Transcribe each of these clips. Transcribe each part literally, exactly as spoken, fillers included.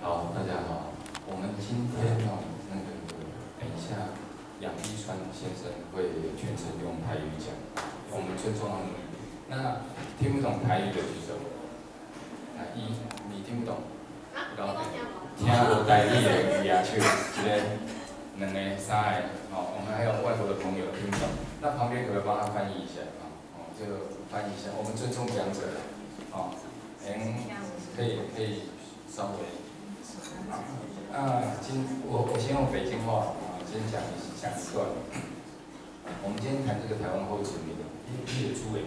好，大家好。我们今天哦，那个等一下，杨一川先生会全程用台语讲，我们尊重他的努力。那听不懂台语的举手。啊，一，你听不懂？啊，听无台语的举下手，一个、两个、三个，哦，我们还有外国的朋友听不懂，那旁边可不可以帮他翻译一下啊？哦，就翻译一下，我们尊重讲者，哦，嗯，可以可以稍微。 啊，今我我先用北京话啊，先讲一讲一段。我们今天谈这个台湾后殖民，一个诸位，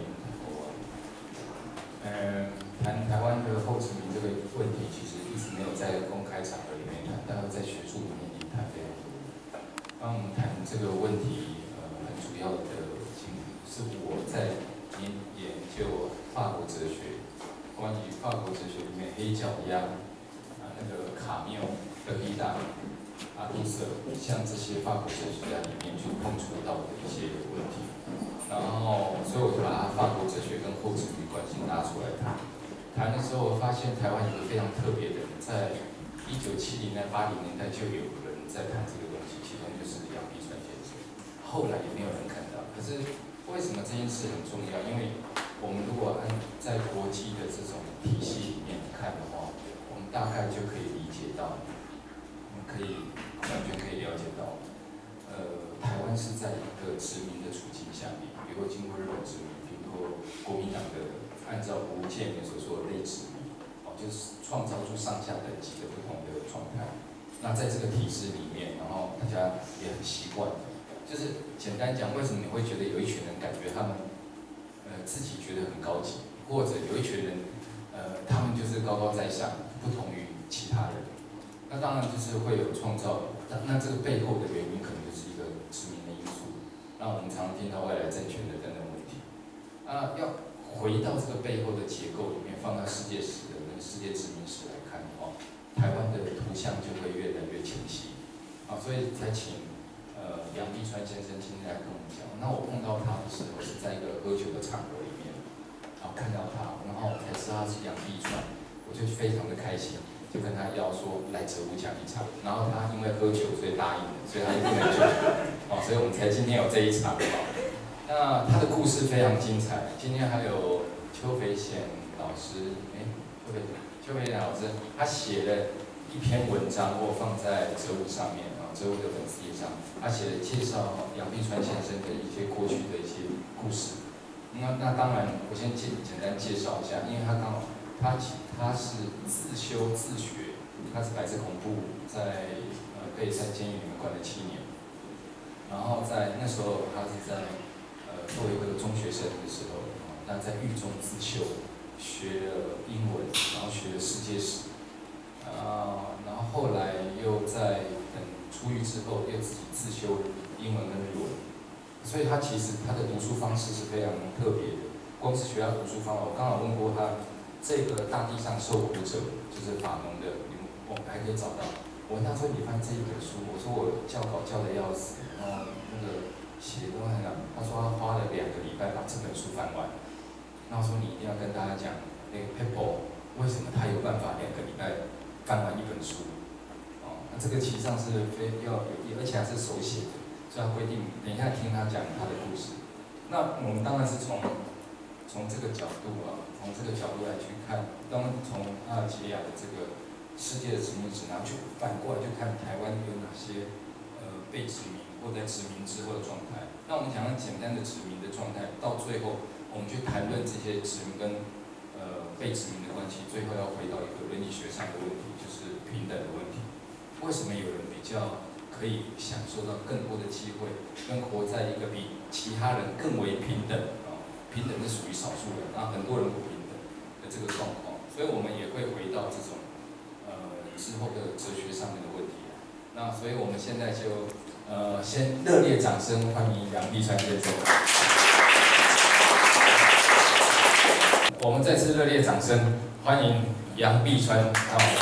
呃，谈台湾的后殖民这个问题，其实一直没有在公开场合里面谈，但是在学术里面已经谈非常多。当我们谈这个问题，呃，很主要的是我在研研究法国哲学，关于法国哲学里面黑脚丫啊，那个卡缪。 德意达、阿杜瑟，像这些法国哲学家里面去碰触到的一些问题，然后，所以我就把它法国哲学跟后殖民关系拿出来谈。谈的时候，我发现台湾有个非常特别的人，在一九七零年、八零年代就有人在谈这个东西，其中就是杨碧川先生。后来也没有人看到。可是为什么这件事很重要？因为我们如果按在国际的这种体系里面看的话，我们大概就可以理解到。 可以完全可以了解到，呃，台湾是在一个殖民的处境下面，比如经过日本殖民，比如说国民党的按照吴建民所说的类殖民，哦，就是创造出上下等级的不同的状态。那在这个体制里面，然后大家也很习惯，就是简单讲，为什么你会觉得有一群人感觉他们，呃，自己觉得很高级，或者有一群人，呃，他们就是高高在上，不同于其他人。 那当然就是会有创造，那这个背后的原因可能就是一个殖民的因素。那我们常常听到外来政权的等等问题。啊，要回到这个背后的结构里面，放到世界史的那个世界殖民史来看的话，台湾的图像就会越来越清晰。啊，所以才请呃杨碧川先生今天来跟我们讲。那我碰到他的时候是在一个喝酒的场合里面，啊看到他，然后才知道他是杨碧川，我就非常的开心。 就跟他要说来哲武讲一场，然后他因为喝酒所以答应了，所以他就不能去，哦，所以我们才今天有这一场。那他的故事非常精彩，今天还有邱培显老师，哎，邱培邱培显老师，他写了一篇文章，我放在哲武上面啊，哲武的粉丝页上，他写了介绍杨碧川先生的一些过去的一些故事。那那当然，我先简简单介绍一下，因为他刚好。 他他是自修自学，他是白色恐怖，在呃被在监狱里面关了七年，然后在那时候他是在呃作为一个中学生的时候，那在狱中自修，学了英文，然后学了世界史，啊，然后后来又在等出狱之后又自己自修英文跟日文，所以他其实他的读书方式是非常特别的，光是学他读书方法，我刚好问过他。 这个大地上受苦者就是法农的，我们还可以找到。我问他说：“你翻这一本书？”我说：“我教稿教的要死，然后那个写都很难。”他说他花了两个礼拜把这本书翻完。那我说你一定要跟大家讲，那个 Peppo 为什么他有办法两个礼拜翻完一本书？哦，那这个其实上是非要有，而且还是手写的，所以他规定等一下听他讲他的故事。那我们当然是从从这个角度啊。 从这个角度来去看，当从阿尔及利亚的这个世界的殖民史，然后去反过来去看台湾有哪些呃被殖民或在殖民之后的状态。那我们讲简单的殖民的状态，到最后我们去谈论这些殖民跟呃被殖民的关系，最后要回到一个伦理学上的问题，就是平等的问题。为什么有人比较可以享受到更多的机会，跟活在一个比其他人更为平等？ 平等是属于少数人，然后很多人不平等的这个状况，所以我们也会回到这种呃之后的哲学上面的问题。那所以我们现在就呃先热烈掌声欢迎杨碧川先生。我们再次热烈掌声欢迎杨碧川老师。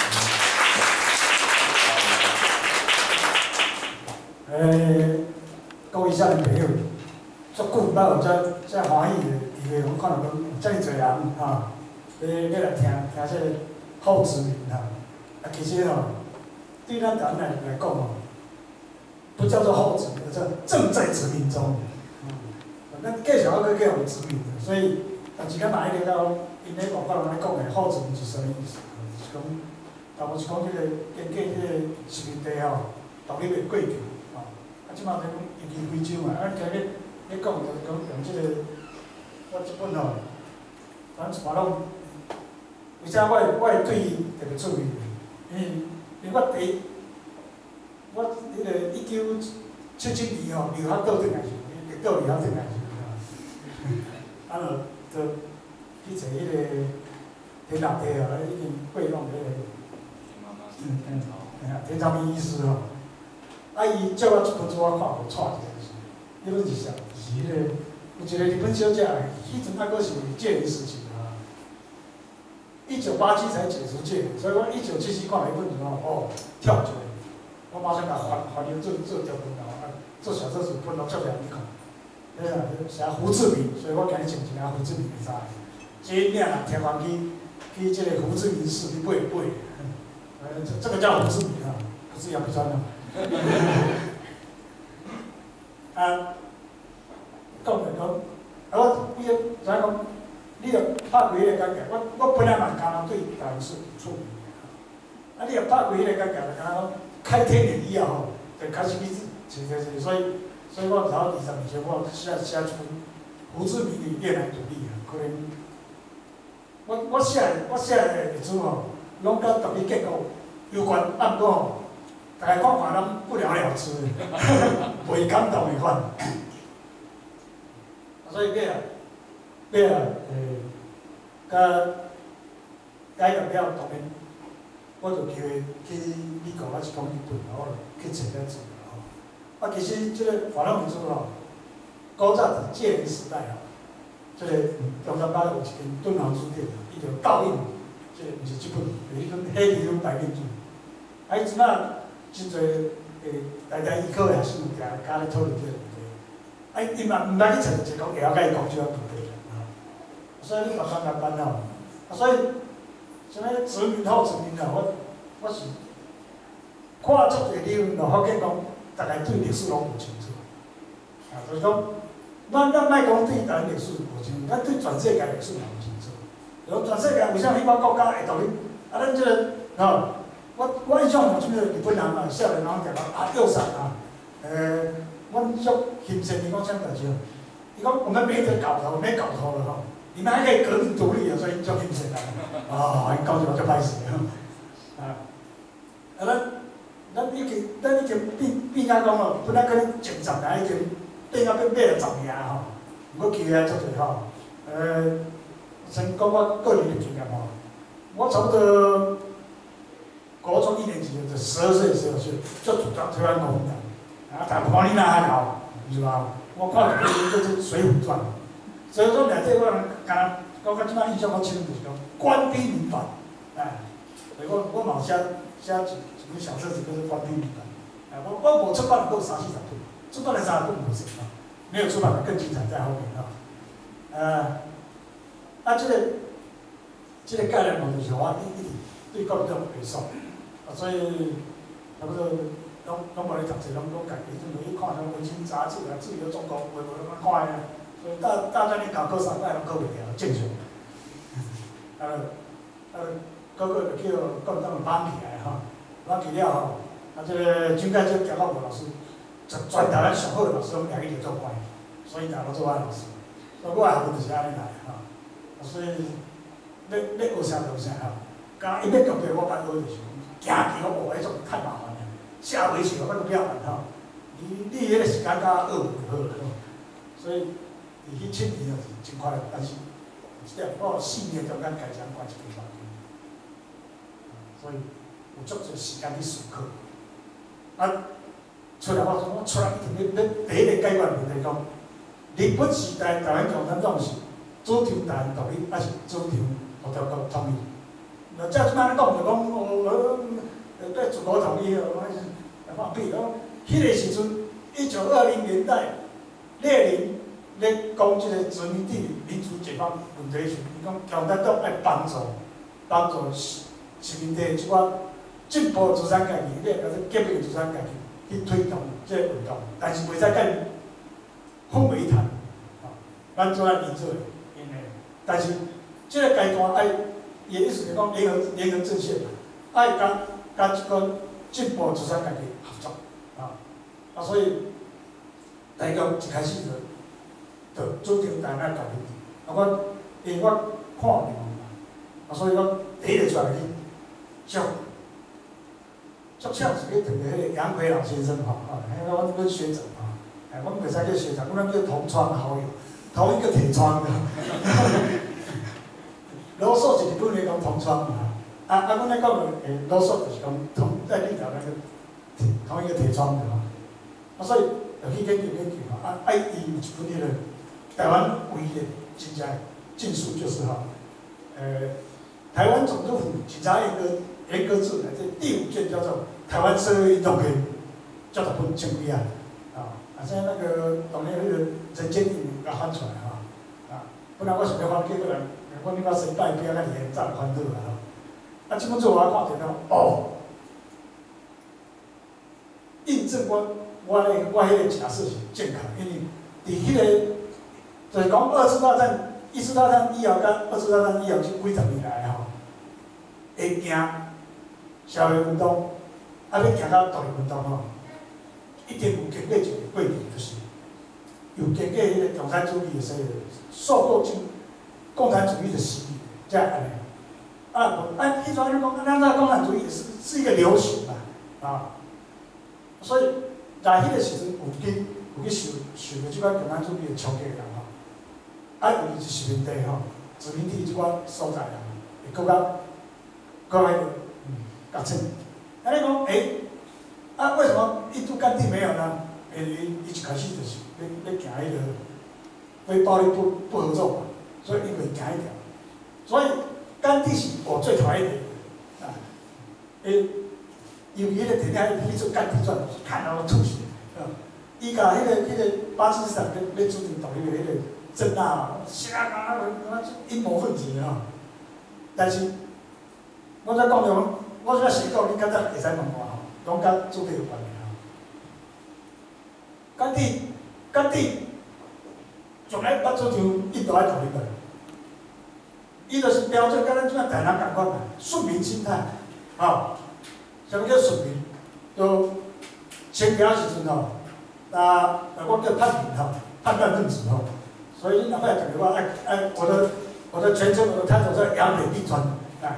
诶，各位少年朋友。 足久毋捌有遮遮欢喜的机会，我看到讲遮尔侪人哈，要要来听听这后殖民哈。 啊，其实吼，对咱台湾来来讲吼，不叫做后殖民，叫正在殖民中。咱继续要去继续殖民的，所以，但是咱哪一个到因咧外国人咧讲的后殖民是啥物意思？就是讲，头无是讲即个经过即个殖民地吼，独立的过程吼，啊，即马在讲一旗非洲嘛，啊，今日咧讲就是讲用即个，我即本吼，咱一般拢，为啥我我会对伊特别注意？因为因为我第，我迄个一九七七年吼留学倒转来时，直倒留学转来时。啊，就就去找迄个田老爹哦，已经过弄迄个，嗯嗯，哎呀，田长明医师吼，啊伊叫我一本书我看无错一下，迄本是啥？是迄个有一个日本小姐，迄阵还阁是戒严时期啊，一九八七才解除戒严，所以我一九七七看了一本书哦，跳出来，我马上甲还还原做做条文啊，做小册子分到照两看。迄个写胡志明，所以我今日穿一件胡志明的衫。这领人听讲去去这个胡志明市去买买，呃，这这个叫胡志明啊，不是杨培川啊。啊，讲来讲，啊我伊个怎讲？你着拍开迄个感觉，我我本来嘛敢若对台湾是有错，啊，你若拍开迄个感觉，就敢若讲开天眼以后吼，就开始去写写写，所以。所以我头二十年前，我写写一本胡志明的越南独立啊，可能我我写我写的历史吼，拢甲独立建构有关，啊，毋过吼，大家看法拢不了了之，袂感动的款。所以尾啊，尾啊，诶，甲解决了当然，我就叫伊去美国还是讲日本，我去找了做。啊，其实即个法律民主吼，古早伫戒严时代吼，即、这个中山北有一间敦煌书店，伊就倒印，即、这个毋是即本，是迄本黑皮种白面书。啊，伊即摆真侪诶，大家医科的学生定加咧讨论即个问题。啊，伊嘛毋捌去找一个会晓甲伊讲即个问题啊。所以你慢慢慢慢吼，啊，所以什么殖民后殖民啊，我我是看足侪理论，就发现讲。大家对历史拢无清楚，啊，就是讲，咱咱莫讲对台湾历史无清楚，咱对全世界历史嘛无清楚。然全世界为啥迄个国家会独立？啊，咱即、这个，吼，我我印象中即个日本人啊，少年人定讲啊，右伞啊，呃，阮足欣赏伊讲啥代志哦？伊讲我们没得搞头，没搞头了吼，你们还可以革命独立啊，所以足欣赏啊。哦，伊讲就足歹势吼，啊，啊咱。咱已经，咱已经变变甲讲哦，本来可能前十年已经变到变八十十年吼，毋过其他足侪吼。呃，先讲我个人的经验吼，我差不多高中一年级就十二岁的时候就就主张推翻国民党，啊，但看你哪还老，是吧？我看了就是《水浒传》，所以说内底我人敢我到即摆印象较深就是讲官逼民反，哎，所以我我嘛写写一。一小册子就是官逼民反，哎，我我我出版了够三四十本，出版了三十本不行啊，没有出版的更精彩在后面啊。呃，啊，这个这个概念嘛，就是我一一直对国民党袂爽，啊，所以差不多拢拢无咧读册，拢拢家己就去看像文青杂志啊，自由中国，微博拢看啊，所以大大概你搞高三摆拢考袂了，正常。呃呃，个个就叫国民党绑起来哈。我去了吼，啊，这个蒋介石、蒋介石老师，全全台湾上好的老师拢掠去做官，所以大家做我老师。所以我的学问就是安尼来吼，所以要要学啥就学啥吼。刚伊要强调我捌学就是讲，行桥学迄种太麻烦了，下围棋我都不要玩吼。你你迄个时间甲学就好了吼。所以伊去七年就是真快乐，但是即点我四年中间开枪关一个房间，所以。有足侪时间去思考，啊，出来我说我出来一定要要第一个解决问题讲，日本时代台湾共产党是主张台湾独立，还是主张互中国统一？那即摆讲就讲哦，呃，对祖国统一哦，放屁哦！迄个时阵，一九二零年代，列宁咧讲即个殖民地民主解放问题时，伊讲共产党爱帮助帮助殖民地即款。 进步自产家己，你或者革命自产家己去推动这个运动，但是袂使甲伊混为一谈。啊，咱做咱民做的，因为，但是这个阶段爱，伊的意思是讲联合联合阵线嘛，爱甲甲这个进步自产家己合作。啊，啊，所以大家一开始就就主张台湾独立。啊，我因为我看到嘛，啊，所以我提了出来去祝祝唱是去摕个迄个杨奎老先生吼，啊，迄个我阮学长吼，哎，我们袂使叫学长，阮叫同窗好友，同一个铁窗的。罗素是日本咧讲同窗嘛，啊啊，阮咧讲诶，罗素就是讲同在历朝那个同一个铁窗的吼，啊，所以就去研究研究吼，啊，啊，伊有一本迄个台湾唯一的真正禁书就是吼，呃，台湾总督府警察严格严格制的这第五卷叫做《台湾社会运动篇》，叫做本前几啊，啊，啊，现在那个当年那个人间英雄甲翻出来吼，啊，本来我想要翻几个人。我你讲先拜表，甲你现早就翻倒啊！啊，即本书我看着了，哦，印证我我咧我迄个假设是正确，因为伫迄个就是讲二次大战、一次大战以后，甲二次大战以后这几十年来吼，会行社会运动，啊，要行到独立运动吼，一定有经过一个过程，就是有经过迄个共产主义的说受过经。共产主义的洗礼，这样安尼。啊，我啊，迄阵你讲，咱那共产主义是是一个流行嘛，啊，所以在迄个时阵有去有去受受着即款共产主义的冲击人吼，啊，尤其是殖民地吼，殖民地即款所在人，会更较更迄个嗯较深。安尼讲，诶，啊，为什么印度甘地没有呢？因为伊一开始就是要要行迄个非暴力不不合作嘛。所以伊袂行一条，所以甘地是我最讨厌的人啊！诶，有迄个电影去做《甘地传》，看到我吐血。啊，伊甲迄个迄个巴基斯坦要要组成独立的迄个真啊，瞎啊，那阴谋分子啊！但是我在讲着，我在写稿，你敢才会使问我吼，拢甲做伙有关的吼。甘地，甘地。从来捌做像印度爱独立个，伊就是标准，甲咱即摆台南共款嘛，顺民心态，吼、哦，啥物叫顺民？就前边时阵吼，啊，我叫叛民吼，叛乱分子吼，所以哪摆讲的话，哎哎，我的我的全称我的开头叫杨北地川，啊，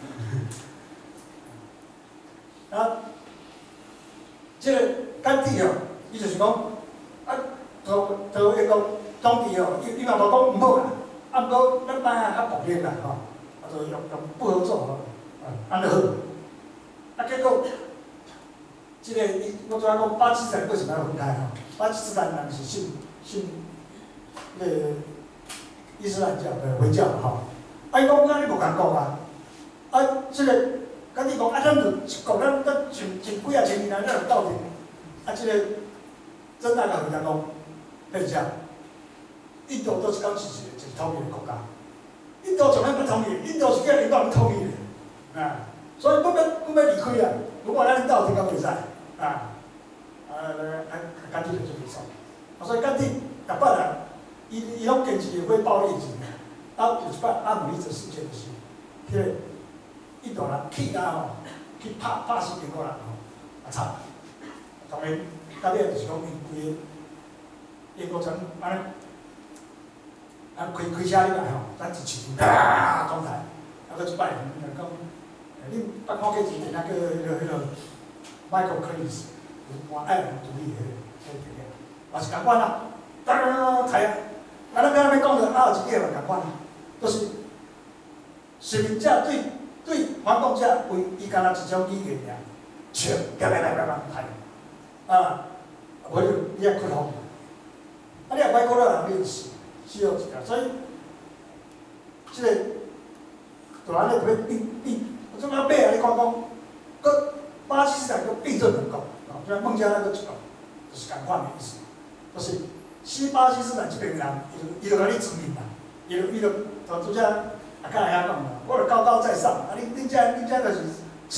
啊，这个甘地哦，伊就是讲，啊，就就迄个。当地哦，伊伊嘛无讲毋好啦，啊，毋过咱摆啊较独立啦吼，啊，就用用不合作吼，啊，安尼好。啊，结果，即、这个伊我怎啊讲巴基斯坦为什么要分开吼？巴基斯坦人是信信迄个伊斯兰教的回教吼，啊，伊讲咱你无共讲啊，啊，即、这个甲你讲啊，咱就一国咱咱前前几啊千年来咱就斗阵，啊，即、这个真大甲回答讲，迄是啥？印度都是刚是一个统一的国家，印度从来不统一，印度是叫领导人统一的，啊，所以不要不要离开啊！如果咱领导人讲袂使，啊，啊，啊，甘地就做袂爽，啊，所以甘地逐摆啊，伊伊拢坚持会暴力型的，啊，有一摆阿姆利则事件就是，迄个印度人气啊吼，去拍拍死英国人吼，啊惨，当然，到尾就是讲因规个英国城安尼。啊，开开车入来吼，咱一市场啪撞台，啊，搁一摆，人讲，恁捌看过一个那个迄个迄个 Michael Collins， 就是换爱尔兰独立迄个迄个电影，也是共款啦，当台啊，啊，咱刚才讲着啊，有一个嘛共款啦，就是殖民者对对反动者为伊干那一种语言尔，笑，啪啪啪啪啪台，啊，无就你也困好，啊，你也歹过了人，你死。死好一条，所以即、这个就安尼特别并并，我怎么尾啊？你看讲，搁巴基斯坦搁并做两国，哦，就像孟加拉搁一国，就是共款的意思，就是西巴基斯坦这边人，伊就伊就甲你殖民嘛，伊就伊就就拄则啊，较会晓讲嘛，我就高高在上，啊，你你遮你遮就是次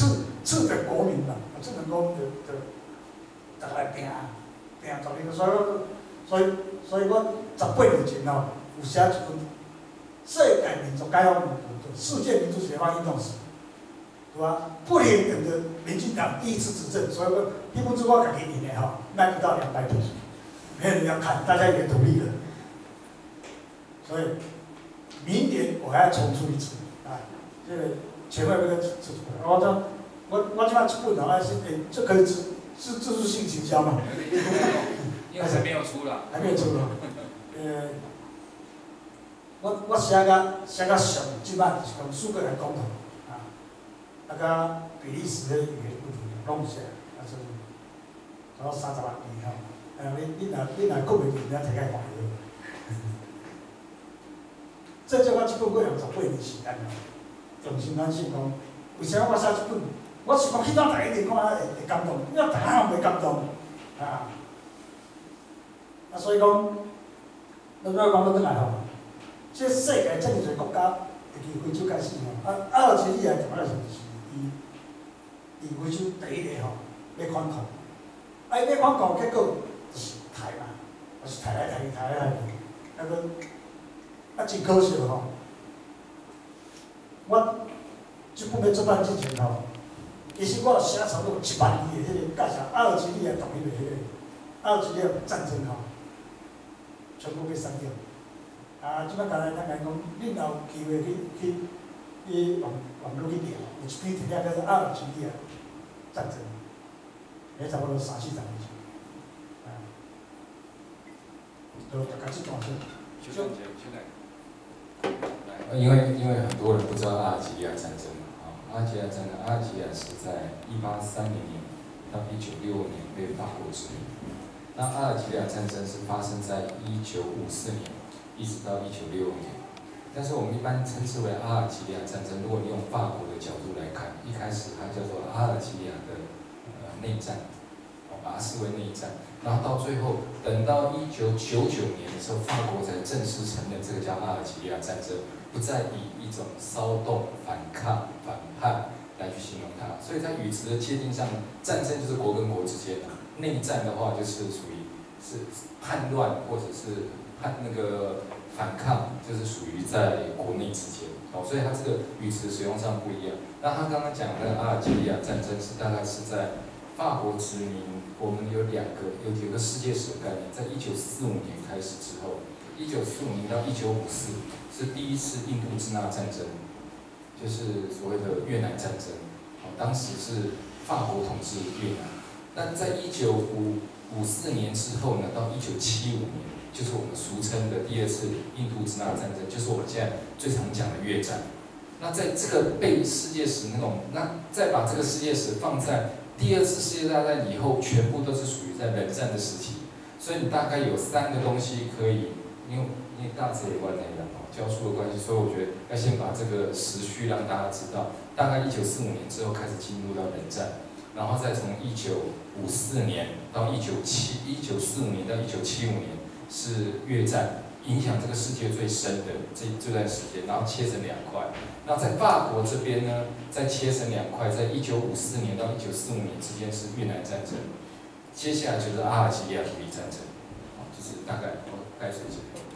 刺着国民啦，刺着国民就就大家拼拼十年，所以所以所以我十八年前吼有写一本《世界民族解放运动》，世界民族解放运动史，对吧？不能等着民进党第一次执政，所以我那本书我家己印的吼，卖不到两百本，没有人要看，大家也独立了，所以明年我还要重出一次啊，这个钱会不会出出来？我讲我我即摆出本啊，是诶，这可以自是自助性行销嘛？ 因为还没有出啦， 还没有出啦，呃。我我写甲写甲上，即摆是讲苏格兰共同啊，啊甲比利时的语言问题拢写，啊所以，然后三十万年吼，啊你你若你若讲袂记，你摕起来看下。这叫我即本过用十八年时间咯，用心咱信讲，为啥我写即本？我是讲去到第一点看会会感动，因为大家拢袂感动啊，啊所以讲，咱要讲到倒来吼。这世界这么侪国家，尤其非洲开始吼，啊，阿尔及利亚主要就是伊，伊非洲第一个吼要反抗，啊，伊要反抗，结果就是抬嘛，就是抬来抬去，抬来抬去，啊个，啊真可惜吼，我即本要出版之前吼，其实我写差不多一万字的迄个介绍阿尔及利亚独立的迄个阿尔及利亚战争吼，全部被删掉。啊，即摆刚才咱讲，恁若有机会去去去网网络去查，有一篇题目叫做《阿尔及利亚战争》，迄差不多三四十年前，啊，就大概即段是。 修改修改。 因为因为很多人不知道阿尔及利亚战争嘛，啊，阿尔及利亚战争，阿尔及利亚是在一八三零年到一九六五年被法国殖民，那阿尔及利亚战争是发生在一九五四年。一直到一九六五年，但是我们一般称之为阿尔及利亚战争。如果你用法国的角度来看，一开始它叫做阿尔及利亚的呃内战，我把它视为内战。然后到最后，等到一九九九年的时候，法国才正式承认这个叫阿尔及利亚战争，不再以一种骚动、反抗、反叛来去形容它。所以在语词的界定上，战争就是国跟国之间的，内战的话就是属于是叛乱或者是。和那个反抗就是属于在国内之间，哦，所以它这个语词使用上不一样。那他刚刚讲的阿尔及利亚战争是大概是在法国殖民，我们有两个有有个世界史的概念，在一九四五年开始之后，一九四五年到一九五四是第一次印度支那战争，就是所谓的越南战争，哦，当时是法国统治越南。那在一九五五四年之后呢，到一九七五年。就是我们俗称的第二次印度支那战争，就是我们现在最常讲的越战。那在这个被世界史那种，那再把这个世界史放在第二次世界大战以后，全部都是属于在冷战的时期。所以你大概有三个东西可以，因为因为大致有关那个教书的关系，所以我觉得要先把这个时序让大家知道，大概一九四五年之后开始进入到冷战，然后再从一九五四年到一九七一九四五年到一九七五年。是越战影响这个世界最深的这这段时间，然后切成两块。那在法国这边呢，再切成两块，在一九五四年到一九四五年之间是越南战争，接下来就是阿尔及利亚独立战争，好，就是大概我概述这个。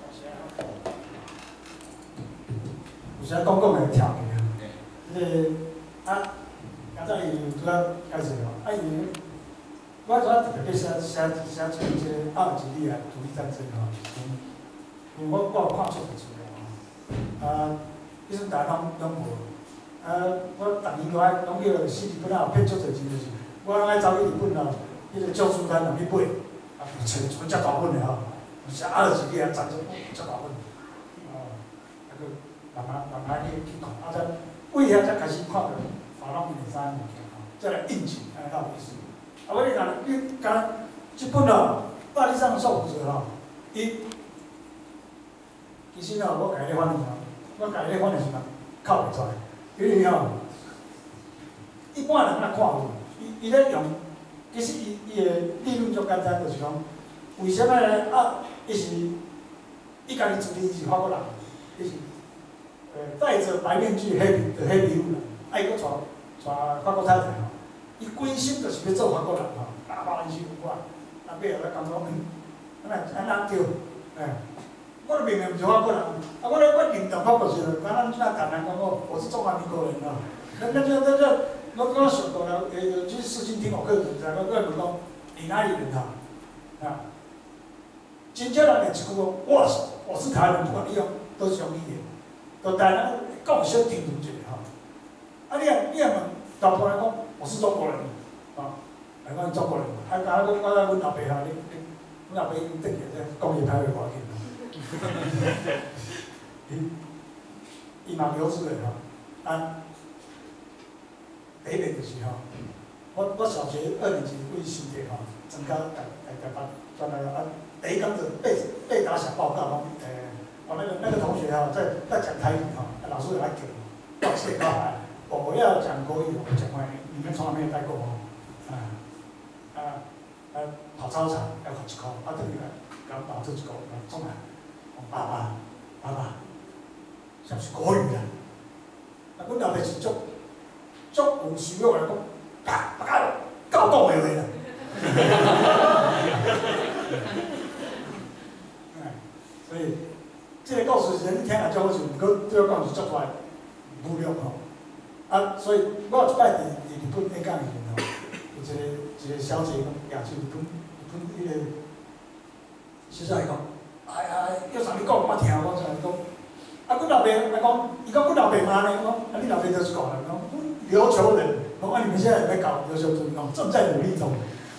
有时讲讲会跳去，迄个啊，刚才伊拄仔解释了，啊伊。我主要特别写写写出即个阿尔及利亚独立战争吼，因为我我有看出资料吼，啊，迄阵大家拢拢无，啊，我逐年都爱拢叫死日本仔骗足侪钱就是，我拢爱走去日本咯，迄个旧书摊人去买，啊，找找遮大本的吼，写阿尔及利亚战争，遮大本，哦，啊个慢慢慢慢去去看，啊则为遐才开始看到法郎面会使物件吼，再来印钱，安尼较有意思。啊，我你讲，你讲即本哦，法律上受负责吼，伊其实吼，我家己翻译吼，我家己翻译是嘛，靠袂出来，因为吼，一般人若看有，伊伊咧用，其实伊伊的理论足简单，就是讲，为什么呢？啊，伊是伊家己自认是法国人，伊是呃戴着白面具黑皮的黑皮肤人，啊伊搁带法国太太吼，伊规心就是要做法国人吼，打包伊身躯啊，啊尾后来讲讲，嗯，安那安那对，哎，我明明毋是法国人，啊，我咧我认同法国时，敢咱即摆谈人讲哦，我是中华民国人啊，那那这那这，我我想过了，呃，去视听听我课程，我我问讲，你哪里人啊？啊，真少人会一句讲，我是我是台湾人，不管你用都是用语言，都台湾共识听住一下吼。啊，你啊你啊问老婆来讲，我是中国人，啊，来讲中国人，啊，甲我我阮老爸吼，你你阮老爸已经转去咧，讲伊台话无要紧。伊伊嘛留住的吼，啊，第一个就是吼，我我小学二年级为新店吼，增加台台台班，转来啊，第一讲就被被打小报告讲，诶，我那个那个同学哈，在在讲台语哈，老师有来给，我写高来。我要讲国语，我讲外语，你们从来没有带过哦，啊啊啊！跑操场要考一科，啊，等于来讲跑出一科，从来，爸爸爸爸，像是国语啊，啊，阮老爸是足足有需要来讲，啪啪教教讲话话啦，所以这个故事人听了就好像，毋过这个故事足大无聊吼。啊，所以我有一摆伫伫日本演讲的时候，有一个一个小姐讲，亚洲日本日本迄个小姐讲，哎呀，要啥你讲我听，我怎讲？啊，阮老爸来讲，伊讲阮老爸妈呢，讲啊，你老爸就是讲人，讲琉球人，讲啊，你们现在也在搞琉球主义，讲正在努力中。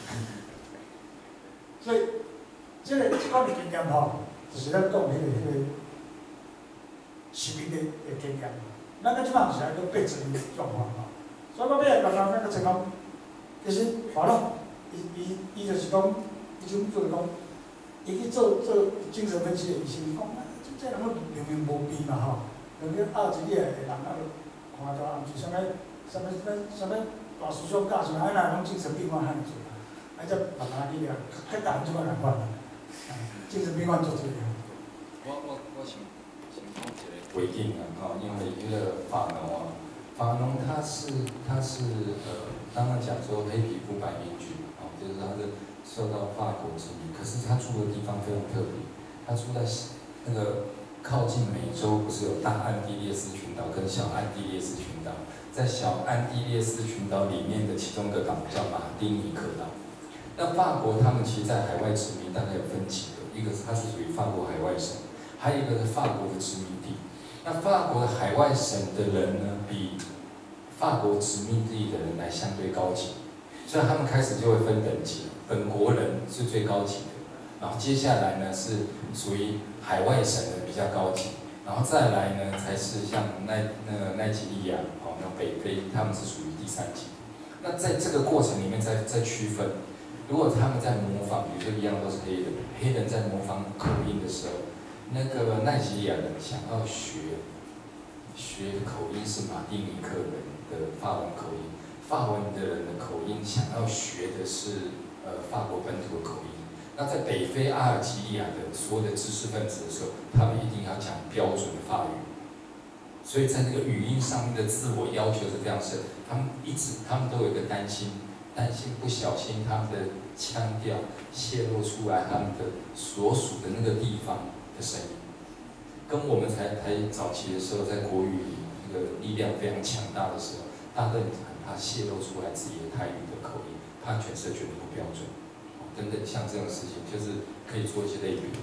所以，这个这款的经验吼，就是咱讲迄个迄个市民的的经验。咱个即摆是爱个被殖民状况吼，所以我尾个人那个情况，其实反正伊伊伊就是讲，伊就就是讲，伊去做做精神分析的医生，讲啊，即这人明明无病嘛吼，两个二级的人啊，看到啊，毋是啥物啥物啥物啥物大思想教授，啊，那拢精神病患遐尼济啊，啊，则慢慢去了，较难即款人款啦，精神病患做这个。 我我我想想讲一个。 规定啊，哈，因为这个法农啊，法农它是它是呃，刚刚讲说黑皮肤白面具啊，就是它是受到法国殖民，可是它住的地方非常特别，它住在那个靠近美洲，不是有大安地列斯群岛跟小安地列斯群岛，在小安地列斯群岛里面的其中一个岛叫马丁尼克岛。那法国他们其实在海外殖民大概有分几个，一个是它是属于法国海外省，还有一个是法国的殖民地。那法国的海外省的人呢，比法国殖民地的人来相对高级，所以他们开始就会分等级，本国人是最高级的，然后接下来呢是属于海外省的比较高级，然后再来呢才是像奈那个奈及利亚，哦，那北非他们是属于第三级。那在这个过程里面再再区分，如果他们在模仿，比如说一样都是黑人，黑人在模仿口音的时候。那个奈及利亚人想要学学口音是马丁尼克人的法文口音，法文的人的口音想要学的是呃法国本土的口音。那在北非阿尔及利亚的所有的知识分子的时候，他们一定要讲标准的法语，所以在那个语音上面的自我要求是非常深。他们一直他们都有一个担心，担心不小心他们的腔调泄露出来，他们的所属的那个地方的声音，跟我们才台早期的时候，在国语里那个力量非常强大的时候，大家都很怕泄露出来自己的台语的口音，怕诠释觉得不标准，等等，像这种事情，就是可以做一些类比。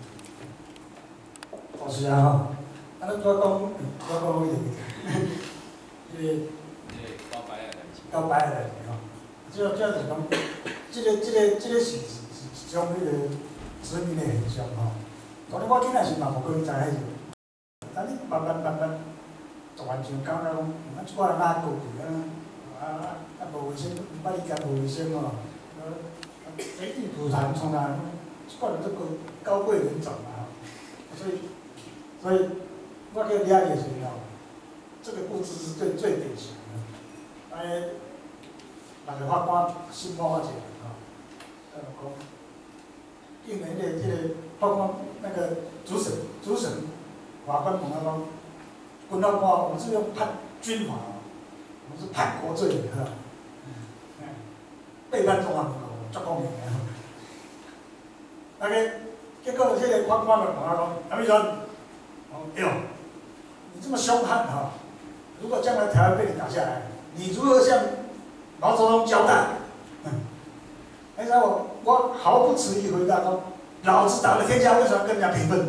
老师啊，吼，啊，咱我讲，我讲迄个，迄个告白的代志， 告白的代志吼，即个即个是讲，即个即个即个是是是一种迄个殖民的现象吼。当然我囡仔时嘛无可能知迄个，但你慢慢慢慢，大汉上讲讲，啊，即个人哪过去啊，啊啊无卫生，毋捌理解无卫生哦，呃，水土不谈从来，即个人这个高贵人种嘛，所以所以我去了解的时候，这个故事是最最典型的。哎，那个法官审判我一个吼，呃讲，因为迄个迄个。法官那个主审主审法官问他讲，问他讲，我们是用判军法哦， 我们是叛国罪是吧？嗯，背叛中华民国，足讲明的。大概结果这个法官就问我讲，杨秘书，哦，哎呦，你这么凶悍哈，如果将来台湾被你打下来，你如何向毛泽东交代？嗯，哎，然后我我毫不迟疑回答说，老子打了天下，为什么要跟人家平分？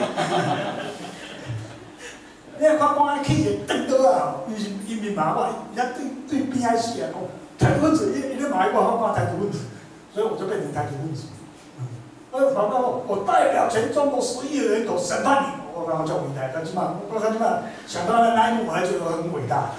那个法官啊，气个瞪到啊，伊是伊面骂我，伊对对边仔死啊，讲台独分子，伊伊咧骂我，我讲台独分子，所以我就变成台独分子。哎，法官说，我代表全中国十亿人口审判你，我刚刚叫伟大，但起码我看起码想到那一幕，我还觉得很伟大。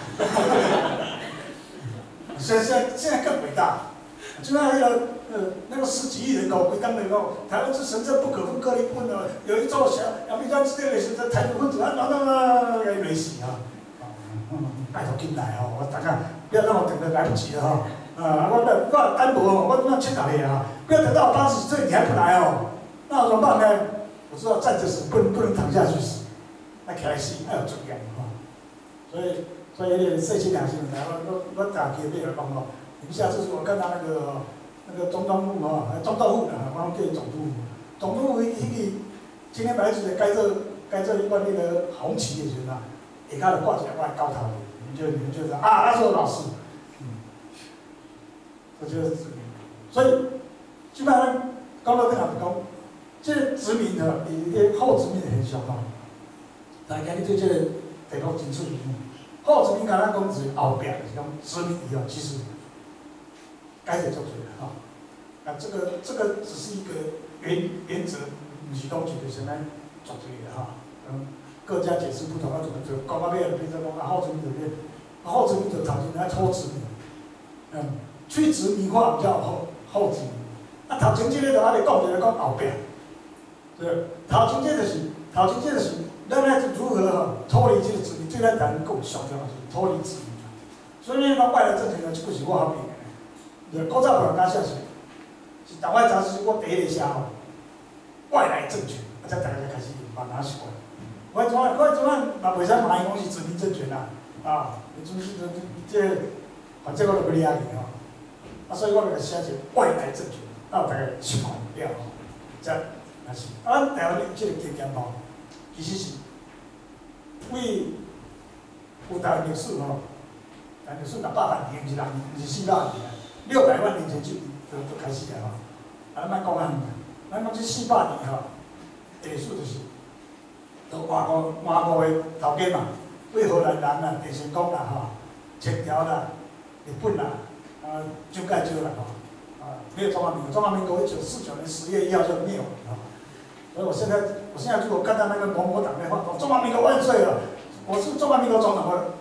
现在现在现在更伟大，就那那个呃那个十几亿人口，规当人口，台湾是神圣不可分割的一部分的，有一座小阳明山之类的是在台独分子，啊，那那那没死啊，拜托进来哦，我大家不要让我等得来不及了哈，啊，我我我单薄哦，我那欠打你啊，不要等到我八十岁你还不来哦，那怎么办呢？我知道站着死，不能不能躺下去死，那起来死还有重要哈，所以。所以有点色心良心的，我我我打给别人帮哦。你们下次如果看到那个那个总统府哦，总统府的，我们叫总督府。总督府迄个青天白日的盖这盖这一块那个红旗的时候啊，下骹就挂起来我高头，你们就你们就知道啊，那是我老师。嗯，这就是殖民。所以基本上讲到这样讲，这殖民的伊个后殖民的现象哦，大家你对这个题目真出名。后殖民敢若讲是后壁是讲殖民以后，其实改写做对了哈。啊，这个这个只是一个原原则，不是讲绝对是咱做对的哈。嗯，各家解释不同，啊，怎么就讲到尾就变成讲啊后殖民就变，啊后殖民就头前来初殖民，嗯，去殖民化叫后后殖民。啊，头前这个就阿咧讲就是讲后壁，对，头前这就是头前这就是。咱来如何哈脱离这个殖民？对咱台湾更上重要是脱离殖民。所以讲外来政权呢，这个是我后面的。就古早人家写是，是台湾杂志我第一个写吼，外来政权，啊，才大家才开始慢慢习惯。我怎啊，我怎啊，嘛袂使骂伊讲是殖民政权啦，啊，就是这这，反正我就不理解伊吼。啊，所以我就写一个外来政权，啊，大家习惯了吼，这也是。啊，台湾这个经验吼。其实是为有台湾历史吼，台湾历史六百万年，毋是人，毋是四百万年，六百万年前就就就开始了吼。啊，咱莫讲啊，咱讲这四百年吼，历史就是，都外国外国的头家嘛，为荷兰人啦、电成功啦吼，清朝啦、日本啦，啊，蒋介石啦吼，啊，没有中华民国，中华民国一九四九年十月一号就灭亡了。所以我现在，我现在如果看到那个某某党的话，说中华民国万岁了，我是中华民国总统，我，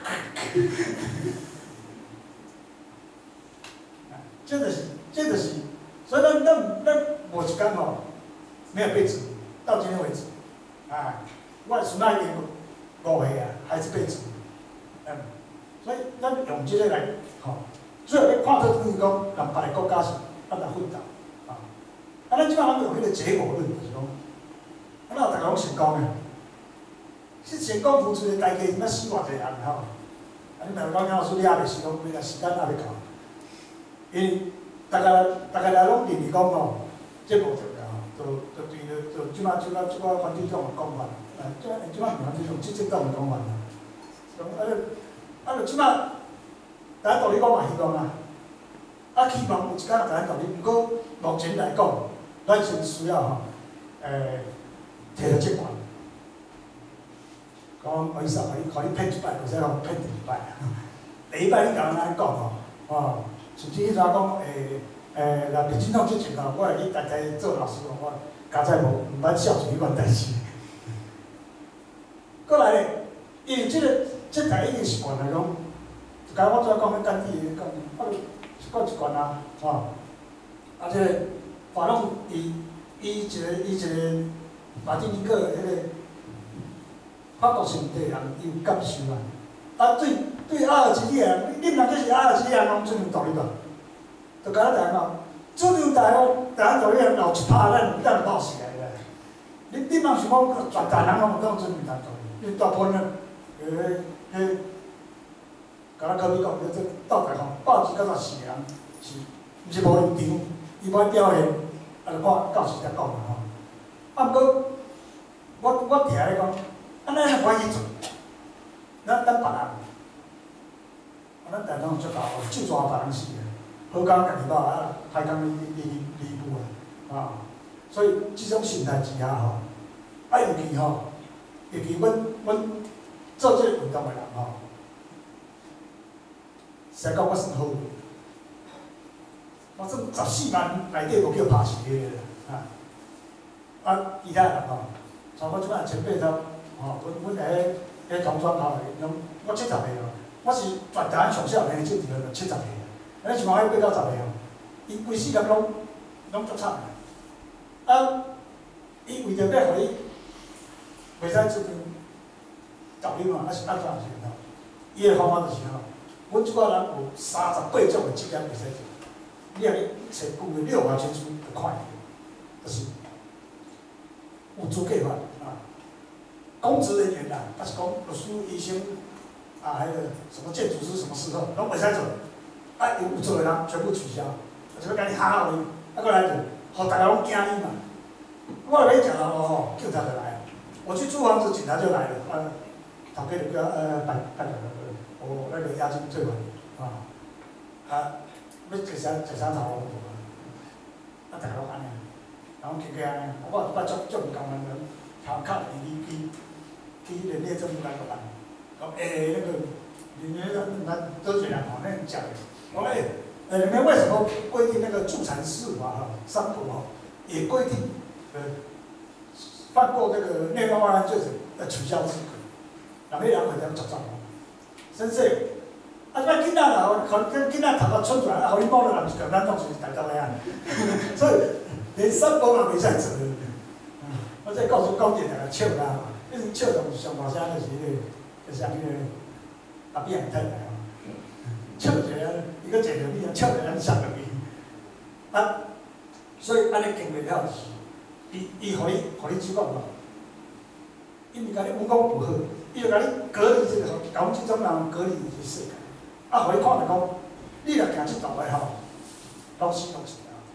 这个是，这个是，所以咱咱咱无一天哦，没有被殖民，到今天为止，啊，我孙仔已经五岁啊，还是被殖民，嗯，所以咱用这个来，吼，最后要看到就是讲，人别个国家是按来奋斗。啊，咱即摆咱用迄个结果论，就是讲，啊，咱有逐个拢成功诶。是成功付出诶代价，是要死偌济人吼。啊，你若讲蒋老师，你也袂是讲，为了时间也袂到。因为大家大家来拢认为讲吼，这无对啦吼，就就对着就即摆即摆即摆反对党诶讲法，啊，即摆即摆唔反对党，即即党诶讲法啦。咁啊，啊，就即摆，大家道理讲嘛希望啊，啊，希望有一天大家道理，不过目前来讲。咱是需要吼，诶，摕到这关，讲我意思，可以可以骗一摆，袂使讲骗第二摆。第一摆你甲人安尼讲吼，哦，甚至迄阵讲诶诶，若民进党执政吼，我会去台台做老师吼，我加在无毋捌孝顺迄款代志。过来咧，因为即个即台已经习惯来讲，就甲我怎讲咧，简单诶讲，我就讲一贯啊，吼，啊即个。法拢伊伊一个伊一个马丁尼克迄个法国皇帝人，伊有感受啊。啊，对对阿尔及利亚，你若这是阿尔及利亚人主张独立吧？就甲咱台湾讲，主张台湾台湾独立人有一拍，咱咱就闹死来咧。你你莫想讲全台人拢讲主张台湾独立，因为大部分诶诶甲咱科比讲，这斗阵吼，报纸到十四人是，毋是无立场，伊要表现，啊，就看到时才讲嘛吼。啊，毋过我我定咧讲，啊，咱无去做，咱咱别人，啊，咱台东足够，就抓别人死个，好讲家己饱，啊，歹讲你你你你补啊，啊，所以即种心态之下吼，啊，尤其吼，尤其阮阮做这个运动的人吼。实讲我算好，我算十四万内底无叫拍死个啦，啊，啊，其他人吼，像我即摆前辈头，吼，阮阮伫迄迄同窗头诶，拢我七十个哦，我是全台湾上少年进入了七十个，安尼像我迄八九十个哦，伊规世人拢拢足惨个，啊，伊为着要互你袂使出面交流嘛，还是安怎是吼？伊个方法就是吼。阮即个人有三十八种的职业袂使做，你若去找几个六华全书就看到，就是有资格法啊，公职人员啦，还是讲律师、医生啊，还有什么建筑师什么师傅，拢袂使做，啊有做的人全部取消，就要甲你哈互伊，啊过来就，互大家拢惊你嘛。我来讲了哦，警察就来了，我去租房子，警察就来了，啊，头家就叫呃办办了。我那个押金退还啊，啊，要坐啥坐啥头拢无啊，啊，大家拢安尼，然后去去安尼，我我足足毋甘人，头壳去去去人列政府来个办，讲诶那个，你那个那得罪人吼，那讲的，我讲诶，呃，你们为什么规定那个助残司法哈，三部哈，也规定呃，犯过这个内乱外案罪者要取消资格，人迄人会当作证。先生，啊，即摆囡仔啦，可跟囡仔头壳出出来，啊，互你摸到人就咱当是大道理啊。所以连三宝嘛袂使做。我再告诉讲点大家笑啦，迄阵笑上上大声就是迄个，就是迄个阿扁太太哦，笑一下，伊个坐着你啊，笑一下上落去。啊，所以安尼经袂了是，伊伊互你互你指讲咯，伊毋甲你武功不好。伊就甲你隔离这个，甲阮即种人隔离伫世界，啊，互你看着讲，你若行即道的吼，拢死拢死啊！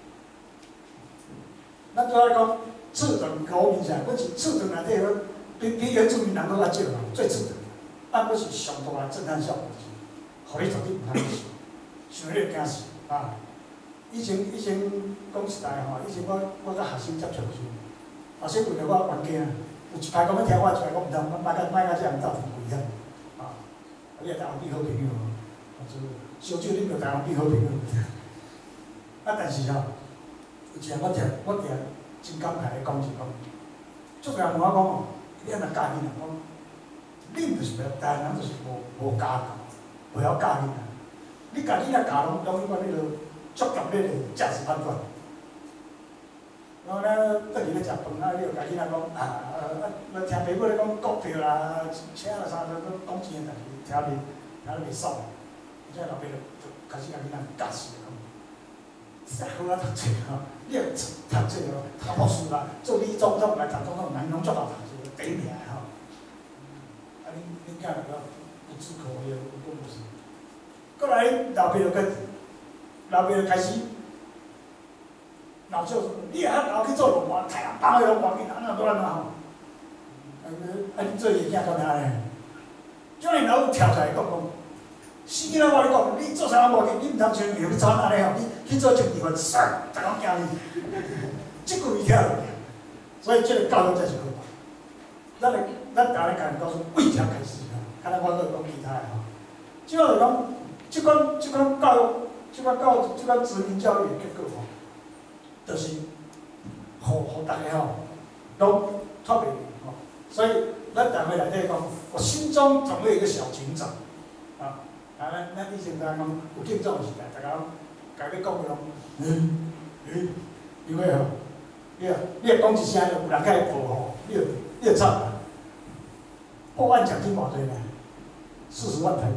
咱做来讲，次等国民啥，阮是次等内底，比比原住民人搁较少嘛，最次等。啊，阮是上大的震撼效果是，互你绝对毋通死，想你就惊死啊！以前以前讲实在吼，以前我我甲学生接触时，学生为着我冤家。有一排讲要听我出来，我毋通，我莫甲莫甲这人斗阵危险啊！你也台湾变好朋友哦，就烧酒啉着台湾变好朋友。啊，但是吼，有一下我听我听真感慨的讲是讲，足多人问我讲哦，你安怎教囡仔？讲，恁就是袂，台湾人就是无无家教，袂晓教囡仔。你教囡仔教拢拢迄款迄落足强烈的价值判断。然后呢，倒去咧食饭啊，你就甲囡仔讲啊，呃，呃，听爸母咧讲股票啦、车啦啥，都讲钱的代志，听袂听袂爽。即老爸就就开始甲囡仔教死讲，实好啊读册吼，你若读册哦，读博士啦，做理总统来读总统，人拢足好读书，第一名吼。啊，恁恁囝就不知可谓，无讲无是。过来老爸就跟老爸就开始。老少说：“你啊，老去做龙王，太阳打个龙王，你哪能多人啊？啊，啊，你做嘢惊到哪呢？叫你老跳出来讲讲，死囡仔我你讲，你做啥无去？你毋通像杨川安尼吼，你去做政治犯，杀，逐个惊你。即句伊听落去，所以即个教育才是好办。咱来，咱大家家己告诉，为啥开始啊？看咱我搁讲其他的吼。即个就讲，即款即款教育，即款教育，即款殖民教育的结果吼。”就是，互互大家吼，拢脱袂吼，所以咱单位内底讲，我心中总有一个小警长，啊，啊，咱咱以前在讲有警长时代，大家家己讲个讲，嗯，嗯，因为吼，你啊，你若讲一声，有人开报吼，你就你就惨啊，报案奖金偌济呢？四十万台币。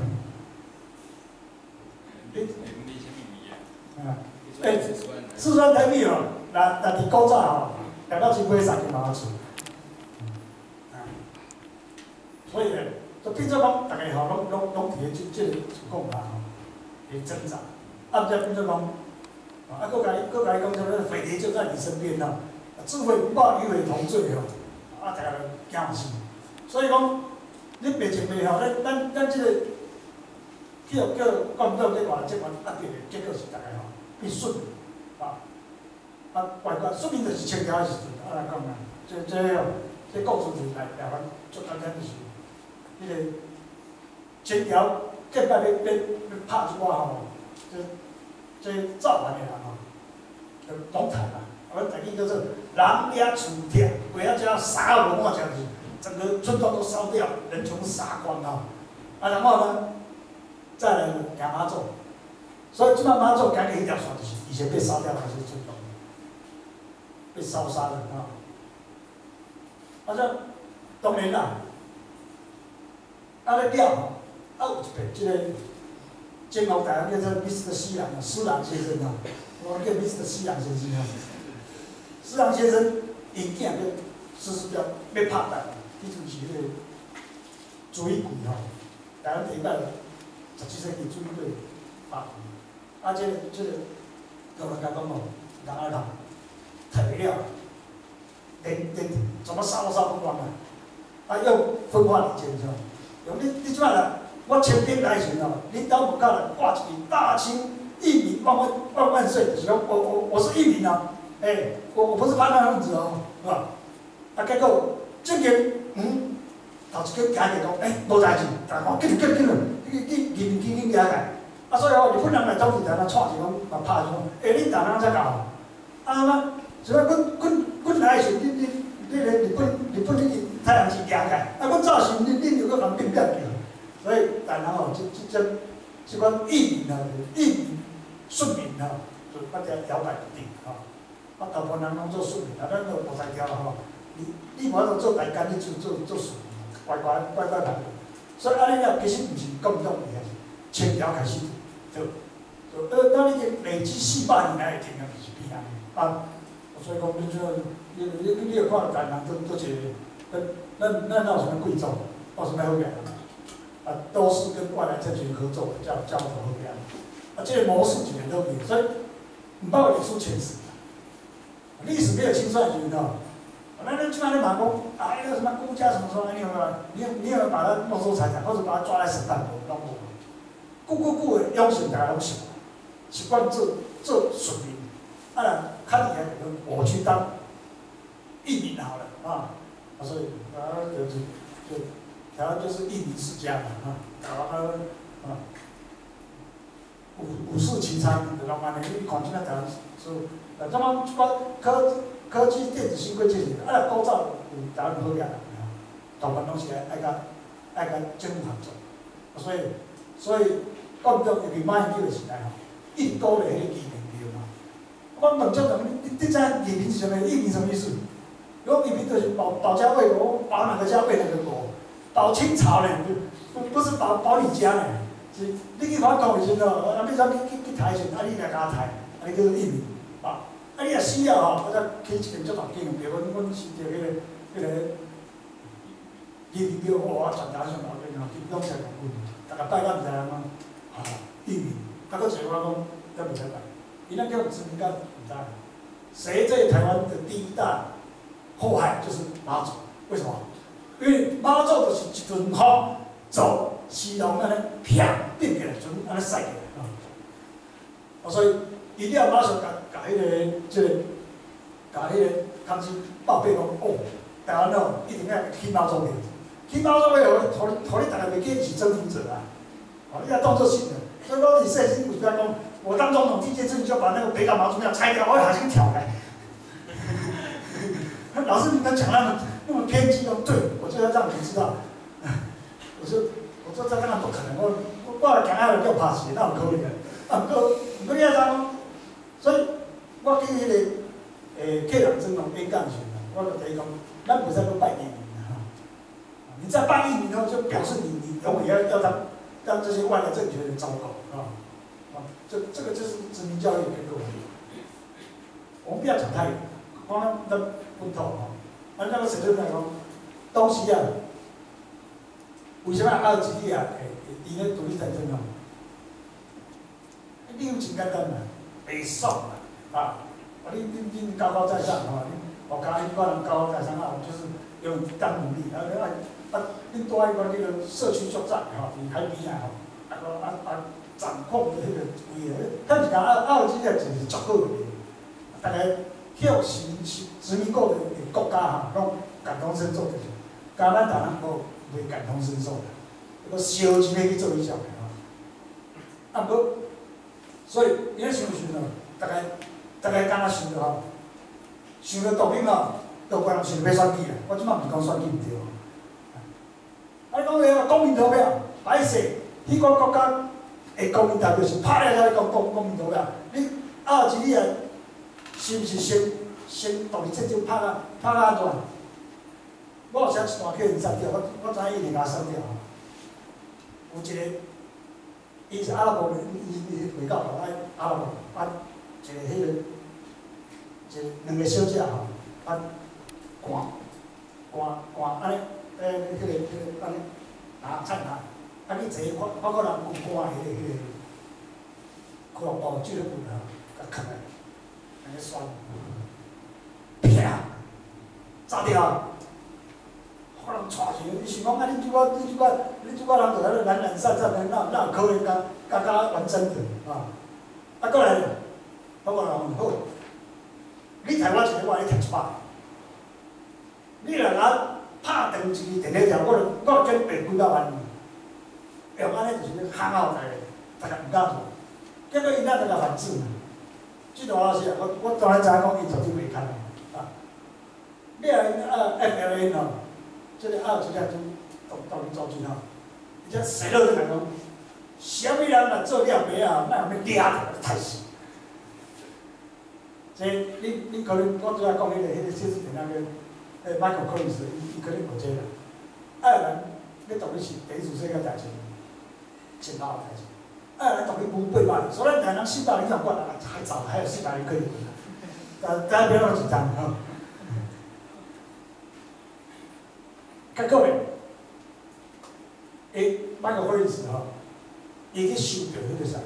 你你什么名啊？啊。诶，四十万台币哦，那那伫古早吼，大到一买三千万出。啊，所以咧， 就变做讲，大家吼拢拢拢伫个即即个情况下吼，会挣扎，啊，再变做讲，啊，搁甲你搁甲你讲，说匪谍就在你身边呐，智慧不报，与匪同罪吼，啊，大家惊死。所以讲，你袂前袂后，咱咱咱即个叫叫讲到这话，即款压定的结果是大家吼变顺啊，啊，外国说明就是千条的时阵，啊来讲啊，这这哦，这告诉你来台湾做简单就是。迄个前条结摆要要要拍一寡吼，这这造反的人吼，就拢谈啦。我们台语叫做“人掠厝忝”，鬼仔只杀到无看这样子，整个村庄都烧掉，人全部杀光啊！啊，然后呢，再来行妈祖，所以即摆妈祖行的一条线就是以前被烧掉的这些村庄，被烧杀的啊。啊，这当然啦。啊，咧了吼，啊有一遍，即、這个建国台湾叫做 Mister 西洋啊，施琅先生啊，我叫 Mister 西洋先生啊。施琅先生因囝叫施思标要拍台湾，迄阵是迄个主义鬼吼，台湾第一摆十七世纪主义队拍。啊，即、這个即、這个，跟人家讲吼，人爱人太袂了，连连怎么杀都杀不光啊！啊，又分化离间，是吧？用你你即摆啦，我迁兵来时哦，恁兜门口来挂一句“大清义民万万万万岁”，就是讲我我我是义民哦，哎、欸，我我不是叛乱分子哦，是吧？啊，结果这个嗯，头一个行起讲，哎、欸，无代志，但讲紧紧紧了，去去义民紧紧行来，啊，所以哦，日本人来总是在那串起讲，嘛拍就讲，哎、欸，恁逐人才搞，啊嘛，所以阮阮阮来时，恁恁恁个日本日本迄个。太阳是行开，啊！阮早时恁恁又搁人变变去，所以台南吼，即即即即款义民啊，义民顺民啊，就大家摇摆不定吼。啊，大部分人拢做顺民，啊，咱都无才调吼。你你无法度做大干，你做做做顺民，乖乖乖乖人。所以安尼了，其实毋是共党的，是千条开始做，做呃，当你累积四百年来的经验是变安尼啊。所以讲，你说你你你有看台南都都一个。那那那有什么贵重？有什么好讲？啊，都是跟外来政权合作的，叫叫做好讲。啊，这个模式一年都有，所以唔包括历史前史。历史没有清算，你知道？那那基本上马工啊，那个什么公家什么什么，你有没有？你有你有把他没收财产，或者把他抓来审判，无拢无。故故故的要求大家拢习惯，习惯做做顺民。啊，看起来我去当义民好了啊。所以台湾就是就台湾就是义民世家嘛啊，台湾啊五五四齐昌，就讲安尼。你看即摆台湾是，啊，怎么科科技电子新规这些，啊，古早有台湾好业啊，大部分拢是爱甲爱甲政府合作，所以所以讲到尤其马英九的时代吼，一直鼓励迄个移民对嘛。我问种人，你你知移民是啥物？移民什么意思？如果移民就是保保家卫国，保哪个家卫哪个国，保清朝呢？不不是保保你家呢？是你去反抗的时候，啊，你怎去去去抬时，啊，你来甲我抬，啊，你叫做移民，啊，啊，你若死了吼，我再起一间足大间的庙，阮阮是着迄个迄个移民庙，我全家上老边吼，拢成两份，大家拜咱知影吗？啊，移民，啊，搁一个我讲，咱袂使拜，伊那叫殖民干唔知，谁在台湾的第一大？祸害就是妈祖，为什么？因为妈祖就是一阵风走西龙安尼啪变起来，阵安尼晒起来啊！啊，所以一定要马上甲甲迄个即个甲迄个通知报备讲哦，台湾哦一定要去妈祖庙，去妈祖庙，互你互你大家袂记是征服者啊！哦，你要当作信的。所以讲你细心有在讲，我当总统第一件事情就把那个北港妈祖庙拆掉，我还先挑来。老师，你们讲那么那么偏激哦，对，我就要让你知道，我说我说这当然不可能，我我我来讲爱了要拍死，那有可能的，啊，不过不过你要讲，所以我去迄个诶客人尊龙演讲时，我就等于讲，咱不是要拜义民哈，你再拜义民后，就表示你你永远要要让让这些外来政权人糟糕啊，啊，这这个就是殖民教育跟各位，我们不要讲太远，光那。本土吼，啊，那个谁就讲东西啊， 为什么爱尔及利亚会会赢咧独立战争哦？理由真简单啦，袂爽啦，啊！啊，你你你高高在上吼，你我讲你个人高高在上啊，就是用当奴隶，啊啊啊！你住喺个迄个社区作战吼，伫海边啊吼，啊个啊啊掌控的迄个位个，咱是讲爱爱尔及利亚就是足好个，大家向殖殖民过的国家哈，拢感同身受就是，甲咱台湾无袂感同身受啦，个烧钱要去做以上个吼，啊无。所以，伊咧想想咯，大家大家敢若想着吼，想着独立咯，都有人想着要选举啦。我即摆毋是讲选举毋对哦。啊，你讲个公民投票，歹势，迄个国家的公民代表是拍了才去讲公公民投票。你爱尔及利亚是毋是先先独立战争拍啊拍啊安怎？我有写一段叫因删掉，我我知影伊会甲删掉吼。有一个。伊是阿拉伯人，伊伊回教徒，爱阿拉伯，啊，一个迄个，一两个小姐吼，啊，寒寒寒安尼，诶，迄个迄个安尼拿菜拿，啊，你坐看，我可能有寒迄个迄个，俱乐部俱乐部啦，甲扛来，安尼选，啪，炸掉。可能带去，你想讲啊？你即个你即个你即个人就喺度懒懒散散的，哪哪有可能甲甲甲玩真的啊？啊，过来，我讲人好，你台我一个，我来踢一百，你若甲拍长一支电话条，我就我就变几百万。用安尼就是憨后代，大家毋敢做，结果伊哪大家反制呢？即段老师啊，我我当然知影讲伊绝对袂堪啊。你啊啊 F L N 哦。这个爱尔及利亚都独独立组织吼，而且谁都在讲，啥物人若做了白啊，那要惊着太死。这你你可能我拄仔讲迄个迄个小视频那个，诶 Michael Collins，伊伊可能无这啦。爱尔兰咧独立是第一次世界大战，前头的代志。爱尔兰独立无八百年，所以咱台湾四百年以上过来还早，还有四百年可以混。大大家不要那么紧张哈。较可怜，诶，麦克霍利斯吼，伊去收着迄个啥，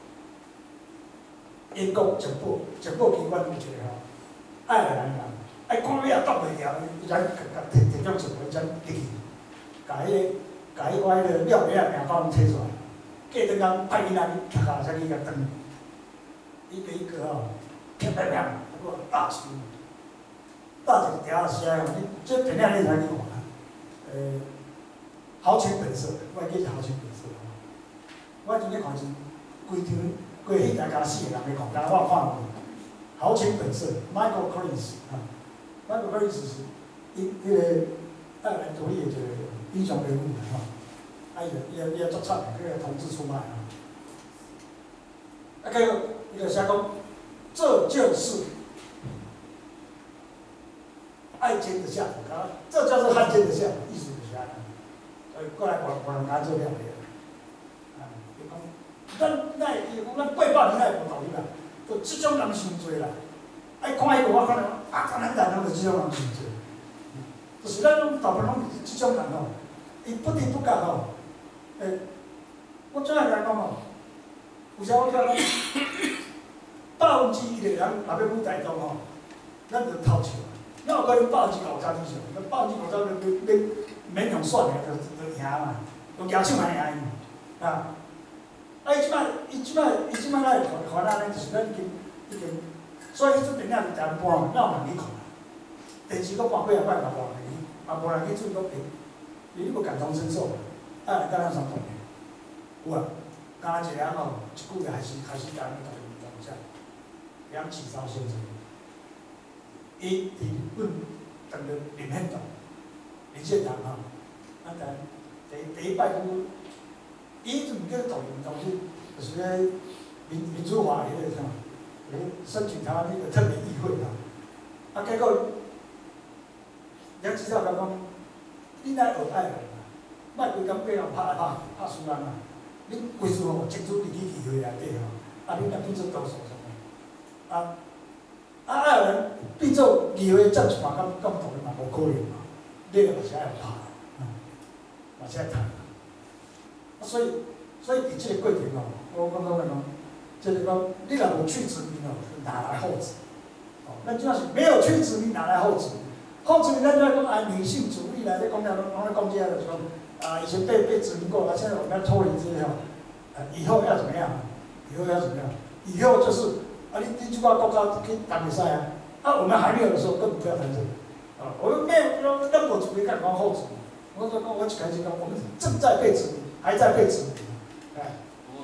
英国情报情报机关有一个吼，爱尔兰人，爱看你也挡袂牢，伊咱甲甲摕摕种情报，咱入去，甲迄个甲迄个迄个廖北啊名包摕出来，过阵间派囡仔去徛下才去甲转，伊第一个吼，啪啪啪，我打一顿，打一个条写吼，你这电影你才去看。诶，豪情本色，我记是豪情本色。我真咧看是规场规戏台甲四个人咧看，但我看过。豪情本色 ，Michael Collins 啊 ，Michael Collins 是伊迄个爱尔兰独立的一个英雄人物哈，啊伊也也作惨的，迄个同志出卖啊。啊，结果伊就写讲，这就是爱奸的下场啊，这就是汉奸的下场，意思就是安尼。所以过来我我人家做了的，啊，伊讲，咱咱伊讲咱八百年来无道理啦，就即种人伤多啦。爱看迄个我看到啊，咱咱人就即种人伤多，就是咱拢大部分拢是即种人吼，伊不知不觉吼，诶，我怎样来讲吼？有时我讲咱百分之一的人若要舞台中吼，咱就偷笑。哪有可能百分之九十以上？那百分之九十你你你免用算的，就就赢嘛，用摇手嘛赢伊啊！啊，伊即摆伊即摆伊即摆咱会看咱咧，就是咱已经已经，所以迄出电影是台湾播，哪有人去看？电视搁播几啊摆嘛无人去，也无人去注意讲诶，伊你无感同身受，啊，甲咱相同诶，有啊，刚一个人吼，一句话还是还是台湾台湾讲啥？梁启超先生。伊伫日本当着林献堂、林献堂吼，啊，但第第一摆拄，伊就毋叫导演，导演就是咧民民主化迄个啥，诶申请台湾迄个特别议会啦，啊，结果梁启超甲讲，你来学爱尔兰，莫规工被人拍来拍拍输人啊，你规次吼争取伫你议会内底吼，啊，你若变做多数什么，啊。啊，爱尔兰变做议会占一半，咁咁同嘛无可能嘛，你个嘛是爱拍，嗯，嘛是爱谈。 所以所以伫即个过程哦，我我讲的讲，就是讲你若无去殖民哦，哪来后殖？哦，咱主要是没有去殖民，哪来后殖？后殖民咱就要讲按女性主义来在讲了，拢在讲这个就是讲啊，以前被被殖民过，啊，现在我们要脱离这些哦，呃，以后要怎么样？以后要怎么样？以后就是啊，你你去到国家去打比赛啊，啊，我们还没有的时候，更不要谈这个。啊，我们没有任何主义看讲后殖民。我说我一开始讲，我们正在被殖民，还在被殖民。哎。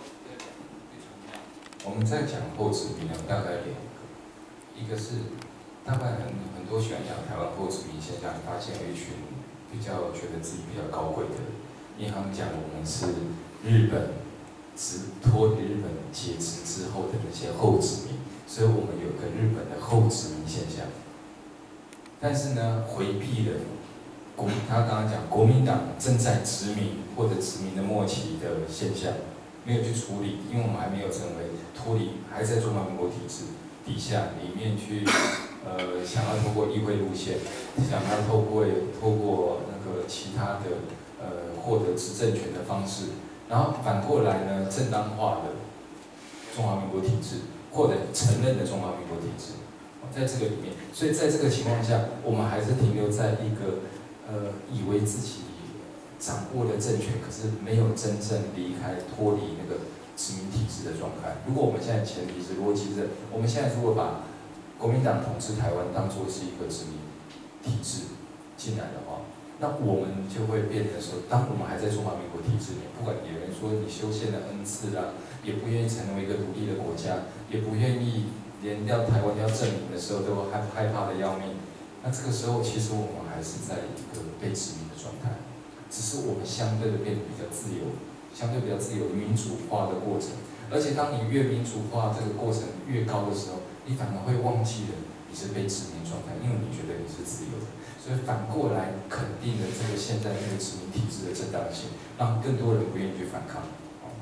我们在讲后殖民呢，大概两个，一个是大概很很多喜欢讲台湾后殖民现象，发现有一群比较觉得自己比较高贵的人，因为他们讲我们是日本殖脱离日本解殖之后的那些后殖民，所以我们有个日本的后殖民现象。但是呢，回避了国他刚刚讲国民党正在殖民或者殖民的末期的现象，没有去处理，因为我们还没有成为脱离，还在中华民国体制底下里面去，呃，想要透过议会路线，想要透过透过那个其他的呃获得执政权的方式，然后反过来呢，正当化的中华民国体制，或者承认的中华民国体制。在这个里面，所以在这个情况下，我们还是停留在一个呃，以为自己掌握了政权，可是没有真正离开、脱离那个殖民体制的状态。如果我们现在前提是逻辑是，我们现在如果把国民党统治台湾当作是一个殖民体制进来的话，那我们就会变成说，当我们还在中华民国体制里，不管有人说你修宪的恩赐啦，也不愿意成为一个独立的国家，也不愿意。连要台湾要证明的时候，都害害怕的要命。那这个时候，其实我们还是在一个被殖民的状态，只是我们相对的变得比较自由，相对比较自由民主化的过程。而且，当你越民主化这个过程越高的时候，你反而会忘记了你是被殖民状态，因为你觉得你是自由的。所以反过来肯定了这个现在这个殖民体制的正当性，让更多人不愿意去反抗。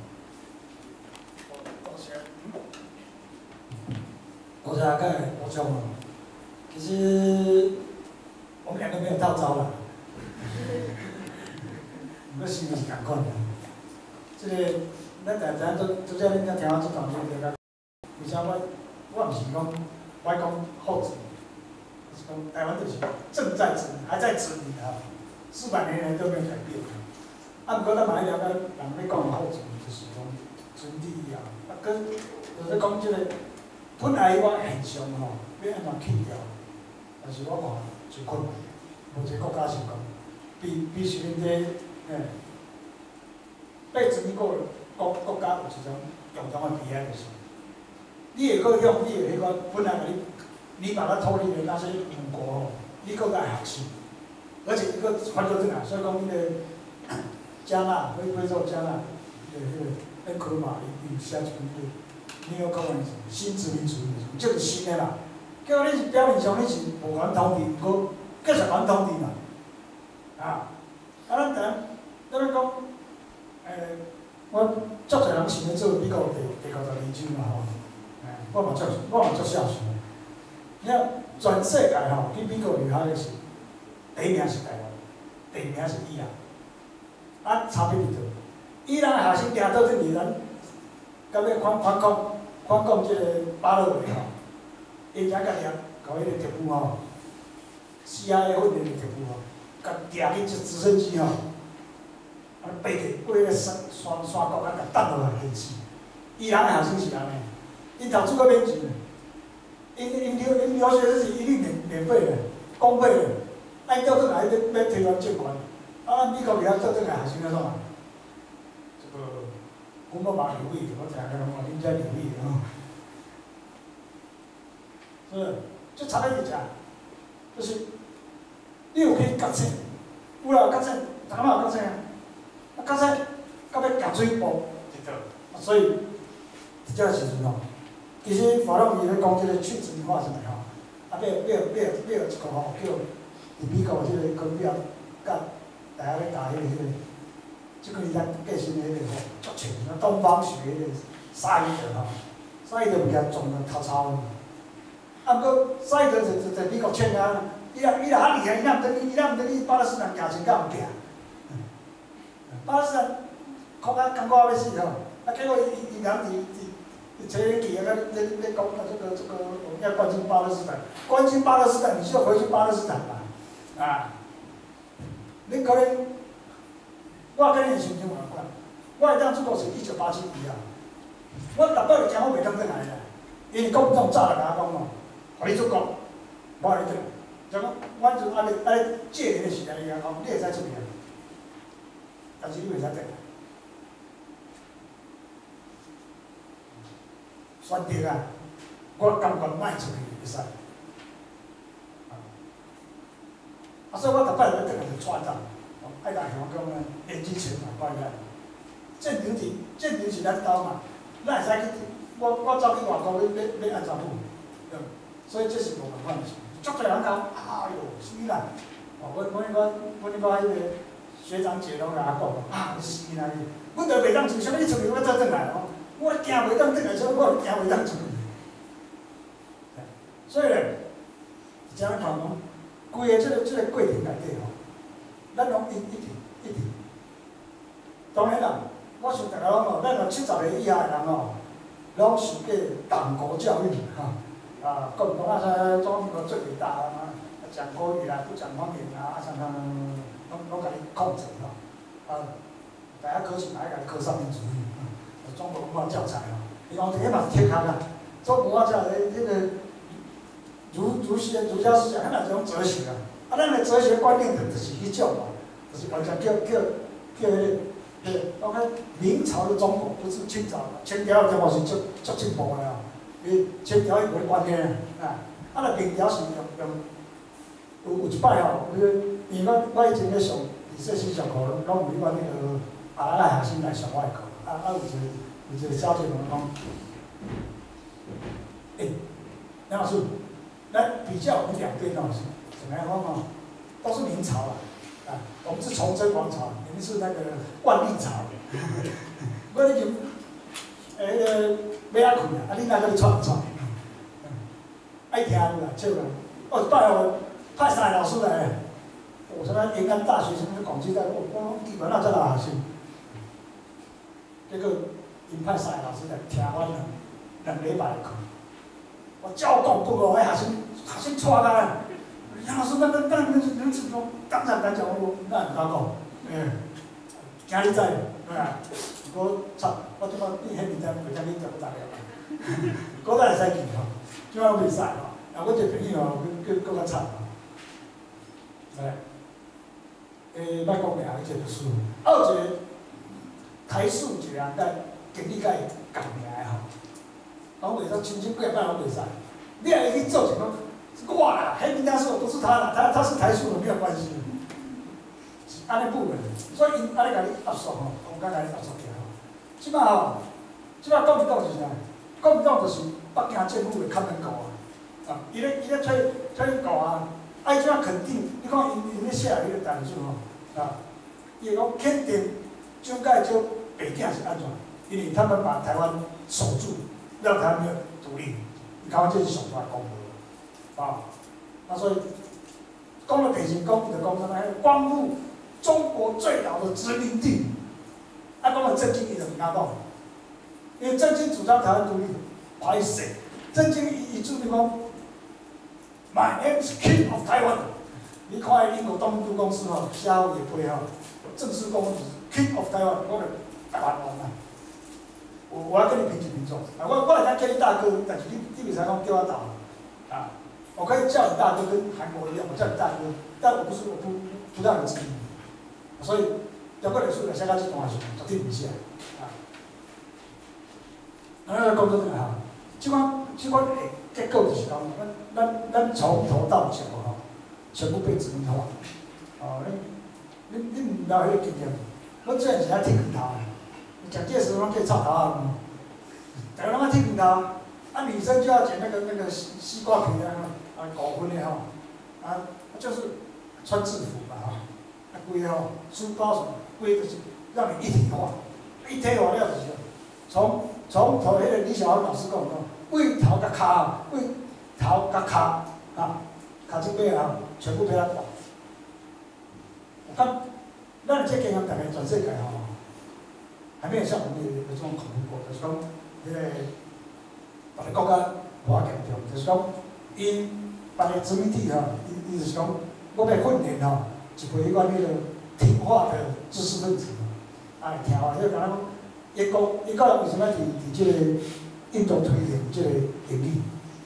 我才刚才补充哦，其实我们两个没有套招啦，不过心里是同款的。这个咱常常都都在恁遮听我这段话，为啥我我唔是讲我讲后殖民，是讲台湾就是正在殖民，还在殖民啊，四百年来都没有改变。啊，不过咱马来聊咱人咧讲后殖民就是讲殖民地啊，啊跟就是讲这个。本来我现象吼，要安怎去掉？但是我看最困难，无一个国家是讲，比比像恁这，诶，被殖民过国国家有一种共同的悲哀，就是，你会搁向你的迄个本来你你把它脱离了那些母国吼，你搁在学习，而且一个翻过进来，所以讲恁个加纳，非非洲加纳，迄个迄个恩科马伊伊写一本书。你要讲的是新殖民主义，即是新的啦。叫你是表面上你是无原统治，毋过继续原统治嘛。啊，啊，咱咱咱咧讲，诶，我足侪人想要做美国第第五十二州嘛吼，诶，我嘛足我嘛足孝顺。你看全世界吼，去美国留学的是第一名是台湾，第二名是伊朗。啊，差别伫倒？伊朗的学生行倒去伊咱。到尾反反抗反抗即个巴勒维吼，因才甲掠，搞迄个特务吼 ，C I A 训练的特务吼，甲掠去一直升机吼，啊爬起过迄个山山山谷，啊甲弹落来现死。伊朗的学生是安尼，因读书阁免钱，因因留因留学是一律免免费的，公费的，啊伊倒转来要要推翻政权，啊美国掠倒转来学生安怎啊？这个。阮要嘛留意，我听讲话恁遮留意吼，是，即差别伫遮，就是你有去觉醒，有啦觉醒，逐个嘛有觉醒啊，啊觉醒，到尾行水步一道，啊所以伫遮时阵吼，其实法律伊咧讲即个去殖民化是咪吼，啊要要要要一个吼叫伫美国即个哥伦比亚甲大家咧打迄个迄个。即个伊咱过身的迄个吼，足像那东方学迄个沙伊德吼，沙伊德物件撞到头操。啊，毋过沙伊德就就在美国签啊，伊若伊若较厉害，伊若毋等于伊若毋等于巴勒斯坦行成甲毋行。巴勒斯坦哭啊，感觉要死吼！啊，结果伊伊伊人伫伫伫吹冷气啊，咧咧咧讲啊，这个这个我们要关心巴勒斯坦，关心巴勒斯坦，你就回去巴勒斯坦吧，啊！你可能，我跟你想想有关，我会当出国是一九八七以后，我逐摆就惊我袂当转来啦，因为国民党早就甲我讲咯，互你出国，无互你转来，就讲我就安尼安尼戒严的时代伊讲，你会使出去，但是你袂使转来。选择啊，我感觉卖出去会使。啊，所以我逐摆来转来就带走，爱甲香港啊，演之前嘛，我爱。战场是战场是咱兜嘛，咱会使去，我我走去外国要要要按怎付，对，所以这是无办法的事。足侪人讲，哎哟，死啦！哦，阮阮阮阮迄个学长姐拢甲我讲，啊，死啦你！阮着袂当做，啥物你出去我再转来哦，我惊袂当转来，所以我惊袂当出去。所以咧，只看讲，规个即个即个过程内底吼，咱拢一一定一定。当然啦，我想大家拢吼，咱若七十个以下的人吼，拢受过党国教育哈。啊，共同啊，啥中国最伟大啊，讲国语啦，不讲方言啊，啊啥啥，拢拢甲你控制吼。啊，大家考试嘛爱甲你考三民主义，啊，中国文化教材哦，伊讲这嘛是贴壳啊，中国文化教材迄个儒儒学儒家思想，迄嘛是种哲学啊，啊，咱的哲学观念就就是迄种嘛，就是完全叫叫叫迄个。对，我看明朝的中国不是清朝，清朝的中国是足足进步的哦。因为清朝伊无观念啊，啊，那明朝是用用有有一摆吼，迄个因为我我以前咧上二世思想课，拢有迄款迄个阿拉伯学生来上我的课，啊啊有一个有一个小姐问我讲，诶、欸，梁老师，来比较我们两边老师怎么样？我讲都是明朝了。啊，我们是崇祯王朝，你们是那个万历朝。我咧就，诶，迄个要阿困啊，啊，你哪个串串？爱听有啦，笑啦。哦，摆哦，派三个老师来，我什么延安大学什么广济大，我我基本上在那学生。结果，因派三个老师来听我两两礼拜的课，我照讲不哦，迄学生学生错啦。杨老师，那那那那那是说，当场来讲，我那很敢讲，嗯，今日知，对啊，我操，我即摆你迄面仔袂当你食不得了啦，嗰个会使记吼，即摆袂使吼，啊，我一个朋友吼，佮佮佮较惨吼，哎，诶，莫讲名，伊一个师傅，啊，有一个台塑一个人，甲经理甲伊共名的吼，拢袂使亲戚几摆拢袂使，你若去做一个。我啦，黑名单是我不是他啦，他他是台塑的没有关系，安尼不稳，所以因安尼甲你压缩吼，我甲甲你压缩起来吼。即摆吼，即摆国民党是啥？国民党就是北京政府的看门狗啊！啊，伊咧伊咧吹吹狗啊！啊，伊即摆肯定，你看因因咧写迄个单子吼，啊，伊会讲肯定蒋介石北京是安怎？因为他们把台湾守住，让台湾没有独立，你看我这是上大功劳。啊，那所以讲了北京，讲就讲什么？光复中国最老的殖民地。啊，讲了郑经伊就唔敢讲，因为郑经主张台湾独立，歹势。郑经伊伊注明讲 ，My name is King of Taiwan。你看英国东都公司吼，写好也配吼，正式公司 King of Taiwan， 我就台湾王啊。我我要跟你平起平坐。啊，我我会当叫你大哥，但是你你袂使讲叫我大啊。我可以叫你大哥，跟韩国一样，我叫你大哥，但我不是我不不让你知名，所以中国历史来写到这段时，绝对唔是啊。啊，咱讲做咩哈？即款即款诶结构就是讲，咱咱咱从头到脚吼，全部被殖民化。哦，你你你唔了迄个经验，我之前是爱剃光头诶，蒋介石拢去插头啊，大家拢爱剃光头，啊女生就要剪那个那个西西瓜皮啊。啊，搞婚的吼，啊，就是穿制服嘛吼，啊，规个吼，书包什么，规个就是让你一体化，一体化了就是从从头迄个李小龙老师讲讲，胃头甲骹，胃头甲骹啊，骹这边啊，全部被他搞。我看，咱这经验大概全世界吼， 还没有像我们有有这种恐怖过，就是讲，迄个把你讲甲偌严重，就是讲，因别个殖民地吼，伊伊就是讲，我要训练吼，一批阮迄个听话的知识分子，啊，听话，就讲，伊讲，伊讲为什么伫伫即个印度推行即个英语？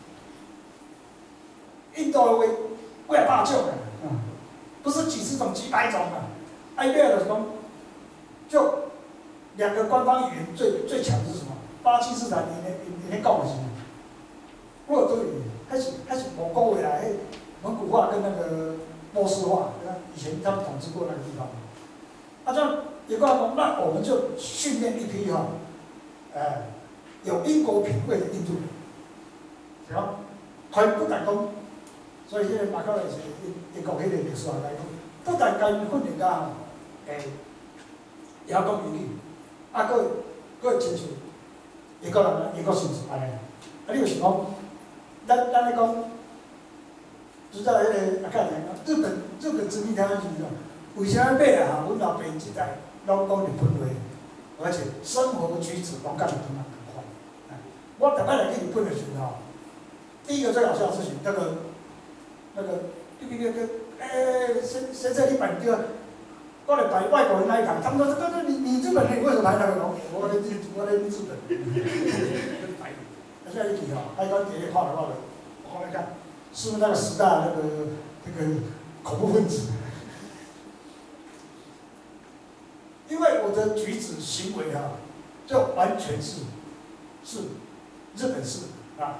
印度的话，几啊百种啊，嗯，不是几十种、几百种啊，啊，伊个就是讲，就。两个官方语言最最强是什么？巴基斯坦你那你那讲的是什么？沃尔多语，还是还是蒙古回来，蒙古话跟那个波斯话，以前他们统治过那个地方。啊，这样也告诉那我们就训练一批哈，哎，有英国品味的印度人，对吧？他不但讲，所以现在马克也是英英国迄个历史来讲，不但干训练家，哎，也要讲英语。啊，佫佫亲像英国人、英国绅士安尼，啊，你有想讲，咱咱咧讲，就在迄个啊，看讲日本日本殖民台湾时阵，为啥买啊？阮老爸一代拢讲日本话，而且生活举止拢甲日本人同款。我逐摆来去日本的时候，第一个最好笑的事情，那个那个那个那个，哎，谁谁在你板对啊？过来摆外国人那一台，他们说：“这这你你日本人为什么来那个？”我来日我来日本，跟白人。那现在一提哦，还讲这些话的话的，我后来看是不是那个十大那个那个恐怖分子？因为我的举止行为啊，就完全是是日本式啊。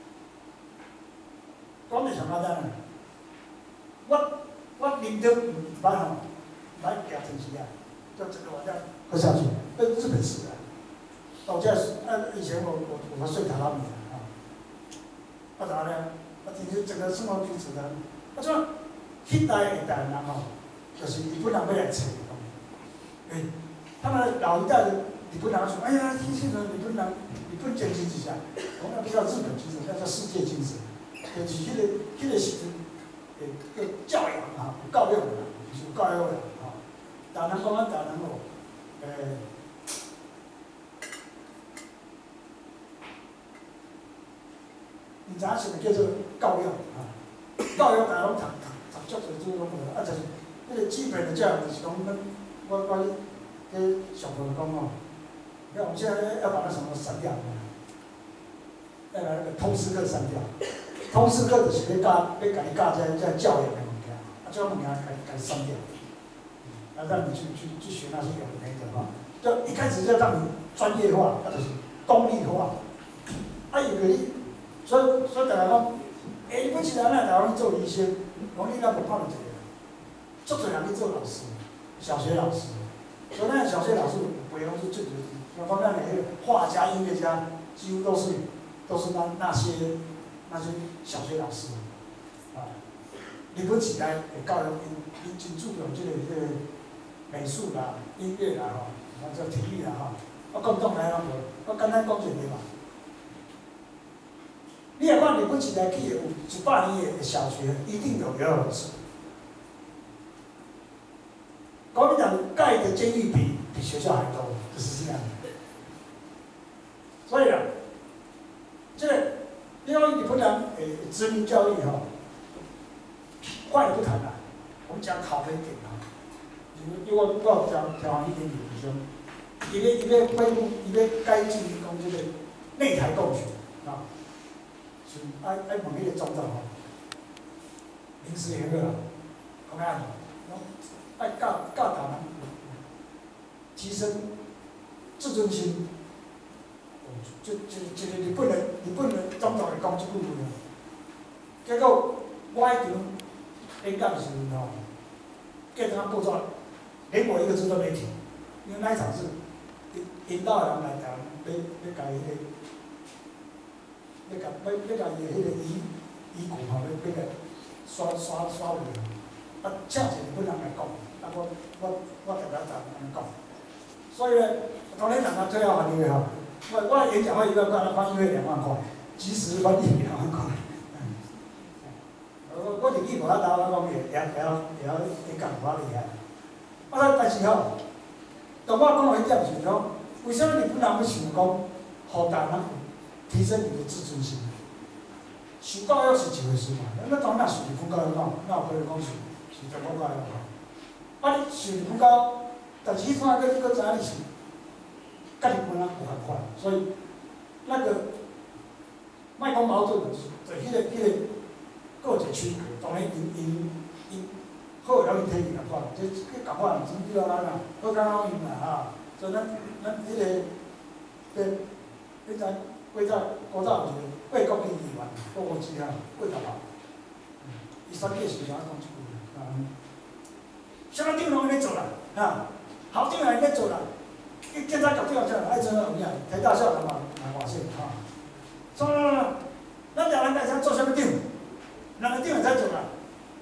讲你想到怎样？我我啉着唔捌吼。来夹成时啊，就整个晚上喝下去，跟日本式的。到这是，啊，以前我我我们睡榻榻米啊，啊咋呢？啊，其实整个生活举止呢，啊像迄代的代人吼，就是日本人要来找的，哎，他们老一代的日本人说，哎呀，听现在日本人日本精神是啥？我们不叫日本精神，那叫世界精神，就是迄个迄个时阵，诶，个教养啊，有教育的，就是有教育的。台南讲啊，台南哦，诶、欸，你知影什么叫做教育啊？教育大家拢读读读足侪做拢无，啊就是迄个基本的教育就是讲，我我迄上课讲哦，你看我们现在要把那什么删掉，要把那个通识课删掉。通识课就是要教要甲伊教这这教育的物件，啊，这种物件甲甲伊删掉。啊，让你去去去学那些有的没的哈，就一开始就让你专业化，或者是功利化。啊，有个你，所以所以大家讲，哎，你不起来那台湾做医生，我你那不怕你这个，足多人去做老师，小学老师，所以那小学老师不用是最最，像方面那些画家、音乐家，几乎都是都是那那些那些小学老师，啊，你不起来会教育因因真注重这个这个。美术啦、音乐啦吼，或者体育啦吼，我共同来讲无，我简单讲一个嘛。你若看日本一台起有一百年的小学，一定有游泳池。国民党盖的监狱比比学校还多，就是这样的。所以啊，这个因为日本人诶殖民教育吼，坏的不谈啦，我们讲好的一点啊。因为我我调调行一点点弟兄，伊要伊要恢复，伊要改进讲这个内台共学啊，是爱爱问迄个总统吼，临时联络啦，讲安怎？爱教教导人提升自尊心，就就就就日本人日本人总统会讲即句话，结果我迄场演讲的时阵吼，叫他报纸。连我一个字都没提，因为那一场是引引导人来台湾，要要改迄个，要改要要改伊迄个遗遗骨吼，要要甲刷刷刷回来。啊，请一日本人来讲，啊我我我特别赞安尼讲。所以咧，当年人家最后翻译吼，我我演讲费一万块，翻译费两万块，即时翻译两万块。我我日语无遐大，我讲也也也也演讲无遐厉害。啊，但是吼，当我讲迄点时阵， 为什么日本人要想讲，好大人提升你的自尊心？受教育是一回事嘛，咱咱当然受日本教育，哪哪有可能讲受受中国教育啊？啊，你受日本教育，但是迄阵啊，你搁知影你是，甲日本人有共款，所以那个莫讲矛盾，就是就迄个迄个各有一个区隔，当然因因因好了伊体育共款，即即共款，甚至了咱啊，好讲老因啦哈，所以咱咱迄个，对，你知过早古早有一个。八国议员，国务机啊，八十万。伊选举时阵讲一句，啊，啥物长拢安尼做啦，啊，校长也安尼做啦，警警察局长这爱做有影，提大校长嘛，嘛外省哈。所以，咱台湾大家做啥物长？两个长会使做啦，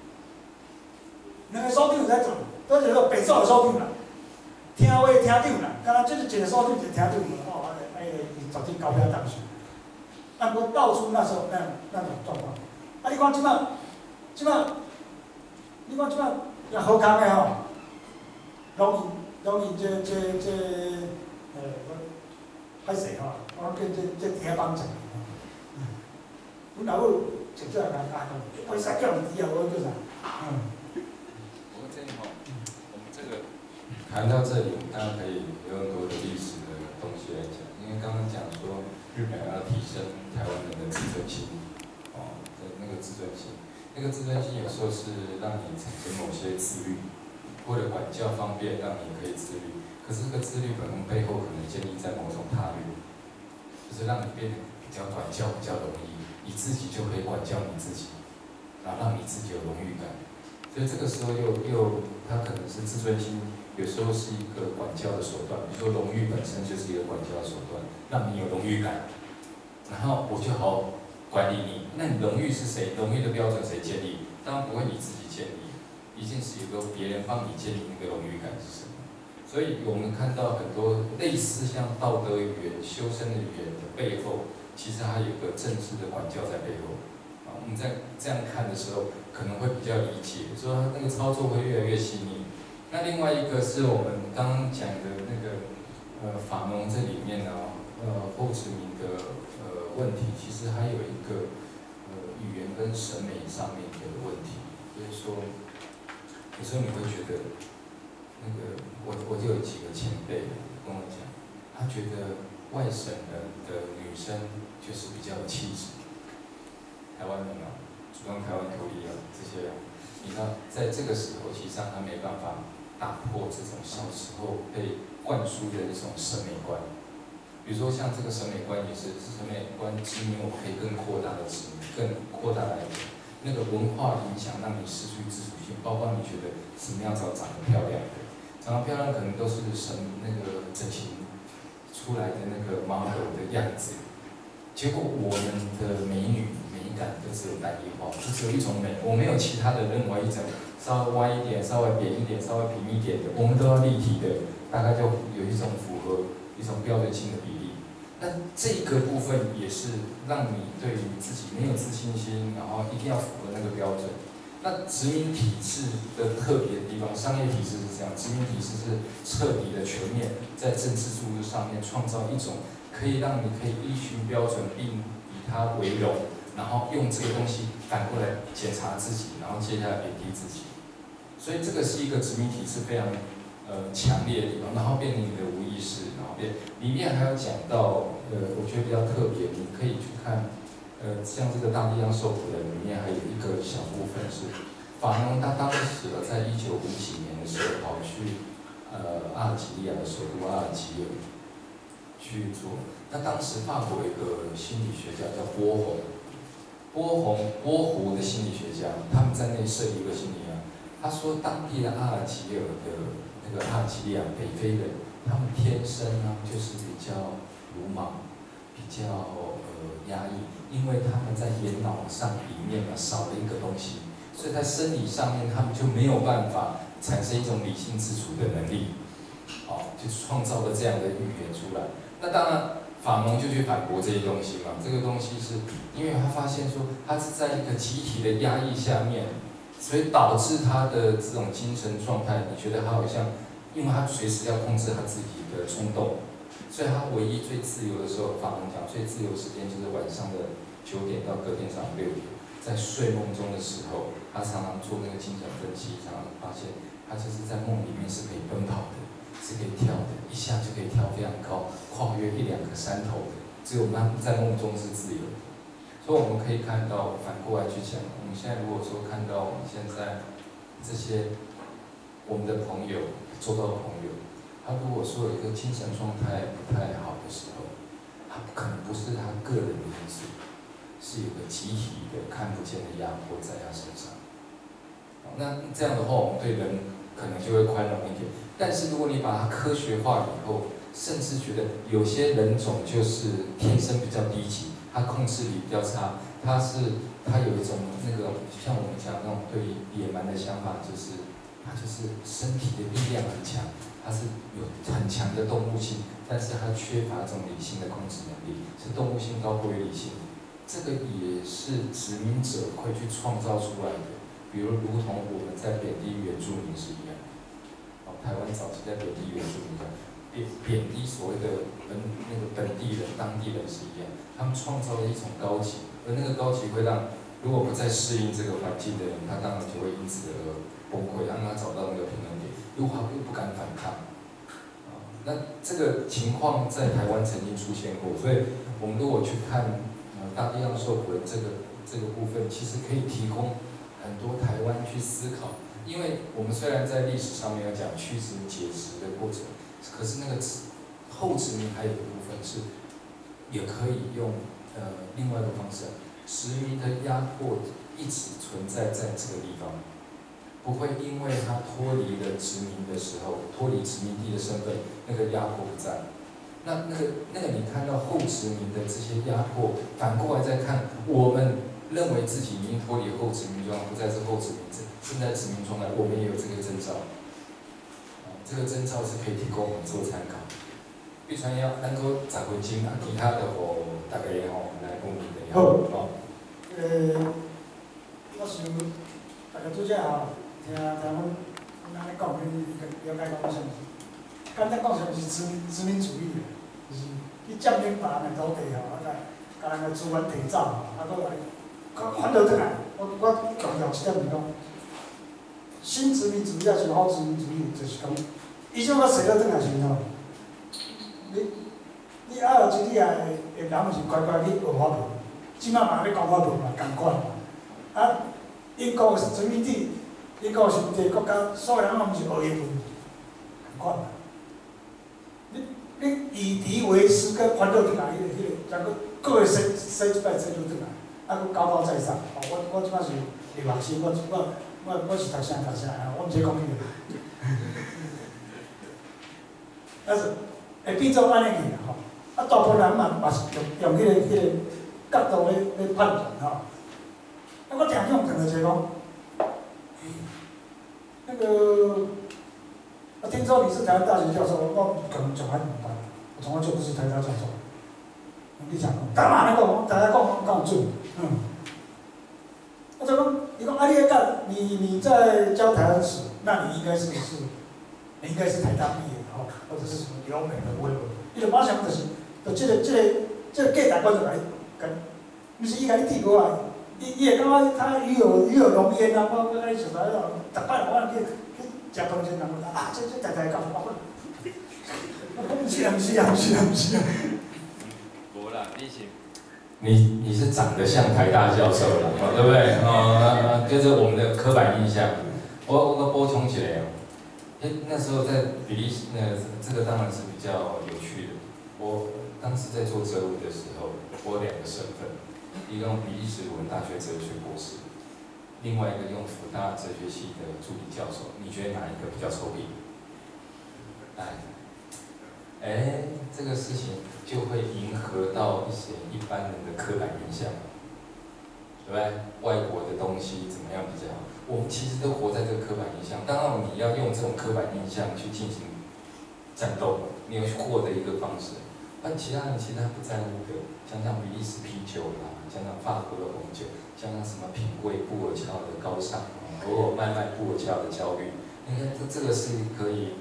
两个所长会使做，都是个白手的所长啦，听话听长啦，敢若就是一个所长一个厅长哦，哎，伊绝对高票当选。啊，无到处那时候那那种状况，啊，你看即摆，即摆，你看即摆也好康的吼，容易容易这这这，呃，我歹势吼，我见这这底下帮衬，阮老母直接来讲，为啥叫人低啊？我叫啥？嗯。 不过这里哈，我们这个谈到这里，当然可以有很多的历史的东西来讲，因为刚刚讲说。日本要提升台湾人的自尊心，哦，的那个自尊心，那个自尊心有时候是让你产生某些自律，为了管教方便，让你可以自律。可是这个自律本身背后可能建立在某种他律，就是让你变得比较管教比较容易，你自己就可以管教你自己，然后让你自己有荣誉感。所以这个时候又又，它可能是自尊心。有时候是一个管教的手段，比如说荣誉本身就是一个管教的手段，让你有荣誉感，然后我就好管理你。那你荣誉是谁？荣誉的标准谁建立？当然不会你自己建立，一定是有个别人帮你建立那个荣誉感是什么。所以我们看到很多类似像道德语言、修身的语言的背后，其实它有个政治的管教在背后。啊，我们在这样看的时候，可能会比较理解，说那个操作会越来越细腻。那另外一个是我们刚刚讲的那个呃法农这里面呢，呃后殖民的呃问题，其实还有一个呃语言跟审美上面的问题，所以说有时候你会觉得那个我我就有几个前辈跟我讲，他觉得外省人的女生就是比较有气质，台湾人啊，主张台湾独立啊这些啊，你知道在这个时候，其实上他没办法。打破这种小时候被灌输的一种审美观，比如说像这个审美观也是审美观殖民，我们可以更扩大的殖民，更扩大来那个文化影响，让你失去自主性，包括你觉得什么样子长得漂亮的，长得漂亮可能都是审那个整形出来的那个 model 的样子，结果我们的美女美感都只有单一化，就只有一种美，我没有其他的任何一种。稍微歪一点，稍微扁一点，稍微平一点的，我们都要立体的，大概就有一种符合一种标准性的比例。那这个部分也是让你对于自己没有自信心，然后一定要符合那个标准。那殖民体制的特别的地方，商业体制是这样，殖民体制是彻底的全面在政治制度上面创造一种可以让你可以依循标准，并以它为荣，然后用这个东西反过来检查自己，然后接下来贬低自己。所以这个是一个殖民体制非常呃强烈的地方，然后变成你的无意识，然后变里面还有讲到呃，我觉得比较特别，你可以去看呃，像这个大地上受苦的里面还有一个小部分是法农，他当时在一九五几年的时候跑去呃阿尔及利亚的首都阿尔及尔去做，那当时法国有一个心理学家叫波鸿，波鸿波湖的心理学家，他们在那里设立一个心理学家。他说，当地的阿尔及尔的那个阿尔及利亚北非人，他们天生呢就是比较鲁莽，比较呃压抑，因为他们在眼脑上里面呢少了一个东西，所以在生理上面他们就没有办法产生一种理性自主的能力，哦，就创造了这样的语言出来。那当然，法农就去反驳这些东西嘛。这个东西是因为他发现说，他是在一个集体的压抑下面。所以导致他的这种精神状态，你觉得他好像，因为他随时要控制他自己的冲动， 所以他唯一最自由的时候，法文讲最自由时间就是晚上的九点到隔天早上六点，在睡梦中的时候，他常常做那个精神分析，常常发现他就是在梦里面是可以奔跑的，是可以跳的，一下就可以跳非常高，跨越一两个山头的，只有他在梦中是自由的。所以我们可以看到，反过来去讲，我们现在如果说看到我们现在这些我们的朋友，周遭的朋友，他如果说有一个精神状态不太好的时候，他可能不是他个人的因素，是有个集体的看不见的压迫在他身上。那这样的话，我们对人可能就会宽容一点。但是如果你把它科学化以后，甚至觉得有些人种就是天生比较低级，他控制力比较差，他是他有一种那个像我们讲那种对野蛮的想法，就是他就是身体的力量很强，他是有很强的动物性，但是他缺乏这种理性的控制能力，是动物性高过于理性。这个也是殖民者会去创造出来的，比如如同我们在贬低原住民是一样，哦，台湾早期在贬低原住民的。贬贬低所谓的本那个本地人、当地人是一样，他们创造了一种高级，而那个高级会让如果不再适应这个环境的人，他当然就会因此而崩溃，让他找到那个平衡点，又他又不敢反抗。啊，那这个情况在台湾曾经出现过，所以我们如果去看呃大地上受苦的这个这个部分，其实可以提供很多台湾去思考，因为我们虽然在历史上面要讲屈指解石的过程。可是那个后殖民还有一个部分是，也可以用呃另外一个方式，殖民的压迫一直存在在这个地方，不会因为他脱离了殖民的时候，脱离殖民地的身份，那个压迫不在。那那个那个你看到后殖民的这些压迫，反过来再看，我们认为自己已经脱离后殖民状态，不再是后殖民，正在殖民状态，我们也有这个征兆。这个征兆是可以提供我们做参考。必传要能够找回经啊，其他的我大概吼来讲明的。 好， 哦。 呃，我想大家拄则吼，听听阮安尼讲，你了解讲啥物？简单讲啥物是殖民殖民主义的，就是去占领别人的土地吼，啊，甲甲人的资源摕走吼，啊，搁来，搁反倒转来。我我强调一点是讲，新殖民主义也是后殖民主义，就是讲。伊种个洗到转来时吼，你你爱学一你也会会人是乖乖去学法文，即摆嘛咧教法文嘛共款嘛。啊，英国是殖民地，英国是一个国家，所有人拢是学英文，共款嘛。你你以敌为师，佮反倒转来，迄个迄个，再佮各个洗洗一摆洗到转来，啊，佮高高在上。哦，我我即摆是留学生，我我我我是读啥读啥，我毋是讲迄个。但是会变做安尼去啦吼，啊大部分人嘛嘛是用用迄、那个迄、那个角度咧咧判断吼。啊，我常用讲就是讲，那个啊，听说你是台湾大学教授，我可能从来唔捌，我从来就不是台大教授。你讲，干嘛那个？大家讲讲准，嗯。我就讲，你讲啊，你咧教你你在教台湾史，那你应该是是，你应该是台大毕业。或者是什么留美的微博，伊就马上就是，就这个这个这个价值观就来跟，不是伊甲你提过来，伊伊会感觉他与有与有荣焉啊，我我甲你实在哦，逐摆我去去食饭前，人讲啊，这这台台教我，我不是啊，不是啊，不是啊，不是啊。 无啦，你是。 你你是长得像台大教授啦，哦，对不对？哦，就是我们的刻板印象。我我补充起来哦。哎，那时候在比利时，那这个当然是比较有趣的。我当时在做哲文的时候，我有两个身份，一个用比利时鲁汶大学哲学博士，另外一个用辅大哲学系的助理教授。你觉得哪一个比较臭屁？哎，哎，这个事情就会迎合到一些一般人的刻板印象，对不对？外国的东西怎么样比较好？我们其实都活在这个刻板印象，当然你要用这种刻板印象去进行战斗，你要去获得一个方式。但其他人其实他不在乎的，像像比利时啤酒啦，像像法国的红酒，像像什么品味布尔乔的高尚，偶尔卖卖布尔乔的焦虑，你看这这个是可以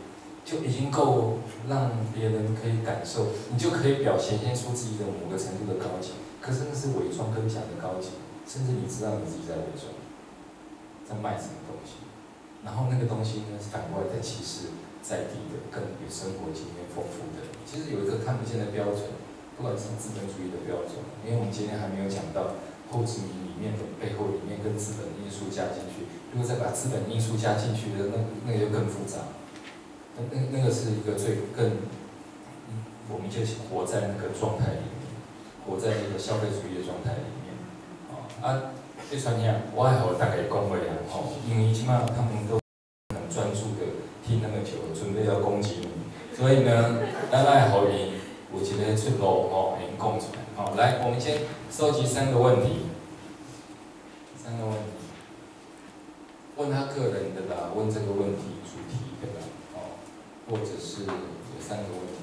就已经够让别人可以感受，你就可以表现现出自己的某个程度的高级。可是那是伪装跟假的高级，甚至你知道你自己在伪装，在卖什么东西。然后那个东西呢，反过来在歧视在地的、更有生活经验丰富的。其实有一个看不见的标准，不管是资本主义的标准，因为我们今天还没有讲到后殖民里面的背后里面跟资本因素加进去。如果再把资本因素加进去的，那那个就更复杂。那那那个是一个最更，嗯，我们就活在那个状态里面，活在这个消费主义的状态里面。哦啊，这传呀，我还和大家讲话啊，吼，因为起码他们都很专注的听那么久，准备要攻击你，所以呢，咱爱和伊有一个出路吼，能讲出来。好，来，我们先收集三个问题，三个问题，问他个人的啦，问这个问题主题的啦。或者是有三个问题，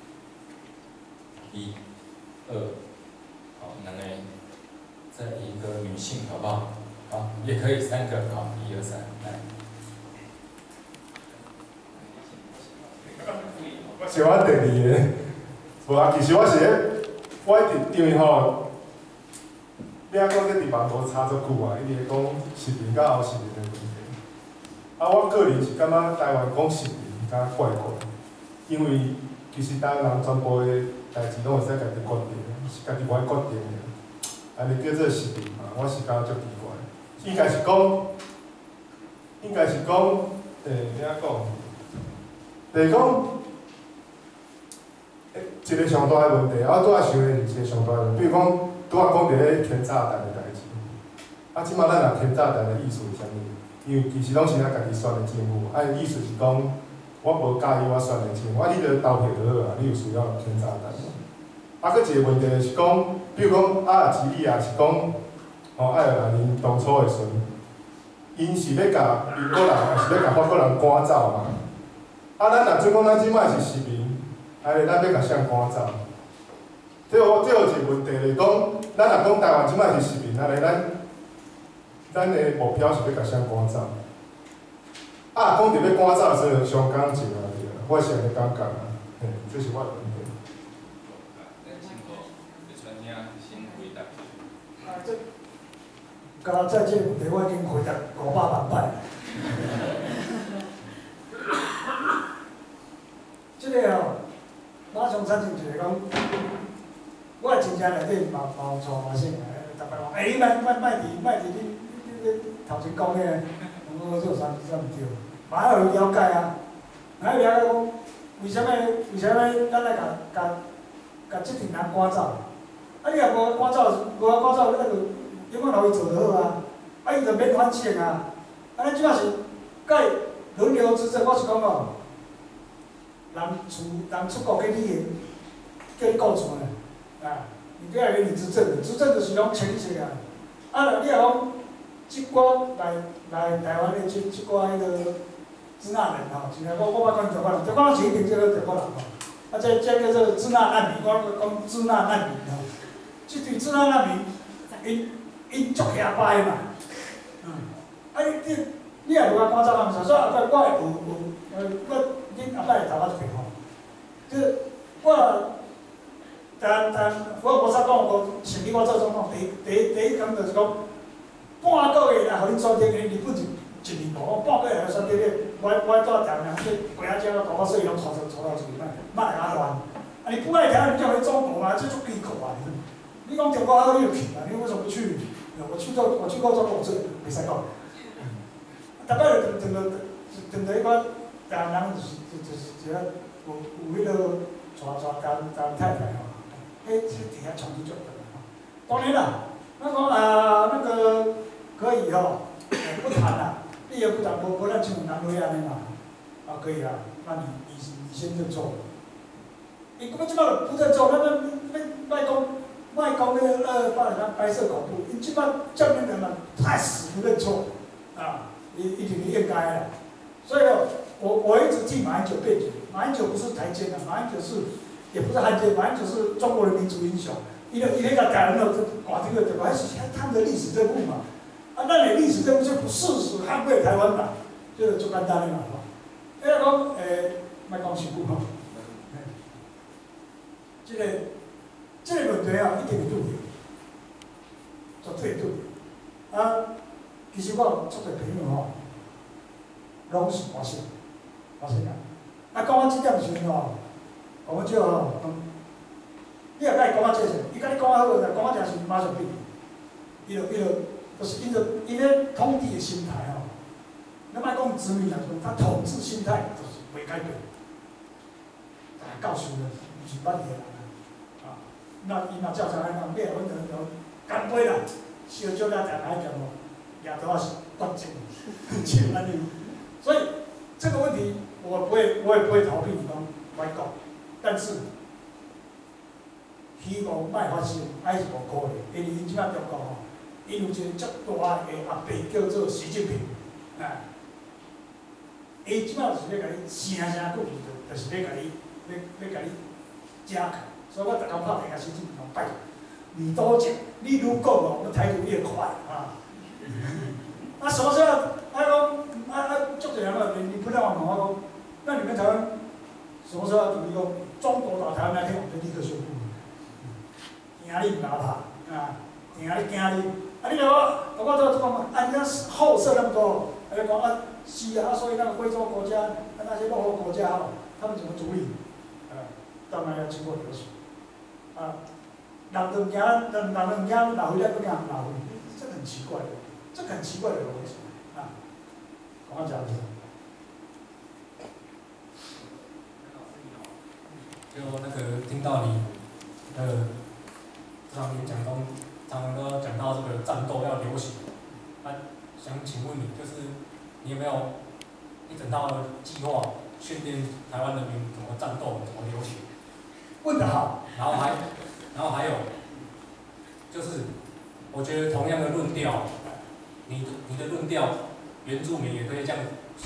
一、二，好，两个，再一个女性，好不好？好，也可以三个，好，一二三，来。 我是我第二个，无啊，其实我是咧，我一直因为吼，你啊讲这地方无差足久啊，伊直讲实名甲后实名的问题。啊，我个人是感觉台湾讲实名。较怪怪，因为其实台湾人全部的代志拢会使家己决定，是家己爱决定的。安尼叫做实名嘛，我是感觉足奇怪。应该是讲，应该是讲，诶，怎讲？就是讲，一个上大的问题，我拄仔想的是一个上大的问题，比如讲，拄仔讲伫咧填炸弹的代志。啊，即摆咱若填炸弹的意思是啥物？因为其实拢是咱家己选的政府，啊，意思是讲。我无介意我选的钱，我你著投票就好啊，你有需要填炸弹。啊，佫一个问题就是讲，比如讲啊，吉利啊是讲，哦，爱尔兰因当初的时阵，因是要甲美国人，还是要甲法国人赶走嘛？啊，咱若准讲咱即摆是实名，安尼咱要甲谁赶走？这有这有一个问题就是讲，咱若讲台湾即摆是实名，安尼咱咱的目标是要甲谁赶走？啊，讲到要赶走，所以伤感情啊，对啊，我是安尼感觉啊，嘿，这是我的问题。 咱请过李传兄先回答。 啊，这，刚刚在这个问题我已经回答五百万摆。这个哦，马上产生就是讲，我真正内底嘛嘛有错嘛是，逐摆讲，哎，你卖卖卖伫卖伫你你你头前讲个。我做啥啥毋对，嘛要有了解啊，嘛要了解讲，为虾米为虾米咱来甲甲甲即群人赶走？啊，你若无赶走，无赶走，那就永远互伊做就好啊，啊，伊就免反省啊。啊，咱即摆是甲伊轮流执政，我是讲哦，人出人出国给你叫你顾厝诶，啊，你不要以为你执政，执政就是拢清晰啊。啊，你若讲。即寡来来台湾的即即寡迄个支那人吼，是啊，我我捌讲中国人，中国人是一定叫做中国人吼，啊，这这叫做支那难民，我讲支那难民吼，即对支那难民，因因足下歹嘛，嗯，啊你你你也无甲赶走他们，所以后摆我会有有呃，我恁后摆会投我一票吼，就是我。但但我无啥讲过，想你我做总统，第第第一工就是讲。半个月来，互恁选择，日本是一年无，我半个月来选择你，我我住台湾，这规仔只个大把税拢拖出拖到一边，莫来甲乱。啊，你不爱台湾，你叫回中国嘛，这足奇怪啊！你讲中国好，你就去嘛，你为什么不去？我去过，我去过中国，我这袂使讲。大概就等等等等一个台湾人就是就是一个有有迄个带带台湾台湾太太吼，迄这底下长期做的吼。当然啦，那讲啊那个。可以吼，不谈啦，你也不谈，无无咱像南威安尼嘛，啊可以啦，那你你你先认错。伊根本即摆就不认错，咱咱卖讲卖讲那个呃，把人家白色恐怖，伊即摆正面人嘛，太死不认错，啊，一一定应该啦。所以哦，我我一直替马英九辩解，马英九不是台奸啊，马英九是也不是汉奸，马英九是中国的民族英雄，伊个伊那个台湾的寡这个对吧？还是他们的历史任务嘛。啊，咱的历史任务就不誓死捍卫台湾嘛，这个就简单了嘛吼。因为讲，诶， 莫讲伤久吼。即个即个问题啊，一定会拄着，绝对会拄着。啊，其实我有足侪朋友吼，拢是华生，华生人。啊，讲到即点时阵吼，讲阮少吼，你若甲伊讲啊这些，伊甲你讲啊好，但讲啊诚实马上变。伊就伊就就是因着因咧统治的心态吼，咱莫讲殖民来说，他统治心态就是袂改变。但系教授呢，毋是捌伊个人啊，那伊若照常安讲，你阮就就干杯啦，烧酒了定来讲无，也都是关键，就安尼。所以这个问题我不会，我也不会逃避你讲来讲，但是希望莫发生，还是无可能，因为因即摆中国吼。因有一个足大个阿伯叫做习近平，啊，伊即摆就是要甲你声声句句，就是要甲你，要要甲你加强。所以我逐工拍电话习近平讲，拜托，你多讲，你愈讲哦，我态度越快啊。啊，什么时候？啊讲啊啊，足侪人啊，你你不让我问我讲，那你们台湾什么时候要独立？讲中国打台湾那天，我就立刻宣布，惊你唔怕啊，惊你惊你。啊！你讲我，我都讲嘛，啊，人家后设那么多，还讲啊，是啊，所以那个非洲国家，那些落后国家哈，他们怎么处理？啊，当然要经过流水。啊，人就惊，人人就惊拿回来，不惊拿回来，这很奇怪的，这很奇怪的逻辑啊。赶快讲一下。 就那个听到你，呃，这场演讲中。常常都讲到这个战斗要流行，那、啊、想请问你，就是你有没有一整套计划训练台湾人民怎么战斗、怎么流行？ 问得好。 然后还，然后还有，就是我觉得同样的论调，你你的论调，原住民也可以这样说，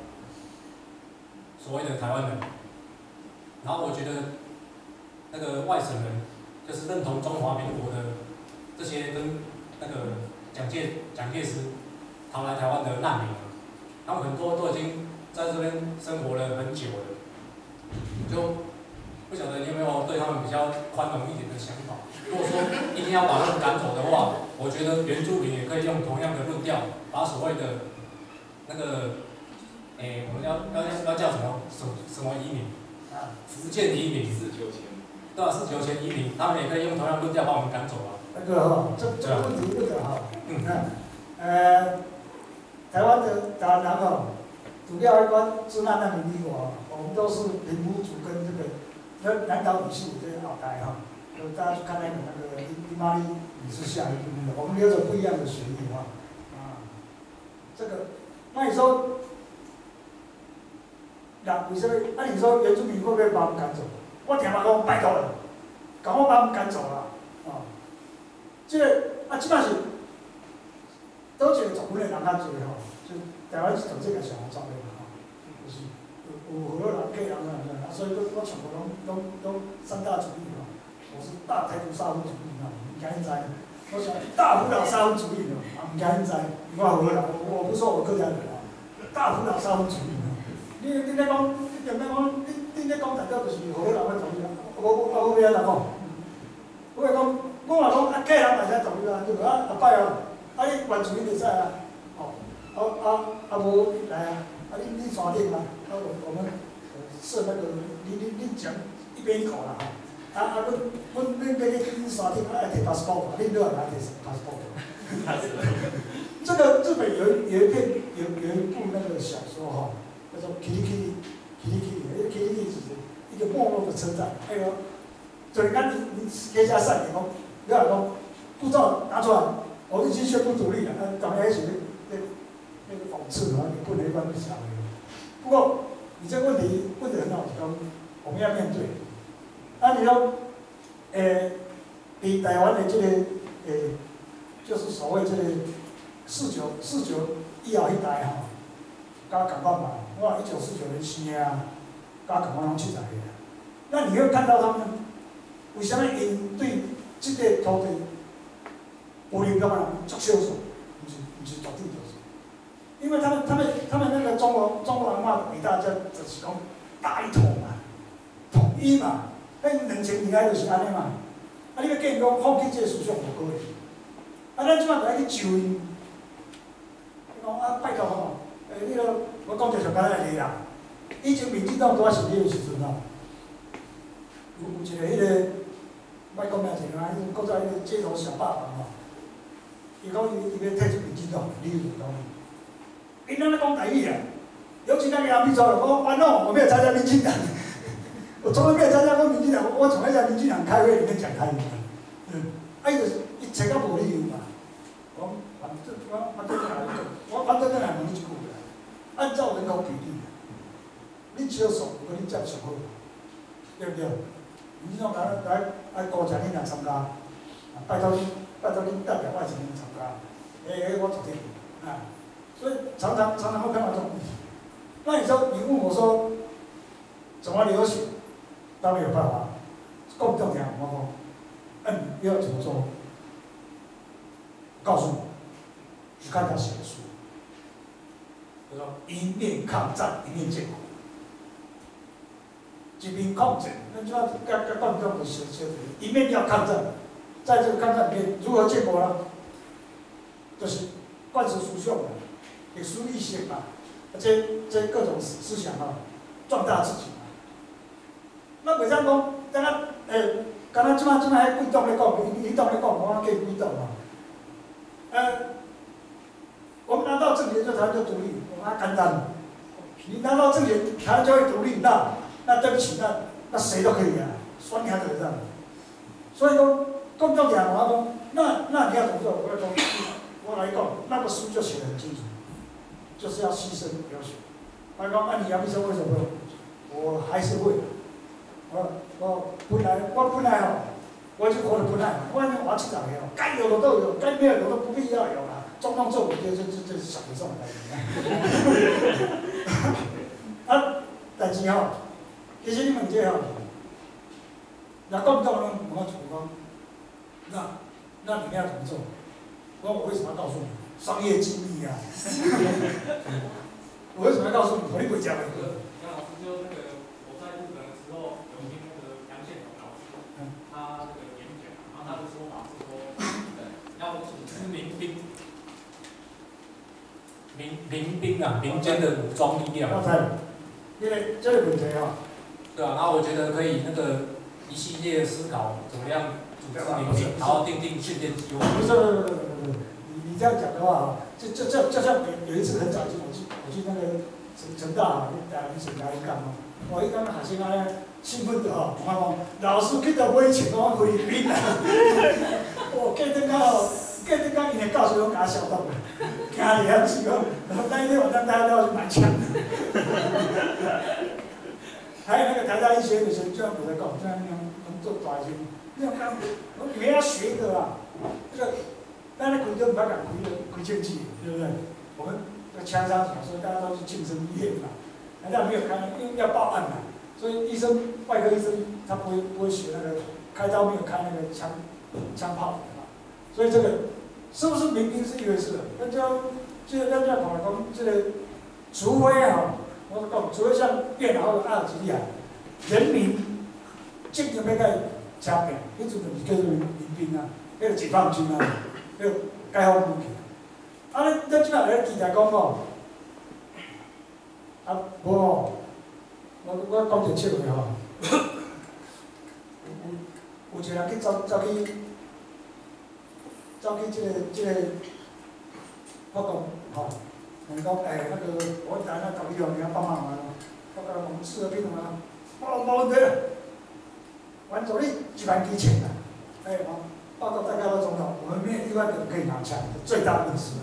所谓的台湾人。然后我觉得那个外省人，就是认同中华民国的。这些跟那个蒋介蒋介石逃来台湾的难民，他们很多都已经在这边生活了很久了，就不晓得你有没有对他们比较宽容一点的想法？如果说一定要把他们赶走的话，我觉得原住民也可以用同样的论调，把所谓的那个，诶、欸，我们要要要叫什么什什么移民？啊，福建移民， 四九前， 对啊，四九前移民，他们也可以用同样论调把我们赶走啊。 那个哈，这这个问题问得好。嗯，呃，台湾的台南哦，主要一关支那难民国啊，我们都是平埔族跟这个那南岛语系这些后代哈，就大家去看那个那个伊玛利语是下一部分的，我们有种不一样的学历哈。啊，这个，那你说，那为什么？那你说原住民会不会把我们赶走？我听嘛讲拜托了，赶快把我们赶走了啊！这个啊，即摆是倒一个族群的人较侪吼，就台湾是从这个上好做的嘛吼，就是有有好多人、客人啊，啊，所以我我全部拢拢拢三大主义吼，我是大台独沙文主义吼，唔惊因知，我是大福岛沙文主义吼，啊唔惊因知，我好人，我我不说我客家人啊，大福岛沙文主义吼，你你咧讲，你点咧讲，你你咧讲大家就是好人的主义啊，我我我我要哪讲？我讲。我话讲啊，客人嘛使同意啊，对无啊？阿拜哦，啊你原住民就使啊，哦，啊啊啊无来啊，啊你你山顶啊，啊我我们设那个，你你你讲一边口啦吼，啊啊阮阮恁要去恁山顶啊要摕 passport， 恁都要来摕 passport。这个日本有有一片有有一部那个小说哈，叫做《Kiri Kiri Kiri Kiri》，那个 Kiri 就是一个没落的车站，哎呦，就是讲你你接下善言讲。不要讲护照拿出来，我们已经宣布独立了。那当然是那那那个讽刺啊，你不能关不起来。不过你这个问题问得很好，讲我们要面对。那你说，诶，比台湾的这个诶，就是所谓这个四九四九以后迄代吼，甲港澳嘛，我一九四九年生啊，甲港澳拢七十个。那你会看到他们为什么因对？这个土地，无力感的人足少数，不是不是绝对就是，因为他们他们他们那个中国中国文化伟大，就就是讲， 大一统嘛，统一嘛，迄两千年来就是安尼嘛。啊，你要建讲放弃这个思想无可能。啊，咱即摆就爱去就伊，伊讲啊，拜托吼，诶，你咯，我讲一个上简单个例啦。以前民进党拄啊成立个时阵吼，有有一个迄个，莫讲名一个啊，迄个搁在迄个街头小霸王吼，伊讲伊伊要退出民进党，理由是讲，因安尼讲台语啊。尤其那个杨碧洲，我完了，我没有参加民进党，我从来没有参加过民进党，我从来在民进党开会里面讲台语的，嗯，啊，伊就是伊找到无理由嘛，我反正我反正来讲，我反正来问你一句啦，按照人口比例，你少数跟你接上好，对不对？民进党来来来高价你来参加，拜托你拜托你代表外省人参加，诶、欸、诶，我昨天啊，所以常常常常会看到这种问题。那你说，你问我说怎么流血？当然有办法。共政讲，我说，嗯，要怎么做？告诉你，去看他写的书。他说：一面抗战，一面建国。一面抗战，那就要跟跟共政的写写的，一面要抗战，在这个抗战里面如何建国呢？就是贯彻思想的，历史意识嘛。这这各种思想啊，壮大自己嘛。那袂使讲，敢若诶，敢若即摆即摆迄贵党咧讲，李党咧讲，我叫贵党嘛。呃，我们拿到政权就台湾就独立，我们简单。你拿到政权，台湾就会独立，那那对不起，那那谁都可以啊，双压得上。所以讲，共产党我讲，那那你要怎么做？我讲，我来讲，那个书就写得很清楚。就是要牺牲要求。他讲：“那你杨碧生为什么会？我还是会。我我本来我本来哦，我就活得不耐，我那活起来哦，该有的都有，该没有的都不必要有了。总统做我这这这这是想得上来的。啊，但是吼，其实你问这吼，那共党人我主讲，那那你们要怎么做？我我为什么要告诉你？商业机密啊！我为什么要告诉你？我你不会讲的。 杨老师就那个我在日本的时候有听那个杨宪统老师，他那个演讲，然后他的说法是说，要组织民兵，民民兵啊，民间的武装力量。 刚才，因为这个问题啊， 对啊，然后我觉得可以那个一系列思考怎么样组织民兵，然后定定训练计划。 不是不是不是不是。你这样讲的话啊，就就就就像有有一次很早以前，我去我去那个成成大去带去参加一讲哦，我一讲学生啊兴奋的吼，我讲老师去到买钱我菲律宾啊，我过阵间吼，过阵间因的教授拢甲我笑到，惊得要死哦，然后那一天晚上大家都要去买枪。还有那个台大医学的学生，就像我在讲，这样能做大学，你要看，我你们要学的啊，这个。但是开都不要敢开开枪器，对不对？我们的枪杀讲说大家都是竞争医院嘛，人家没有开，因为要报案嘛，所以医生外科医生他不会不会学那个开刀没有开那个枪枪炮的嘛，所以这个是不是民兵是一回事？那就就那就要讲来讲，这个除非啊，我讲除非像越南或者阿尔及利亚，人民进入要甲枪兵，迄阵就是叫做民兵啊，叫做解放军啊。要解放武器，啊！你咱即摆来期待讲吼，啊无吼，我我讲一个笑话吼，有有一个人去走走去走去即个即个法国吼，问讲诶那个我来那找医疗你要帮忙嘛？我甲讲四合病嘛，我无问题啦，完走你一万几千啦，哎哦。报告大家都总统，我们没有另外一个人可以拿枪，最大的问题是，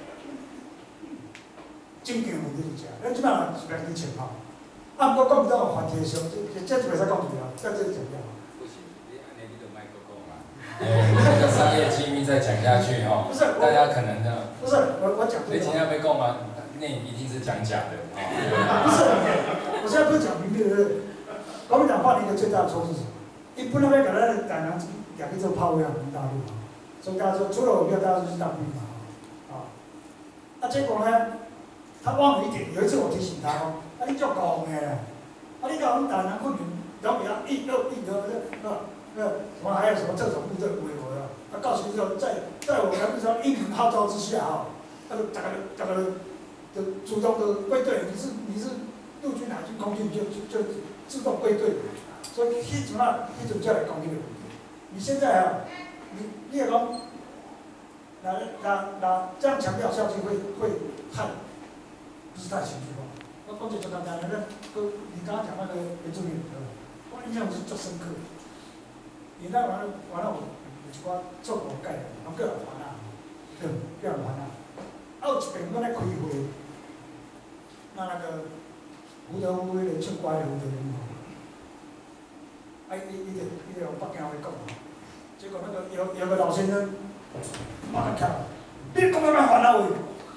经典问题是这，咱即摆一万几千吼，啊，不过讲唔到话题上，这这这就袂使讲住了，在这里讲掉。 不行，你安尼你就麦克风嘛。哎，这个商业机密再讲下去哈， 不是， 大家可能的。 不是，我我讲这个。 你今天要被告吗？那一定是讲假的啊。 不是，我现在不是讲明面的，国民党犯了一个最大的错是什么？伊本来要把咱台南也去做炮灰啊，大陆啊，所以大家说除了我们，大家都去当兵嘛，啊，啊，结果呢，他忘了一点，有一次我提醒他哦，啊，你足戆的， 啊，你讲我们打南昆明，然后给他印又印的那那那什么还有什么这种部队规模的，啊，告诉你说，在在我们说英文号召之下哈，那个大家大家的主动的归队，你是你是陆军、海军、空军就就就自动归队，所以迄阵啊，迄阵才来讲这个问题。你现在啊，你你也讲，那那那这样强调下去会会害，不是太情绪化。我讲就简单，那个你刚刚讲那个原住民，我印象是最深刻。你那完了完了，我有一寡做过改，我叫人烦啊，对，叫人烦啊。啊，有一边我咧开会，那那个胡德夫迄个唱歌的胡德夫吼，啊，伊伊就伊就用北京话讲，结果那个有有个老先生马上看，你讲什么烦啊话？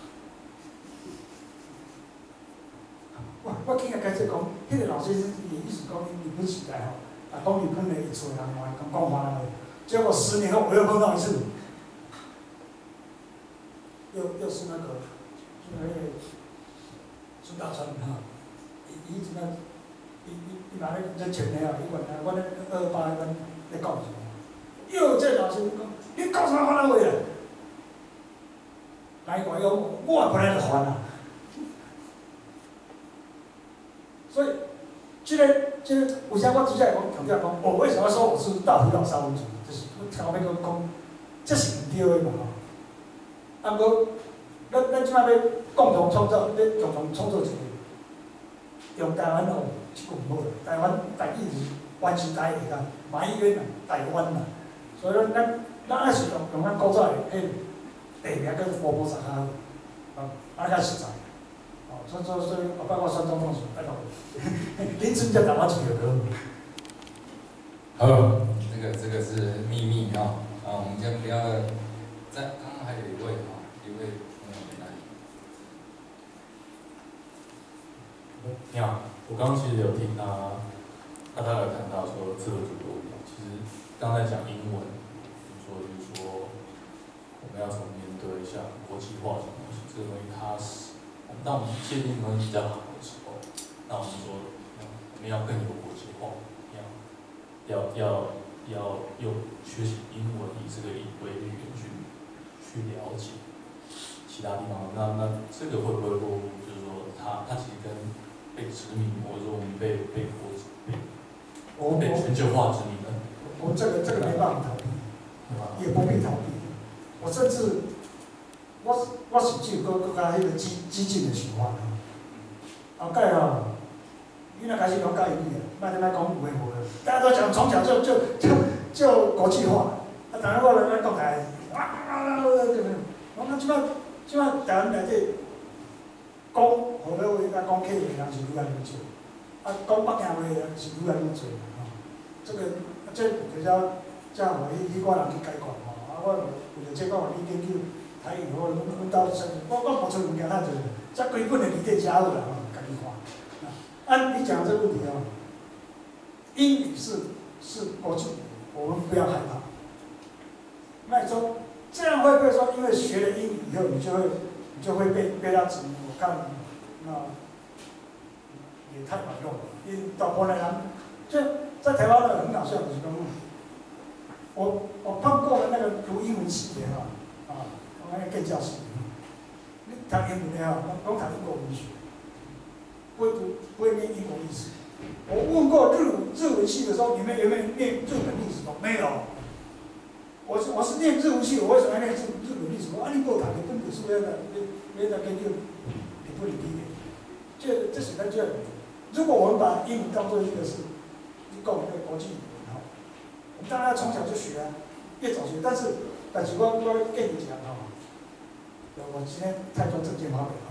哇！我今日解释讲，迄个老先生伊意思讲，伊日本时代吼，啊，讲日本的一撮人话，讲讲话话，结果十年后我又碰到一次，又又是那个，那个孙大川哈，伊伊那，伊伊伊拿咧在前的啊，伊问啊，我咧二八阮咧讲什么？又这老先生讲，你讲啥话话啊？来我有，我本来就烦啊。所以，这个这个，有啥我只在讲强调讲，我为什么说我是大辅导沙文主义？就是我头尾讲讲，这是唔对的嘛吼。啊，不过，咱咱即摆要共同创造，要共同创造一个用台湾哦，即句唔好啦。台湾台语是湾是台语啦，马英渊啦，台湾啦。所以咱咱咱还是用用咱古早的迄地名叫做佛菩萨较好，啊，安较实在。哦，所以所以所以，后摆我选总统时，哎呦，恁真正台湾一条歌。 好，这个这个是秘密啊，啊，我们先不要在，刚刚还有一位啊，一位朋友来。 你好，我刚刚其实有听他，他大概谈到说自我主义，其实刚才讲英文，你说就是说我们要怎么面对像国际化这种东西，这个东西它是。当我们界定东西比较好的时候，那我们说我们要更有国际化，要要要要用学习英文以这个为语言去去了解其他地方。那那这个会不会落入就是说它它其实跟被殖民或者说我们被被国被我被全球化殖民的？ 我这个这个没办法逃避，也不必逃避。我甚至。我我甚至搁搁加迄个激激进的想法啊！后盖吼，你若开始讲介意啊，莫再莫讲有诶无诶，大家都讲从小就就就就国际化，啊，当然我来讲台，啊啊啊！我讲即摆即摆台湾内底讲河北话甲讲客语诶人是愈来愈少，啊，讲北京话诶人是愈来愈多吼。这个这比较才互迄迄寡人去解决吼，啊，我为了这个去研究。台语我阮阮兜生，我我无出物件太侪，遮几本的字典真好啦吼，家己看。按你讲的这个问题哦，英语是是国际语言，我们不要害怕。那你说这样会不会说，因为学了英语以后，你就会你就会被被他殖民？我看那也太管用了。因到波兰人，就在台湾的很搞笑的是讲，我我碰过的那个读英文系的哈。我那更教系，你读英文了，我讲读英国文学，不会读，不会念英国历史。我问过日日文系的时候，你们有没有念日本历史？没有。我是我是念日文系，我为什么要念日日本历史？我啊，你无读日本历史，要来要要来研究日本历史。这这是在这。如果我们把英文当做一个是一个一个国际语言哈，我们当然要从小就学啊，越早学。但是但是我我建议讲哈。我今天太多政见发表啊。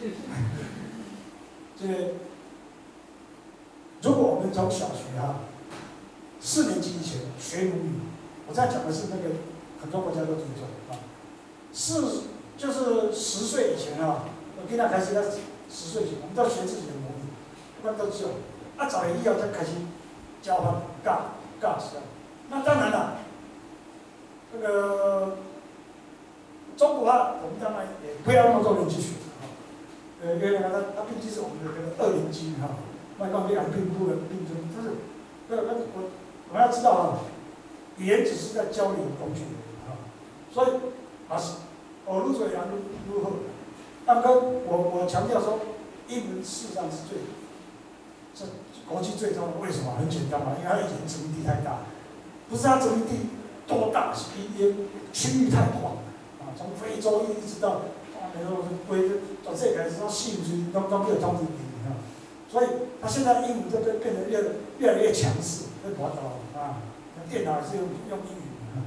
这个，如果我们从小学哈，四年级以前学母语，我在讲的是那个很多国家都这么做啊。四就是十岁以前啊，我跟他开始在十岁前，我们都要学自己的母语，那都只有啊，早年以后才开始交换教教师啊。那当然了，这个。中国话，我们当然也不要那么多人去学啊。呃，因为它它毕竟是我们的这个二年级哈， 外观被按并不能并尊，但是，那那我我们要知道啊，语言只是在交流工具啊，所以啊，我如果要如何，那跟我我强调说，英文事实上是最，是国际最重要的。为什么？很简单嘛，因为它以前殖民地太大，不是它殖民地多大，是因为区域太广啊，从非洲一直到啊，美洲规到这个是到西域，都都没有通知你啊。所以它现在英文就变变得越越来越强势，会滑倒啊。电脑也是用用英语啊。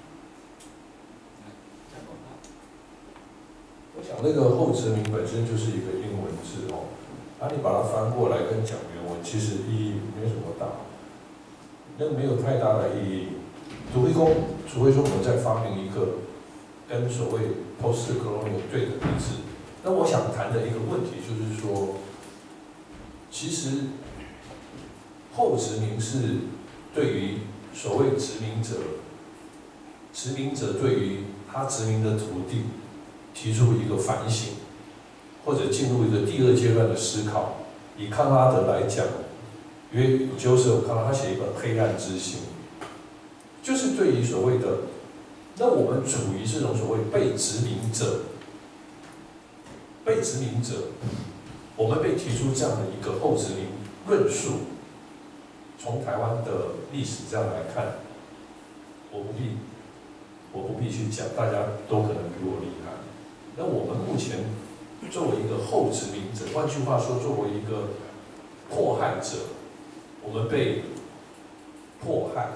我想那个后殖民本身就是一个英文字哦，啊，你把它翻过来跟讲原文，其实意义没什么大，那没有太大的意义。除非说，除非说我们再发明一个跟所谓 post-colonial 对的名字。那我想谈的一个问题就是说，其实后殖民是对于所谓殖民者，殖民者对于他殖民的土地提出一个反省，或者进入一个第二阶段的思考。以康拉德来讲，因为Joseph康拉他写一本《黑暗之心》，就是对于所谓的，那我们处于这种所谓被殖民者，被殖民者，我们被提出这样的一个后殖民论述。从台湾的历史这样来看，我不必，我不必去讲，大家都可能比我厉害。那我们目前作为一个后殖民者，换句话说，作为一个迫害者，我们被迫害，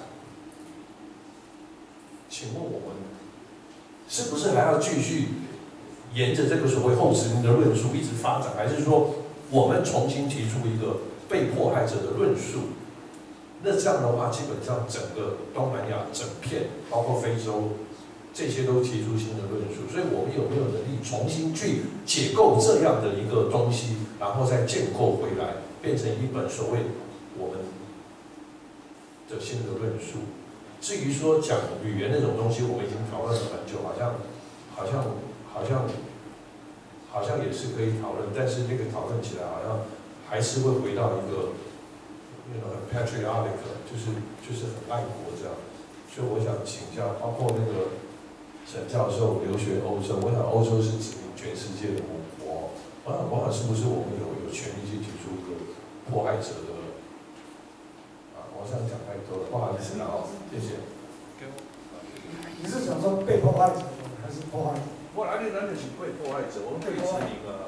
请问我们是不是还要继续沿着这个所谓后殖民的论述一直发展，还是说我们重新提出一个被迫害者的论述？那这样的话，基本上整个东南亚整片，包括非洲，这些都提出新的论述。所以我们有没有能力重新去解构这样的一个东西，然后再建构回来，变成一本所谓我们的新的论述？至于说讲语言那种东西，我们已经讨论了很久，好像好像好像好像也是可以讨论，但是那个讨论起来好像还是会回到一个。那种很 patriotic， 就是就是很爱国这样，所以我想请教，包括那个沈教授留学欧洲，我想欧洲是殖民全世界的母国，我想我想是不是我们有有权利去提出一个迫害者的啊？我想讲太多了，不好意思啊，谢谢。 你是想说被迫害者还是迫害者？ 我哪里哪里是被迫害者？我们被殖民了。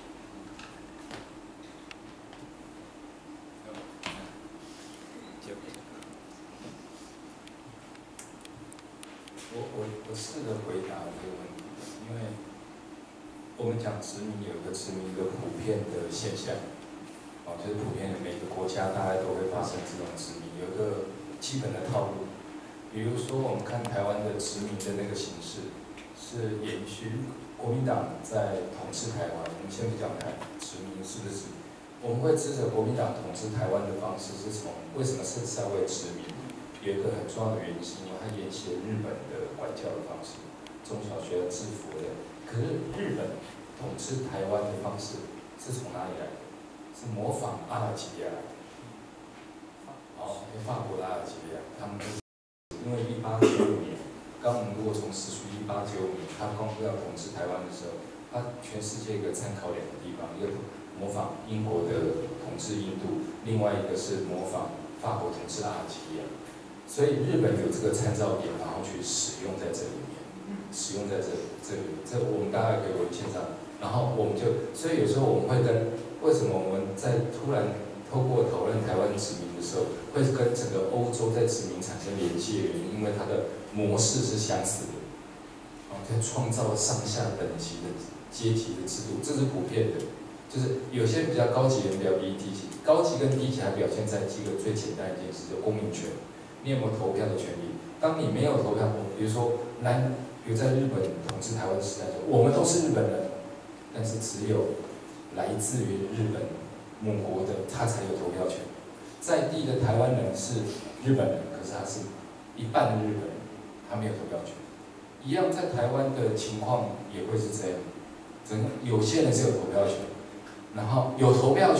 我我我试着回答这个问题，因为我们讲殖民有一个殖民一个普遍的现象，哦，就是普遍的每个国家大概都会发生这种殖民，有一个基本的套路。比如说我们看台湾的殖民的那个形式，是延续国民党在统治台湾。我们先不讲台殖民是不是，我们会支持国民党统治台湾的方式是从为什么是稍微殖民？有一个很重要的原因，是因为它沿袭了日本的管教的方式，中小学的制服的。可是日本统治台湾的方式是从哪里来的？是模仿阿尔及利亚来的。好，法国的阿尔及利亚，他们因为一八九五年，刚我们如果从史书一八九五年，他刚要统治台湾的时候，他全世界一个参考两个地方，一个模仿英国的统治印度，另外一个是模仿法国统治阿尔及利亚。所以日本有这个参照点，然后去使用在这里面，使用在这这里，这我们大概可以文献上，然后我们就，所以有时候我们会跟，为什么我们在突然透过讨论台湾殖民的时候，会跟整个欧洲在殖民产生联系的原因，因为它的模式是相似的，哦，在创造上下等级的阶级的制度，这是普遍的，就是有些比较高级人比较比低级，高级跟低级还表现在几个最简单的一件事，叫公民权。你有没有投票的权利？当你没有投票，比如说南，比如在日本统治台湾时代，我们都是日本人，但是只有来自于日本母国的他才有投票权。在地的台湾人是日本人，可是他是一半的日本人，他没有投票权。一样在台湾的情况也会是这样，整个有些人是有投票权，然后有投票权，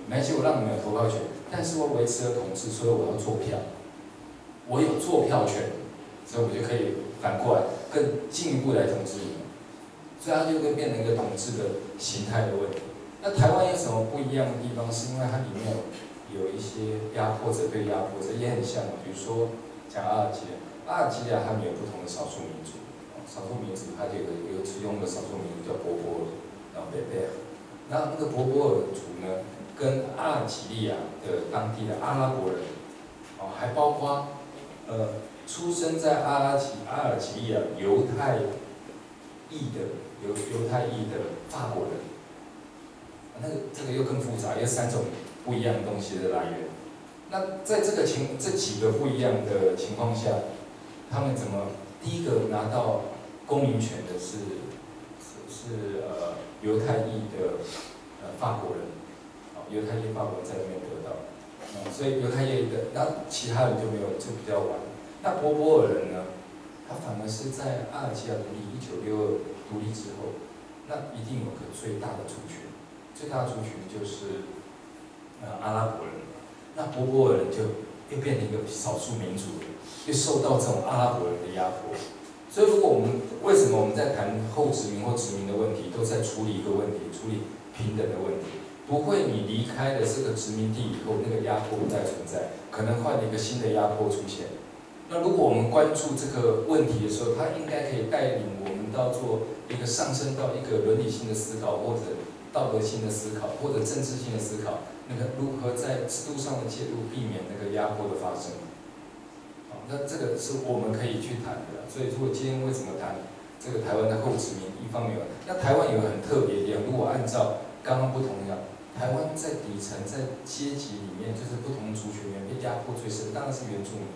没关系，我让你们有投票权，但是我维持了统治，所以我要做票，我有做票权，所以我就可以反过来更进一步来统治你们，所以它就会变成一个统治的形态的问题。那台湾有什么不一样的地方？是因为它里面有有一些压迫者对压迫者也很像，比如说讲阿尔及利亚，阿尔及利亚他们有不同的少数民族，少数民族它就有个有其中的少数民族叫柏柏尔，然后贝贝尔，那那个柏柏尔族呢，跟阿尔及利亚的当地的阿拉伯人，哦，还包括呃出生在阿拉吉阿尔及利亚犹太裔的犹犹太裔的法国人。那个这个又更复杂，有三种不一样的东西的来源。那在这个情这几个不一样的情况下，他们怎么第一个拿到公民权的是是是呃犹太裔的呃法国人，啊、犹太裔法国人在那边得到，啊、所以犹太裔的，那其他人就没有，就比较晚。那柏柏尔人呢，他反而是在阿尔及利亚独立一九六二独立之后，那一定有个最大的族群。最大的族群就是呃阿拉伯人，那柏柏尔人就又变成一个少数民族，又受到这种阿拉伯人的压迫。所以，如果我们为什么我们在谈后殖民或殖民的问题，都在处理一个问题，处理平等的问题，不会你离开了这个殖民地以后，那个压迫不再存在，可能换了一个新的压迫出现。那如果我们关注这个问题的时候，它应该可以带领我们到做一个上升到一个伦理性的思考，或者道德性的思考，或者政治性的思考，那个如何在制度上的介入，避免那个压迫的发生。好，那这个是我们可以去谈的。所以，如果今天为什么谈这个台湾的后殖民，一方面有，那台湾有个很特别的地方，如果按照刚刚不同的，台湾在底层在阶级里面，就是不同族群里面被压迫最深，当然是原住民。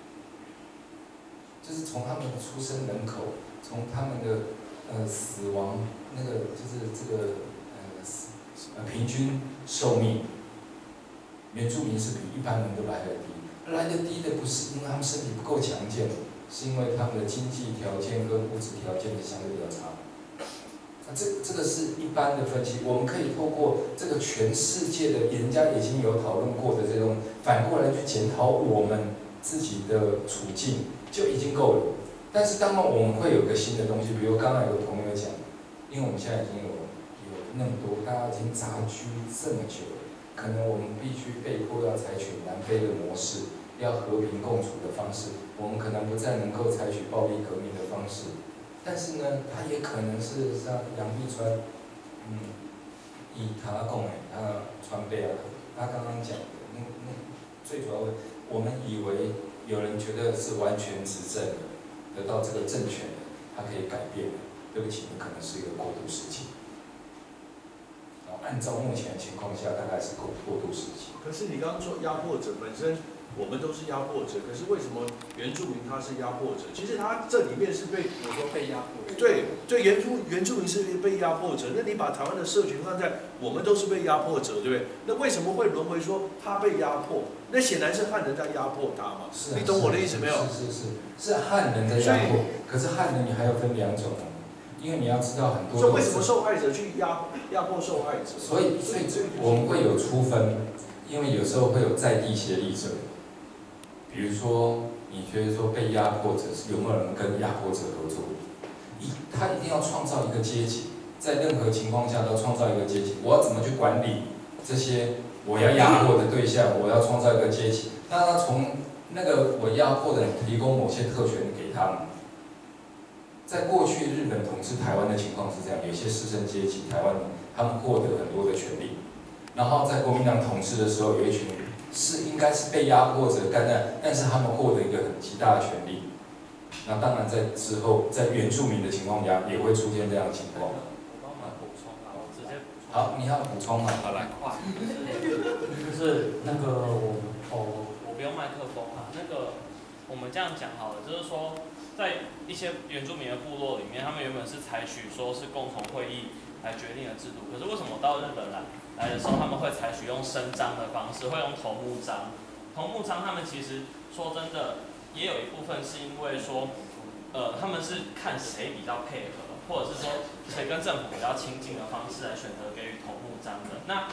就是从他们的出生人口，从他们的呃死亡那个就是这个呃平均寿命，原住民是比一般人都来得低。来得低的不是因为他们身体不够强健，是因为他们的经济条件跟物质条件是相对比较差。那这这个是一般的分析，我们可以透过这个全世界的人家已经有讨论过的这种，反过来去检讨我们自己的处境。就已经够了，但是当然我们会有个新的东西，比如刚刚有个朋友讲，因为我们现在已经有有那么多，大家已经杂居这么久了，可能我们必须被迫要采取南非的模式，要和平共处的方式，我们可能不再能够采取暴力革命的方式，但是呢，它也可能是像杨碧川，嗯，以他讲的，他川贝啊，他刚刚讲的，那那最主要的，我们以为。有人觉得是完全执政的，得到这个政权的，他可以改变的。对不起，你可能是一个过渡时期。然后按照目前的情况下，大概是过过渡时期。 可是你刚刚说压迫者本身，我们都是压迫者，可是为什么原住民他是压迫者？其实他这里面是被我说被压迫。 对对，原住原住民是被压迫者。那你把台湾的社群放在我们都是被压迫者，对不对？那为什么会沦为说他被压迫？那显然是汉人在压迫他嘛。 是、啊， 你懂我的意思没有？ 是是是是，是汉人在压迫。可是汉人你还要分两种，因为你要知道很多。 所以为什么受害者去压压迫受害者？ 所以所以我们会有初分，因为有时候会有在地协力者。比如说，你觉得说被压迫者是有没有人跟压迫者合作？一，他一定要创造一个阶级，在任何情况下都要创造一个阶级。我要怎么去管理这些我要压迫的对象？我要创造一个阶级，那他从那个我压迫的人提供某些特权给他们。在过去日本统治台湾的情况是这样，有些士绅阶级，台湾他们获得很多的权利，然后在国民党统治的时候，有一群是应该是被压迫者干的，但是他们获得一个很极大的权利。那当然在之后，在原住民的情况下，也会出现这样的情况。 我帮忙补充啊，我直接补充。 好，你要补充吗？ 好，来快。 就是那个我哦， 我不用麦克风啊。那个我们这样讲好了，就是说，在一些原住民的部落里面，他们原本是采取说是共同会议来决定的制度，可是为什么到日本来来的时候，他们会采取用伸张的方式，会用头目章？头目章他们其实说真的。也有一部分是因为说，呃，他们是看谁比较配合，或者是说谁跟政府比较亲近的方式来选择给予头目章的。那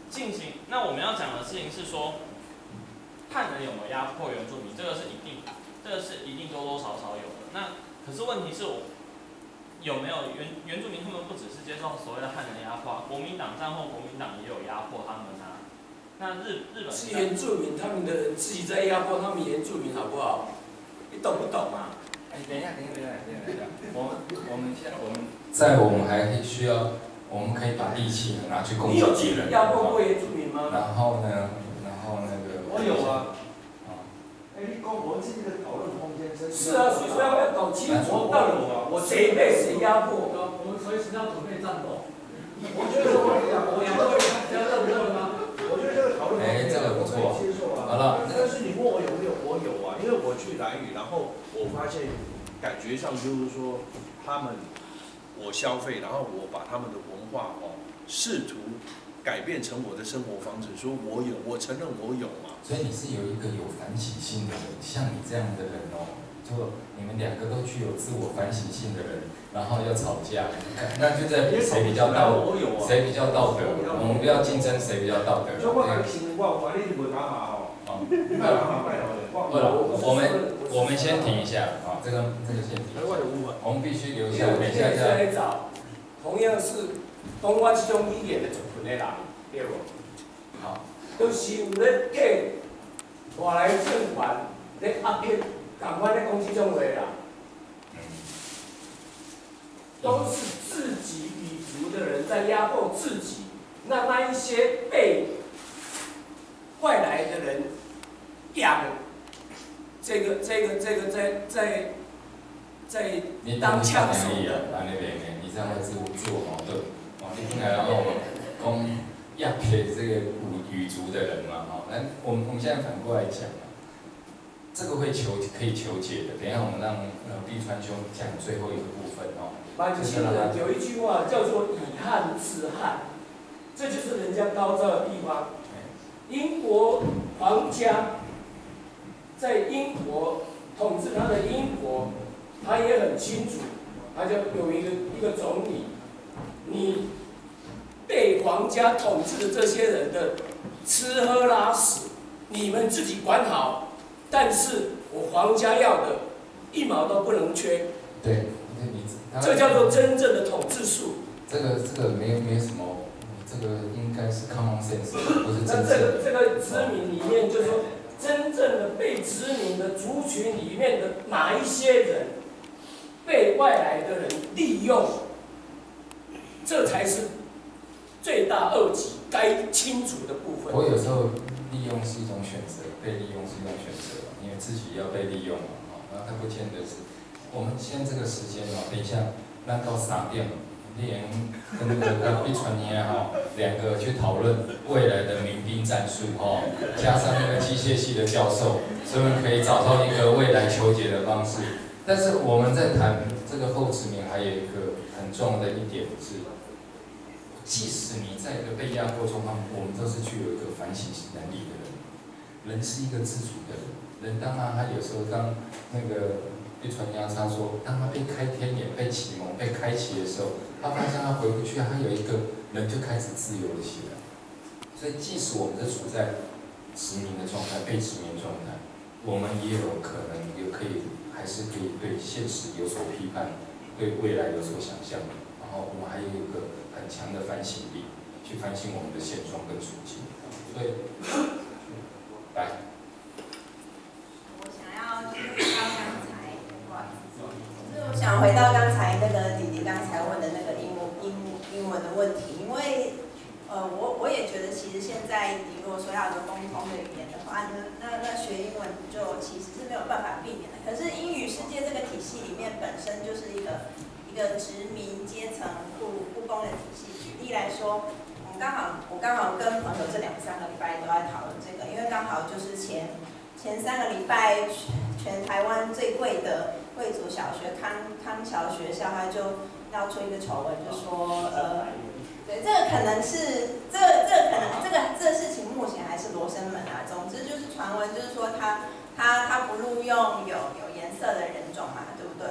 进行，那我们要讲的事情是说，汉人有没有压迫原住民，这个是一定，这个是一定多多少少有的。那可是问题是我有没有原原住民他们不只是接受所谓的汉人压迫，国民党战后国民党也有压迫他们啊。那日日本是原住民，他们的自己在压迫他们原住民，好不好？你懂不懂啊？ 哎，等一下，等一下，等一下，等一下，我们我们现我们在我们还需要。我们可以把力气拿去攻击敌人。 你有压迫过原住民吗？ 然后呢，然后那个。 我有啊。啊。哎，你跟我这个讨论空间真是啊，所以说要要搞清楚到底谁被谁压迫。 我们随时要准备战斗。 我觉得我讲，我两位比较认真吗？我觉得这个讨论空间我可以接受啊。 好了。 但是你问我有没有，我有啊，因为我去兰屿，然后我发现感觉上就是说他们。我消费，然后我把他们的文化哦，试图改变成我的生活方式。说我有，我承认我有嘛。 所以你是有一个有反省性的人，像你这样的人哦，就你们两个都具有自我反省性的人，然后要吵架，那就在比谁比较道德，谁比较道德。我们不要竞争谁比较道德。 所以我讲行，我我你就袂讲嘛哦。 好，好了，我们我们先停一下啊，这个这个先停。我们必须留下，等一下再找。同样是东湾这种语言的族群的人，对不？ 好。 就是有咧假外来政权咧压迫，赶快咧讲这种话啦。都是自己语族的人在压迫自己，那那一些被外来的人养，这个这个这个在在在当枪手的。 那边呢，你这样会自我自我矛盾。哦，你进来然后我们攻压迫这个语语族的人嘛，哦，那我们我们现在反过来讲啊，这个会求可以求解的。等一下我们让呃碧川兄讲最后一个部分哦。 蛮亲的，有一句话叫做以汉治汉，这就是人家高招的地方。英国皇家在英国统治他的英国，他也很清楚，他就有一个一个总理，你被皇家统治的这些人的吃喝拉屎，你们自己管好，但是我皇家要的一毛都不能缺。 对。 这叫做真正的统治术。 这个这个没有没有什么，这个应该是 common sense， 不是真正的。 那这个这个殖民里面，就是说，真正的被殖民的族群里面的哪一些人被外来的人利用，这才是罪大恶极该清楚的部分。 我有时候利用是一种选择，被利用是一种选择，因为自己要被利用嘛，哦，那它不见得是。我们现在这个时间哦，等一下，那到三点，连跟那个跟碧川爷哈两个去讨论未来的民兵战术哦，加上那个机械系的教授，是不是可以找到一个未来求解的方式？但是我们在谈这个后殖民，还有一个很重要的一点是，即使你在一个被压迫状况，我们都是具有一个反省能力的人。人是一个自主的人，人当然他有时候当那个。被传压他说，当他被开天眼、被启蒙、被开启的时候，他发现他回不去，他有一个人就开始自由了起来。所以，即使我们是处在殖民的状态、被殖民状态，我们也有可能也可以，还是可以对现实有所批判，对未来有所想象。然后，我们还有一个很强的反省力，去反省我们的现状跟处境。所以，来。 我想要就是到刚才。就是我想回到刚才那个弟弟刚才问的那个英英英文的问题，因为呃我我也觉得其实现在你如果说要有共通的语言的话，那那那学英文就其实是没有办法避免的。可是英语世界这个体系里面本身就是一个一个殖民阶层不不公的体系。举例来说，我们刚好我刚好跟朋友这两三个礼拜都在讨论这个，因为刚好就是前前三个礼拜全台湾最贵的贵族小学康康桥学校，他就闹出一个丑闻，就说呃，对，这个可能是这这个、可能这个这个事情目前还是罗生门啊。总之就是传闻，就是说他他他不录用有有颜色的人种嘛，对不对？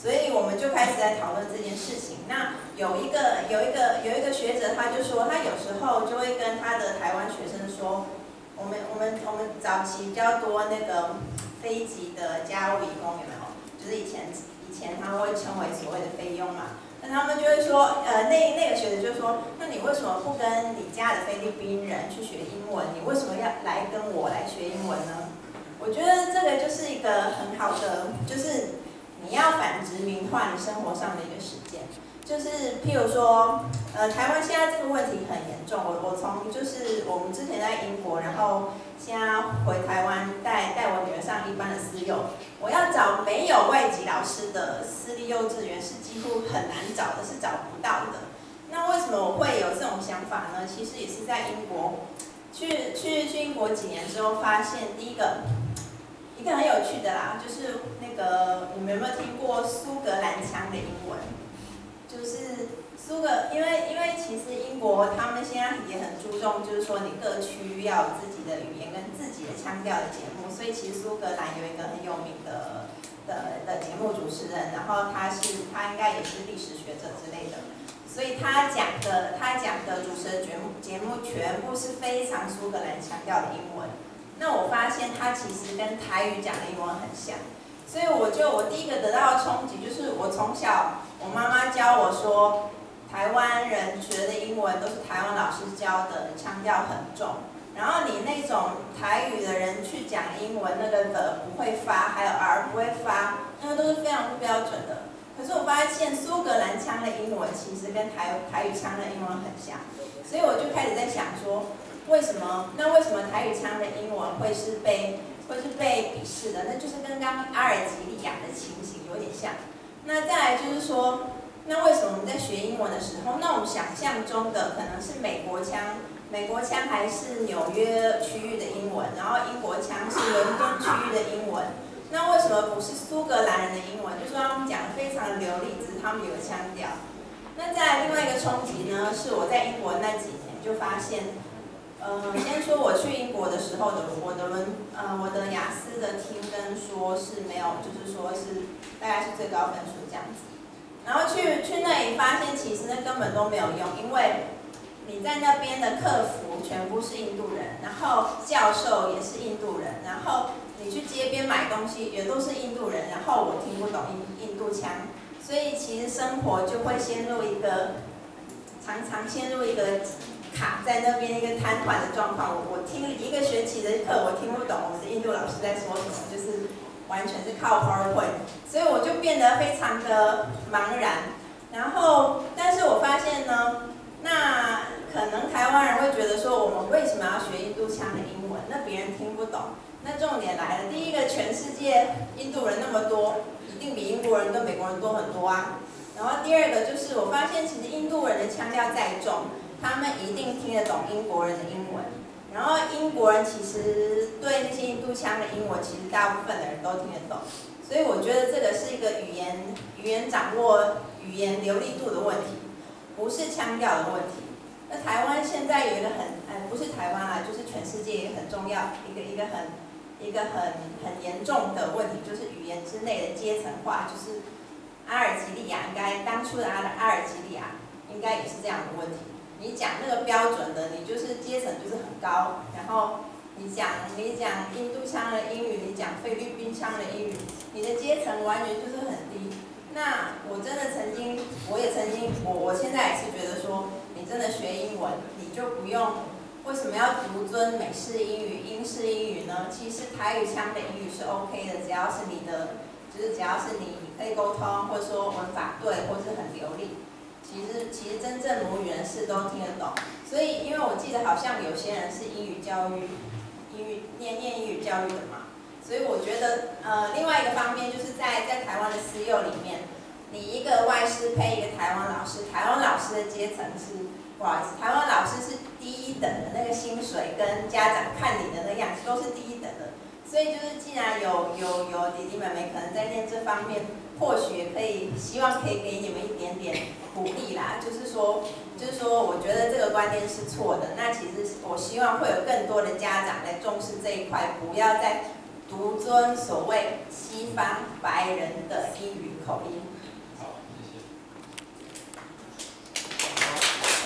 所以我们就开始在讨论这件事情。那有一个有一个有一个学者，他就说，他有时候就会跟他的台湾学生说，我们我们我们早期比较多那个非籍的家务移工有没有？就是以前以前他们会称为所谓的菲佣嘛。那他们就会说，呃，那那个学者就说，那你为什么不跟你家的菲律宾人去学英文？你为什么要来跟我来学英文呢？我觉得这个就是一个很好的，就是你要反殖民化你生活上的一个实践。就是譬如说，呃，台湾现在这个问题很严重。我我从就是我们之前在英国，然后现在回台湾带带我女儿上一般的私幼，我要找没有外籍老师的私立幼稚园是几乎很难找的，是找不到的。那为什么我会有这种想法呢？其实也是在英国，去去去英国几年之后，发现第一个一个很有趣的啦，就是那个你们有没有听过苏格兰腔的英文？就是苏格，因为因为其实英国他们现在也很注重，就是说你各区要有自己的语言跟自己的腔调的节目，所以其实苏格兰有一个很有名的的的节目主持人，然后他是他应该也是历史学者之类的，所以他讲的他讲的主持的节目节目全部是非常苏格兰腔调的英文。那我发现他其实跟台语讲的英文很像。所以我就我第一个得到的冲击就是，我从小我妈妈教我说，台湾人学的英文都是台湾老师教的，腔调很重。然后你那种台语的人去讲英文，那个的不会发，还有 R 不会发，那个都是非常不标准的。可是我发现苏格兰腔的英文其实跟台台语腔的英文很像，所以我就开始在想说，为什么？那为什么台语腔的英文会是被会是被鄙视的？那就是跟刚刚阿尔及利亚的情形有点像。那再来就是说，那为什么我们在学英文的时候，那我们想象中的可能是美国腔，美国腔还是纽约区域的英文，然后英国腔是伦敦区域的英文。那为什么不是苏格兰人的英文？就是他们讲的非常流利，只是他们有腔调。那再来另外一个冲击呢，是我在英国那几年就发现。呃，先说我去英国的时候的我的伦呃我的雅思的听跟说是没有，就是说是大概是最高分数这样子。然后去去那里发现，其实那根本都没有用，因为你在那边的客服全部是印度人，然后教授也是印度人，然后你去街边买东西也都是印度人，然后我听不懂印印度腔，所以其实生活就会陷入一个常常陷入一个。卡在那边一个瘫痪的状况，我我听一个学期的课，我听不懂我们的印度老师在说什么，就是完全是靠 PowerPoint， 所以我就变得非常的茫然。然后，但是我发现呢，那可能台湾人会觉得说，我们为什么要学印度腔的英文？那别人听不懂。那重点来了，第一个，全世界印度人那么多，一定比英国人跟美国人多很多啊。然后第二个就是，我发现其实印度人的腔调再重。他们一定听得懂英国人的英文，然后英国人其实对那些印度腔的英文，其实大部分的人都听得懂，所以我觉得这个是一个语言语言掌握、语言流利度的问题，不是腔调的问题。那台湾现在有一个很，呃，不是台湾啦，就是全世界一个很重要、一个一个很一个很很严重的问题，就是语言之内的阶层化，就是阿尔及利亚应该当初的阿阿尔及利亚应该也是这样的问题。你讲那个标准的，你就是阶层就是很高，然后你讲你讲印度腔的英语，你讲菲律宾腔的英语，你的阶层完全就是很低。那我真的曾经，我也曾经，我我现在也是觉得说，你真的学英文，你就不用为什么要独尊美式英语、英式英语呢？其实台语腔的英语是 OK 的，只要是你的，就是只要是你可以沟通，或者说文法对，或是很流利。其实，其实真正母语人士都听得懂，所以因为我记得好像有些人是英语教育，英语念念英语教育的嘛，所以我觉得呃另外一个方面就是在在台湾的私幼里面，你一个外师配一个台湾老师，台湾老师的阶层是不好意思，台湾老师是第一等的那个薪水跟家长看你的那样子都是第一等的，所以就是既然有有有弟弟妹妹可能在念这方面。或许也可以，希望可以给你们一点点鼓励啦。就是说，就是说，我觉得这个观念是错的。那其实我希望会有更多的家长来重视这一块，不要再独尊所谓西方白人的英语口音。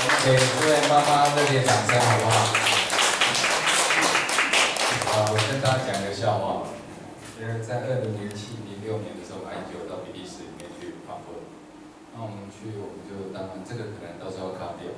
给这位妈妈热烈掌声好不好？啊，我跟大家讲一个笑话，因为在二零零七、零六年的时候，马英九到比利时里面去访问，那我们去，我们就当然这个可能到时候卡掉。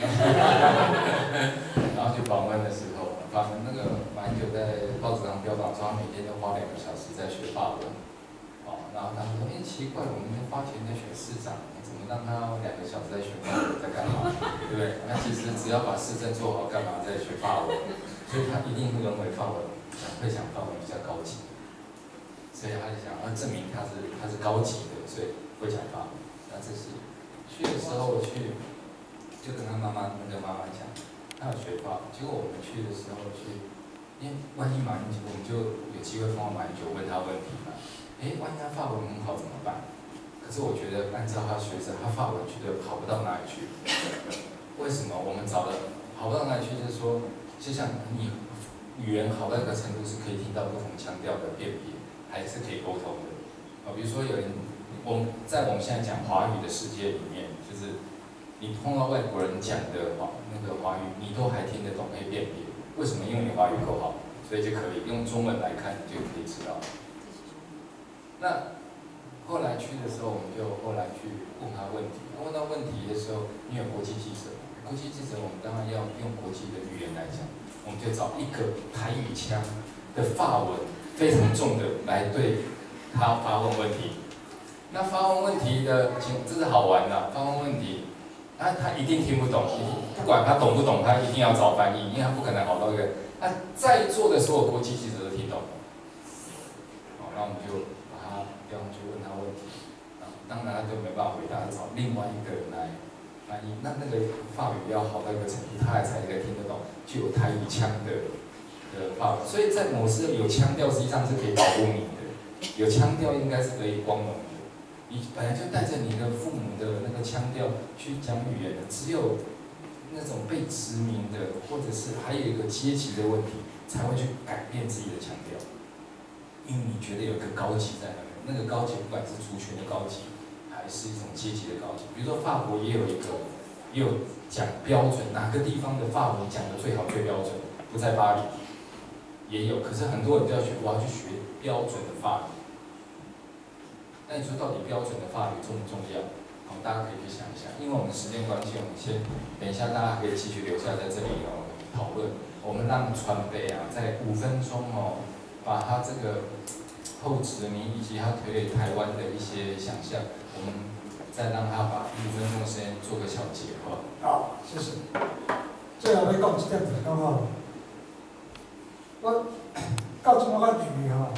然后去访问的时候，访问那个马英九在报纸上标榜说，他每天都花两个小时在学法文。哦，然后他们说，哎，奇怪，我们花钱在选市长，怎么让他两个小时在选法文，在干嘛？对不对？那其实只要把市政做好，干嘛在学法文？所以他一定会认为法文会讲法文比较高级，所以他就想要证明他是他是高级的，所以会讲法文。那这是去的时候我去。就跟他妈妈那个妈妈讲，他有学法，结果我们去的时候去，因为万一马英九，我们就有机会碰到马英九问他问题嘛。哎，万一他法文很好怎么办？可是我觉得按照他学生，他法文绝对好不到哪里去。为什么？我们找的好不到哪里去，就是说，就像你语言好到一个程度，是可以听到不同腔调的辨别，还是可以沟通的。啊，比如说有人，我们在我们现在讲华语的世界里面，就是。你碰到外国人讲的华那个华语，你都还听得懂，可以辨别。为什么？因为你华语够好，所以就可以用中文来看，你就可以知道。那后来去的时候，我们就后来去问他问题。问到问题的时候，因为有国际记者，国际记者我们当然要用国际的语言来讲，我们就找一个台语腔的法文非常重的来对他发问问题。那发问问题的情，这是好玩的，发问问题。他他一定听不懂，不管他懂不懂，他一定要找翻译，因为他不可能好到一个。那在座的所有国际记者都听懂。好，那我们就把他调上去问他问题。啊，当然他就没办法回答，找另外一个人来翻译。那那个法语要好到一个程度，他还才可以听得懂，具有台语腔的的法语。所以在某时有腔调，实际上是可以保护你的。有腔调应该是可以光荣的。你本来就带着你的父母的那个腔调去讲语言的，只有那种被殖民的，或者是还有一个阶级的问题，才会去改变自己的腔调。因为你觉得有个高级在那边，那个高级不管是族群的高级，还是一种阶级的高级。比如说法国也有一个，也有讲标准，哪个地方的法文讲的最好最标准，不在巴黎，也有。可是很多人都要学，我要去学标准的法语。那你说到底标准的法语重不重要？好，大家可以去想一下。因为我们时间关系，我们先等一下，大家可以继续留下在这里哦讨论。我们让传媒啊，在五分钟哦，把他这个后殖民以及他推给台湾的一些想象，我们再让他把五分钟的时间做个小结，好不好？ 好，谢谢。最后要讲一点就是讲吼，我到这么个地步吼。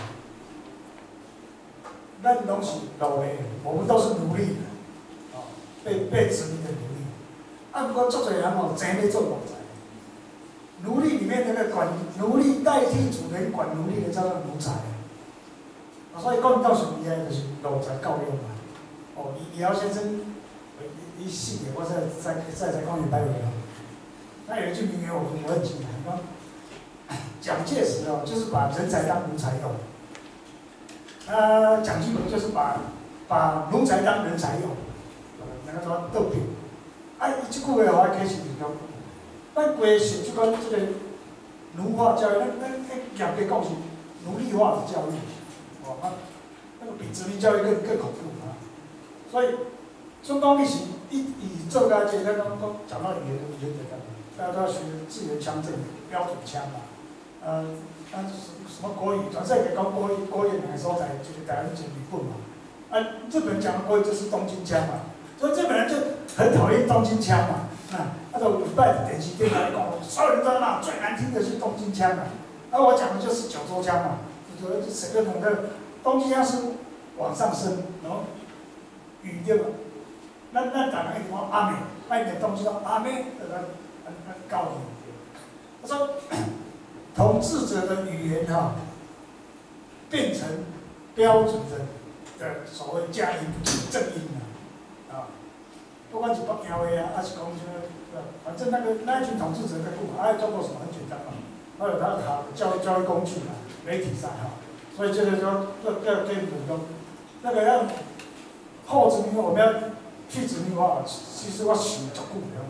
咱拢是奴隶，我们都是奴隶，哦，被被殖民的奴隶。啊，不过足侪人哦，真要做奴才。奴隶里面那个管奴隶代替主人管奴隶的叫做奴才。啊，所以讲到上厉害就是奴才教育嘛。哦，李李敖先生，伊死的，我再再再再讲一百回啊。那有一句名言我我很喜欢，说蒋介石哦，就是把人才当奴才用。呃，蒋经国就是把把奴才当人才用，那个说斗争。啊，伊即句话我开始是讲，咱过去就讲这个奴化教育，咱咱咱严格讲是奴隶化的教育，哦，啊，那个比殖民教育更更恐怖啊。所以，中共历史一以做个这个，刚刚讲到语言的原则上，大家都要学自然腔正标准腔嘛，呃。啊，什么国语？全世界讲国语，国语两个所在就是台湾就是日本嘛。啊，日本人讲的国语就是东京腔嘛，所以日本人就很讨厌东京腔嘛。啊，那种礼拜的电视电台讲，所有人都在骂，最难听的是东京腔嘛。而、啊、我讲的就是九州腔嘛，就是整个整个东京腔是往上升，然后语调嘛。那那当然讲阿美，那一点东京说阿美，那个很很高音。他说。统治者的语言哈、啊，变成标准的的所谓加音正音啊，啊，不管是北京话啊，还是讲什么，反正那个那一群统治者在不管，哎，做过什么很简单嘛，还有他好的教育教育工具嘛，媒体上哈，所以就是说要要跟普通那个要后殖民我们要去殖民化，其实我想足久了，想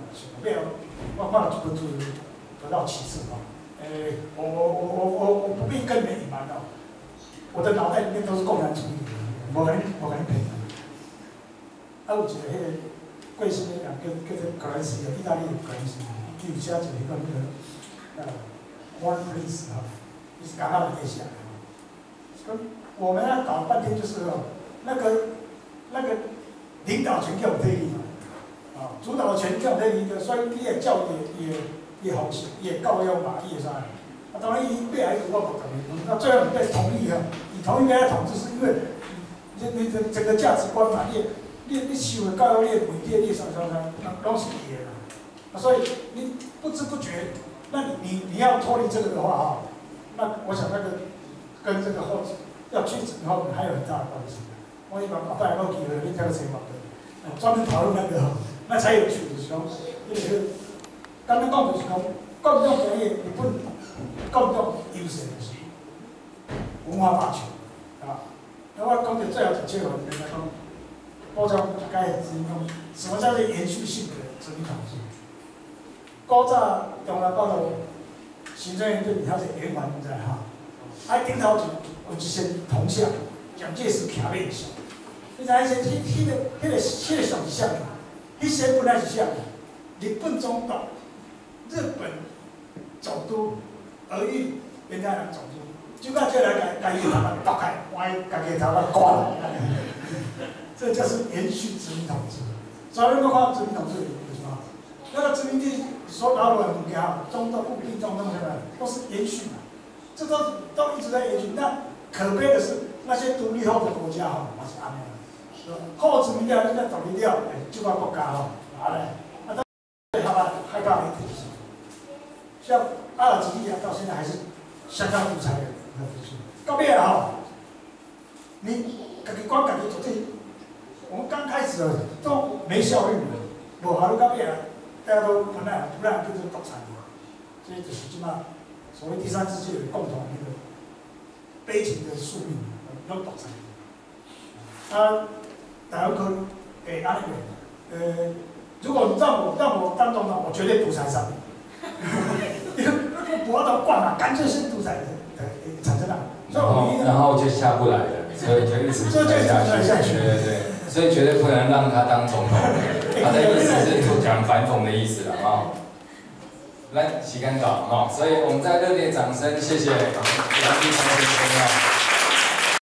没有，我看了这本书得到启示哈。诶，我我我我我我不必跟你们隐瞒哦，我的脑袋里面都是共产主义，我很我很偏。啊，有一个迄个贵姓的人叫叫做格兰西，意大利的格兰西，伊有写一个迄个那个呃 One Place 哈，就是刚刚的在写的哈。我们要搞半天就是哦，那个那个领导权叫对立嘛，啊，主导权叫对立的，所以你的教育也也好些，也教育嘛，也啥的。啊，当然伊被还是我不同意，那最后你被同意啊，你同意被他统治，是因为你你的整个价值观嘛，你。你你受的教育，你的媒体，你啥啥啥，拢是伊的啦。啊，所以你不知不觉，那你你你要脱离这个的话哈，那我想那个跟这个后要去整后面还有很大的关系。我一般阿伯老记了，你跳个车嘛的，专门讨论那个，那才有趣的时候，因为刚刚讲就是讲，各种行业日本各种优势就是文化霸权，啊，那我讲到最后一句话，就是讲。高教该殖民统治，什么叫做延续性的殖民统治？高早中南高头行政院对你他是圆环在哈，啊顶头前有一些铜像，蒋介石徛咧上，你知影些迄迄个迄个迄个像是啥物？迄些本来是啥物？日本总统、日本总督儿玉原来人总督，就到这来甲甲伊头发剁开，我家己头发刮了。这就是延续殖民统治。所以，我看殖民统治有什么？那个殖民地所搞的物件，中东、不平、中东什么，都是延续的，这都都一直在延续。那可悲的是，那些独立后的国家哈，也是安尼。后殖民掉，现在独立掉，哎，这个国家哈，哪嘞？啊，最害怕害怕媒体是，像阿尔及利亚到现在还是相当独裁的，到尾啊哈，你家己管家己做这。我们刚开始都没效率，无效率到尾啊，大家都本来不然就是独裁，所以就是即嘛，所谓第三世界的共同那个悲情的宿命，都独裁。啊，台湾可给安尼个，呃，如果让我让我当总统，我绝对独裁上，因为不要都惯了，干脆是独裁的产生了，所以我们然后就下不来了，所以就一直独裁下去，对对对。所以绝对不能让他当总统，他的意思是讲反讽的意思了啊。来，时间到啊，所以我们在热烈掌声，谢谢杨立成先生。